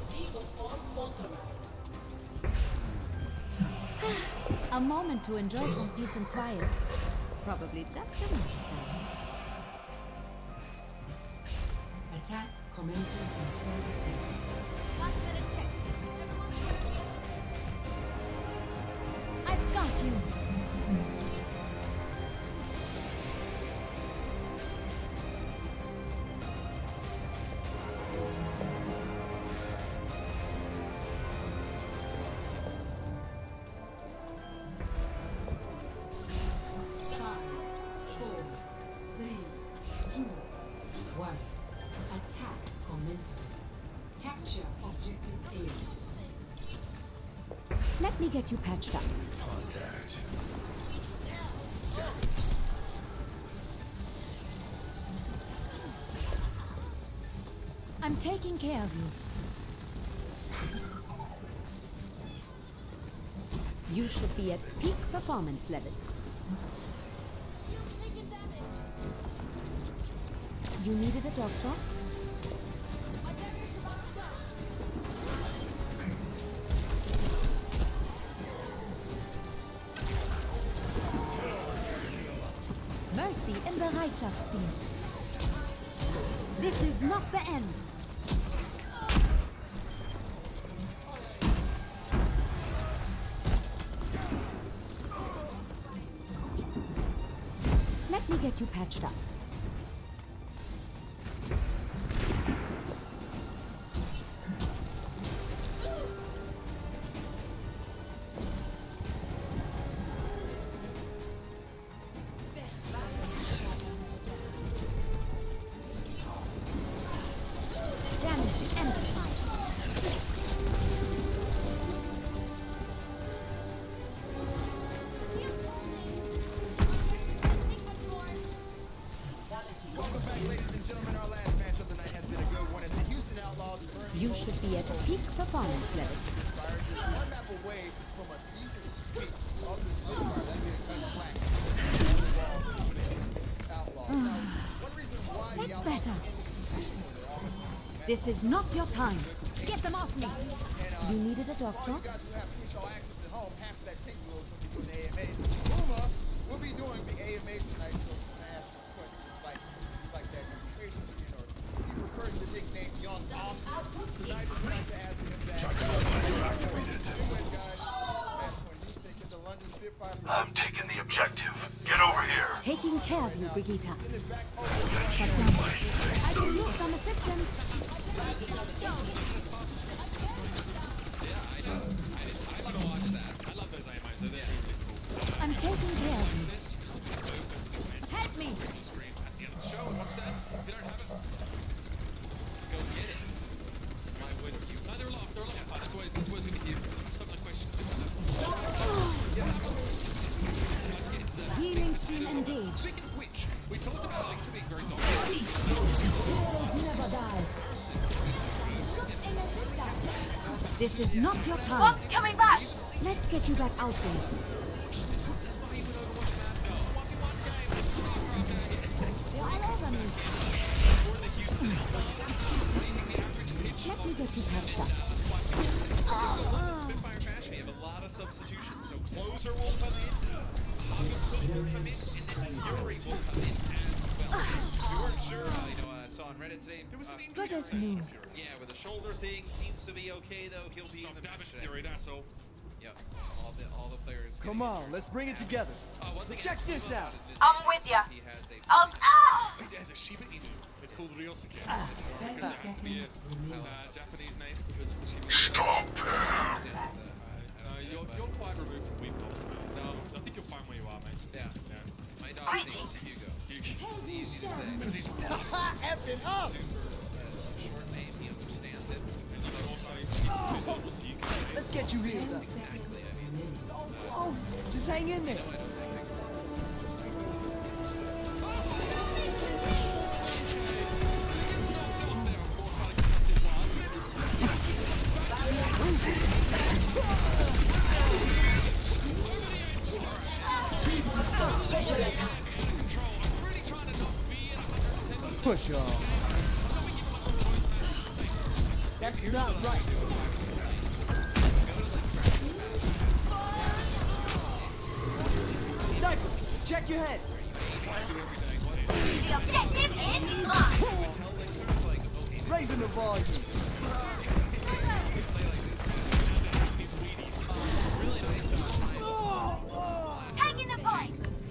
A moment to enjoy some peace and quiet. Probably just enough time. Attack commences in thirty seconds. Last minute check. I've got you. Five, four, three, two, one. Attack commencing. Capture me get you patched up. Contact. I'm taking care of you. You should be at peak performance levels. You needed a doctor? Mercy in Bereitschaftsdienst. This is not the end. Let me get you patched up. You should be at peak performance levels. One map away from a season sweep of this Spitfire. That being kind of That's better. This is not your time. Get them off me. You needed a doctor? You guys who have P H R access at home, half of that tank will be doing the A M A. Uma will be doing the A M A tonight, so I'm going to ask you a question. Just like, just like that concentration skin, or he prefers the nickname Young Austin. Tonight is time to ask him that. I'm taking the objective. Get over here. Taking care of you, Brigitte. I can use some assistance. I'm taking care of you. Help me! Healing stream engaged. Speaking of which, we talked about Alexa being very dominant. Never die. This is not your time. What's coming back? Let's get you back out there. They're all over me. Let me get you patched up. Spitfire Bash, we have a lot of substitutions, so Closer will come in, August will come in, and then Yuri will come in as well. We weren't sure, uh, you know, I saw on Reddit today, there was some injury. Good as new. Yeah, with the shoulder thing, seems to be okay though, he'll be in the match today. Yuri, that's all. Yep, all the, all the players. Come on, let's bring it together. Uh, one thing Check this out. I'm with ya. He has a Um, ah! He has a Shiba Inu. It's called Ryosuke. Ah. It happens to be a uh, Japanese name. Stop Uh, you're, you're quite removed from Weepon. No, I think you'll find where you are, mate. Yeah. yeah. My dog thinks Hugo. Hugo. It's easy to say. Because he's effing up! super uh, short name. He understands it. And you can also use two syllables so you can... Let's get you here. Exactly. I mean, So close. Just hang in there. Special attack. Push on. That's not right. Sniper, check your head. The objective is mine. Raising the volume. Taking the point.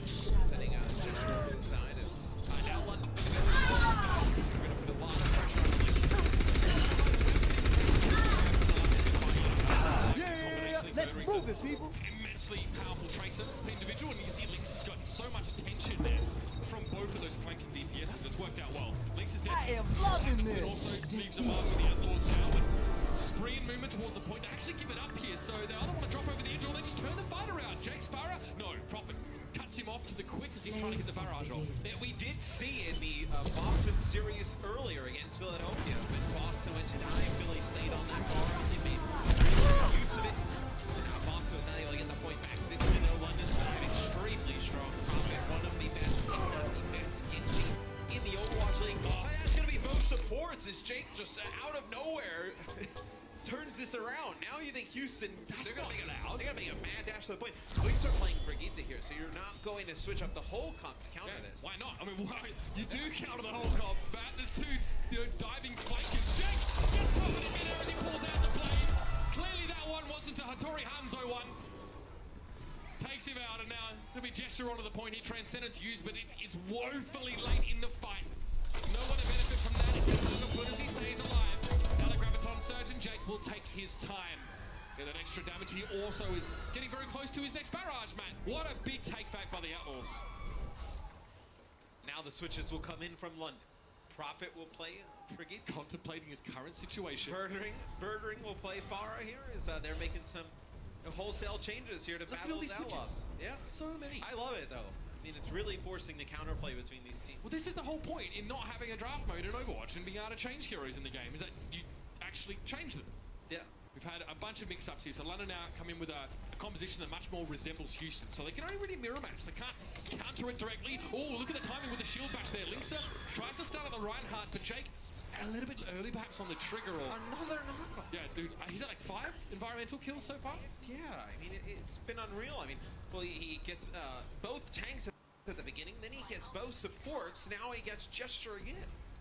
Yeah, let's move it, people. Immensely powerful tracer individual, and you can see Lynx has gotten so much attention there from both of those flanking D P Ss. It's worked out well. Lynx is dead. I am loving It this. also leaves a mark on the Outlaws now, but spree and movement towards the point to actually give it up here. So they either want to drop over the edge or they just turn the fight around. Jake Sparrow, no, Prophet cuts him off to the quick as he's trying to get the barrage off. Yeah, we did see in the uh, Boston series earlier against Philadelphia, but Boston went to nine, Philly stayed on that bar, they made really good use of it. And now Boston was not able to get the point back. This is though London's side extremely strong. Prophet, one of the best, if not the best, Genji in the Overwatch League. Oh, that's going to be both supports as Jake just uh, out of nowhere turns this around. Now you think Houston, That's they're going to make it out. They're going to make a mad dash to the point. We start playing Brigitte here, so you're not going to switch up the whole comp to counter Yeah, this. why not? I mean, why? You do counter the whole comp, but there's two, you know, diving flankers. Jake just popping in there as he pulls out the blade. Clearly that one wasn't a Hattori Hanzo one. Takes him out, and now there'll be gesture onto the point here. Transcendence used, but it, it's woefully late in the fight. No one to benefit from that except Hagapun as he stays alive. Now the Graviton Surge and Jake will take his time. Get that extra damage. He also is getting very close to his next barrage, man. What a big take back by the Outlaws. Now the switches will come in from London. Prophet will play Brigitte. Contemplating his current situation. Birdring, Birdring will play Farah here as uh, they're making some uh, wholesale changes here to Look at battle all these the Outlaws. switches. Yeah, So many. I love it though. I mean, it's really forcing the counterplay between these teams. Well, this is the whole point in not having a draft mode in Overwatch and being able to change heroes in the game, is that you actually change them. Yeah. We've had a bunch of mix-ups here, so London now come in with a, a composition that much more resembles Houston, so they can only really mirror match. They can't counter it directly. Oh, look at the timing with the shield bash there. Linksa tries to start on the Reinhardt, but Jake a little bit early perhaps on the trigger. Or Another knockoff. Yeah, dude, uh, he's at like five environmental kills so far. Yeah, I mean, it, it's been unreal. I mean, well, he, he gets uh, both tanks at the beginning, then he gets both supports, now he gets gesture again.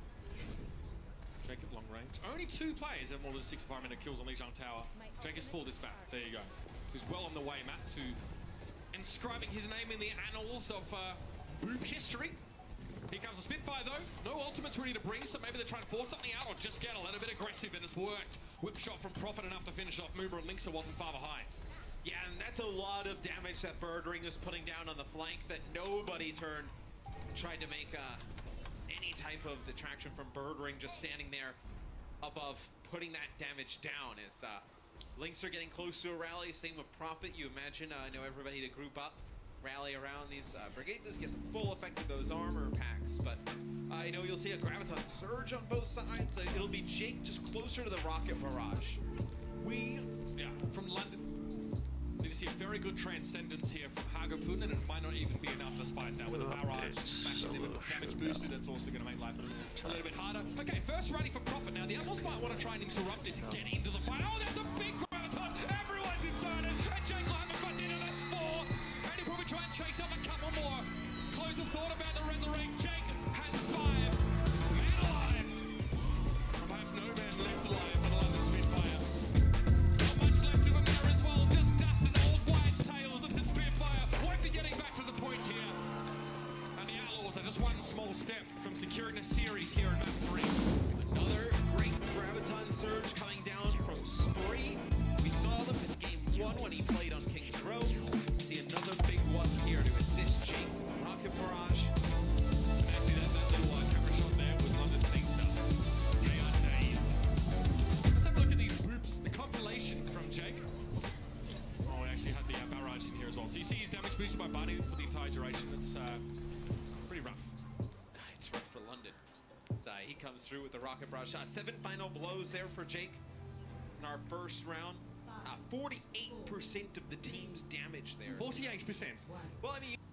Jake at long range. Only two players have more than six environmental kills on Lijiang Tower. Jake has full dispatch. There you go. So he's well on the way, Matt, to inscribing his name in the annals of uh, Boop history. Here comes the Spitfire though. No ultimates ready to bring, so maybe they're trying to force something out or just get a little bit aggressive, and it's worked. Whip shot from Prophet enough to finish off Moober, and Linksa wasn't far behind. Yeah, and that's a lot of damage that Birdring is putting down on the flank that nobody turned, tried to make uh, any type of detraction from Birdring just standing there above, putting that damage down. As uh, Lynx are getting close to a rally, same with Prophet. You imagine, uh, I know everybody to group up, rally around these uh, Brigaders, get the full effect of those armor packs, but I uh, know you'll see a Graviton Surge on both sides. Uh, it'll be Jake just closer to the Rocket Barrage. We, yeah, from London, need to see a very good transcendence here from Hagapun, and it might not even be enough despite that with a barrage massively with damage boosted. That's also going to make life a little bit harder. Okay, first rally for Prophet now. The Outlaws might want to try and interrupt this and get into the fight. Oh, that's a big Graviton! Everyone's inside it, and Jake will have a front dinner. That's four, and he'll probably try and chase up a couple more. Close the thought about the Resurrect. Jake has five. Man alive! Or perhaps no man left alive, but alive the Spitfire. Not much left of him there as well. Just dust and old wise tails of the Spitfire. Won't be getting back to the point here. And the Outlaws are just one small step from securing the series here in map three. Another great Graviton Surge coming down from Spree. We saw them in game one when he played on King's Row. See another big one here to assist Jake. Rocket Barrage. And actually that, that little uh, camera shot there was London seeing stuff. Day on day. Let's have a look at these whoops. The compilation from Jake. Oh, we actually had the uh, barrage in here as well. So you see his damage boosted by Barney for the entire duration. It's uh, pretty rough. It's rough for London. So he comes through with the Rocket Barrage shot. Seven final blows there for Jake in our first round. forty-eight percent of the team's damage there. forty-eight percent? Well, I mean...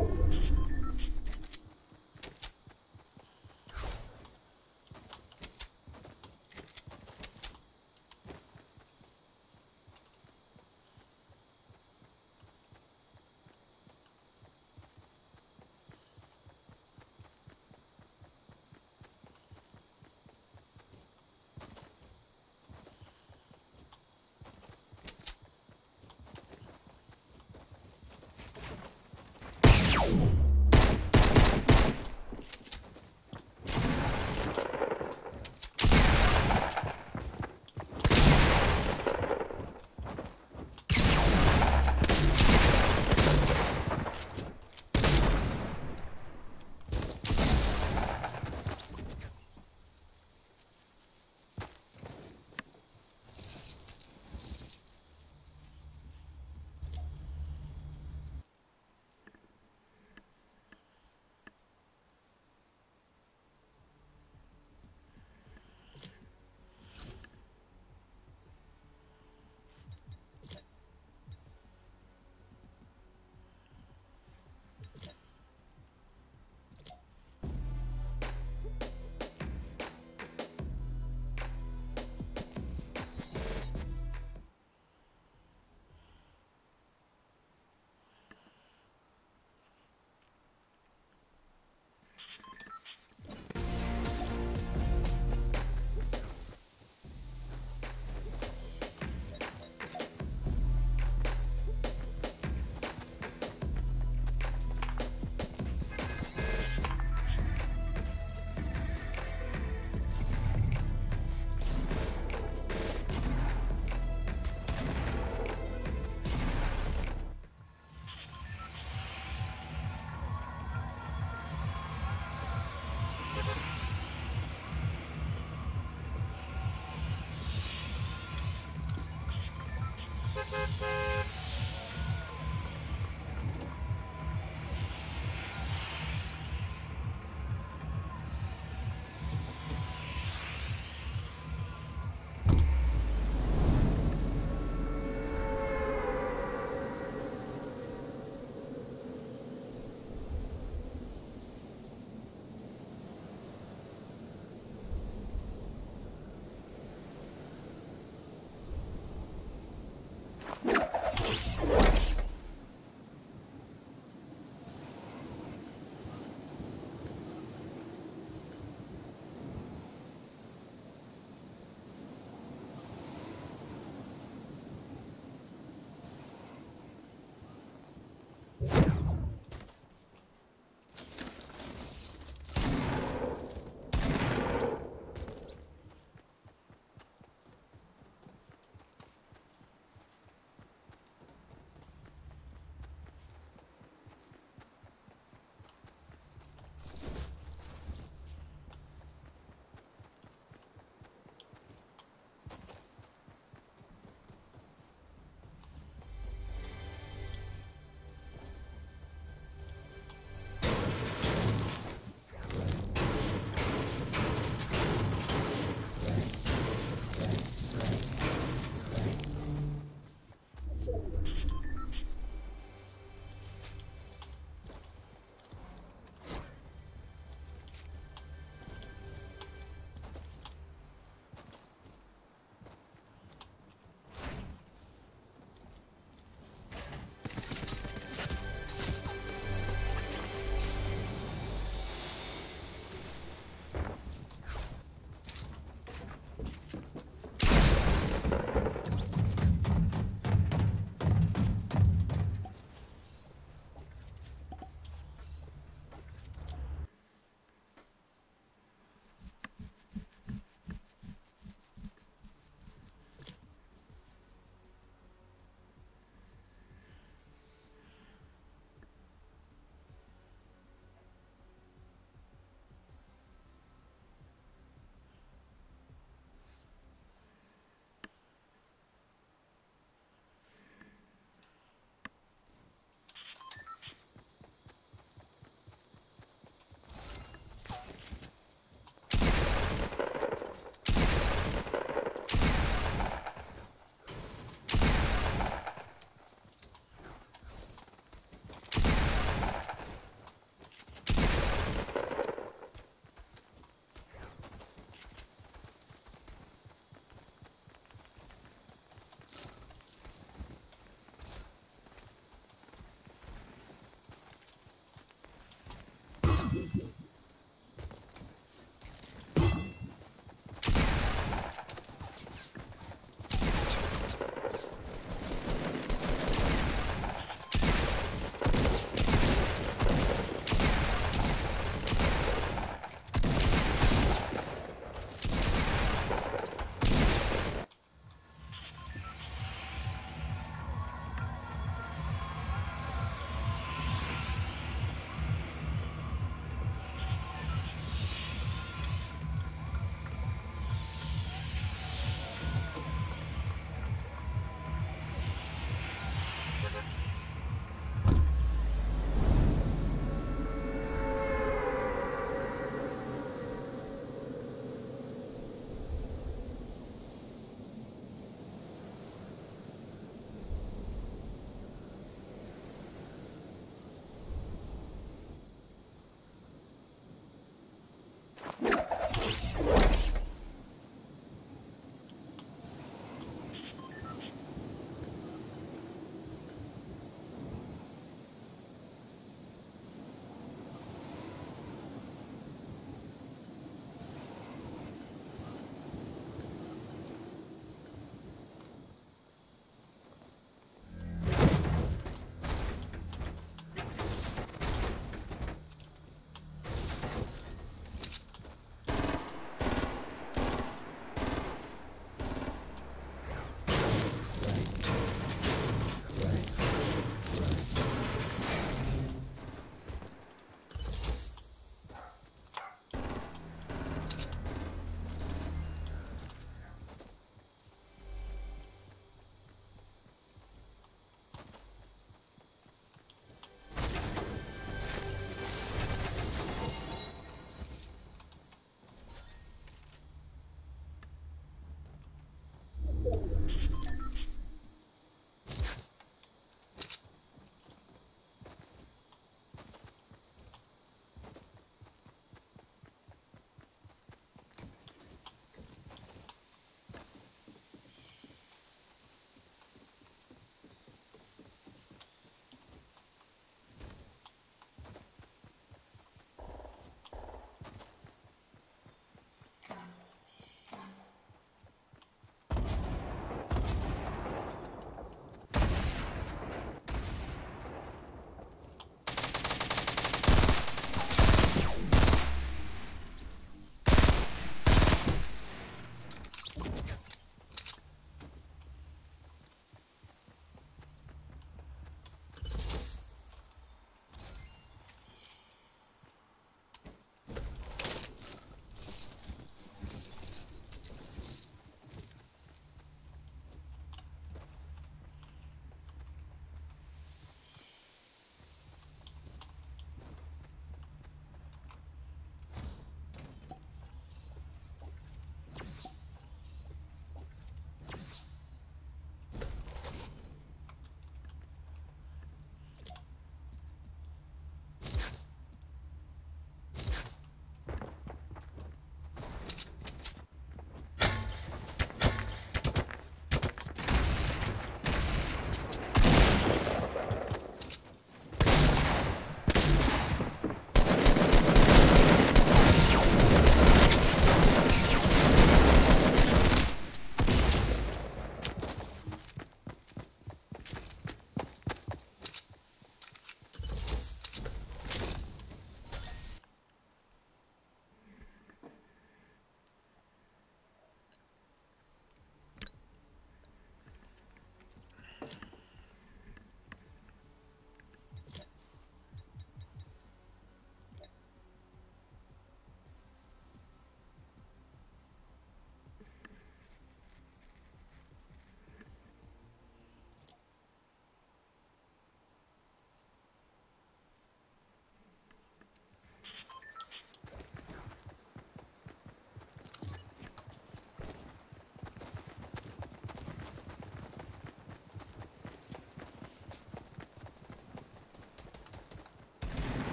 You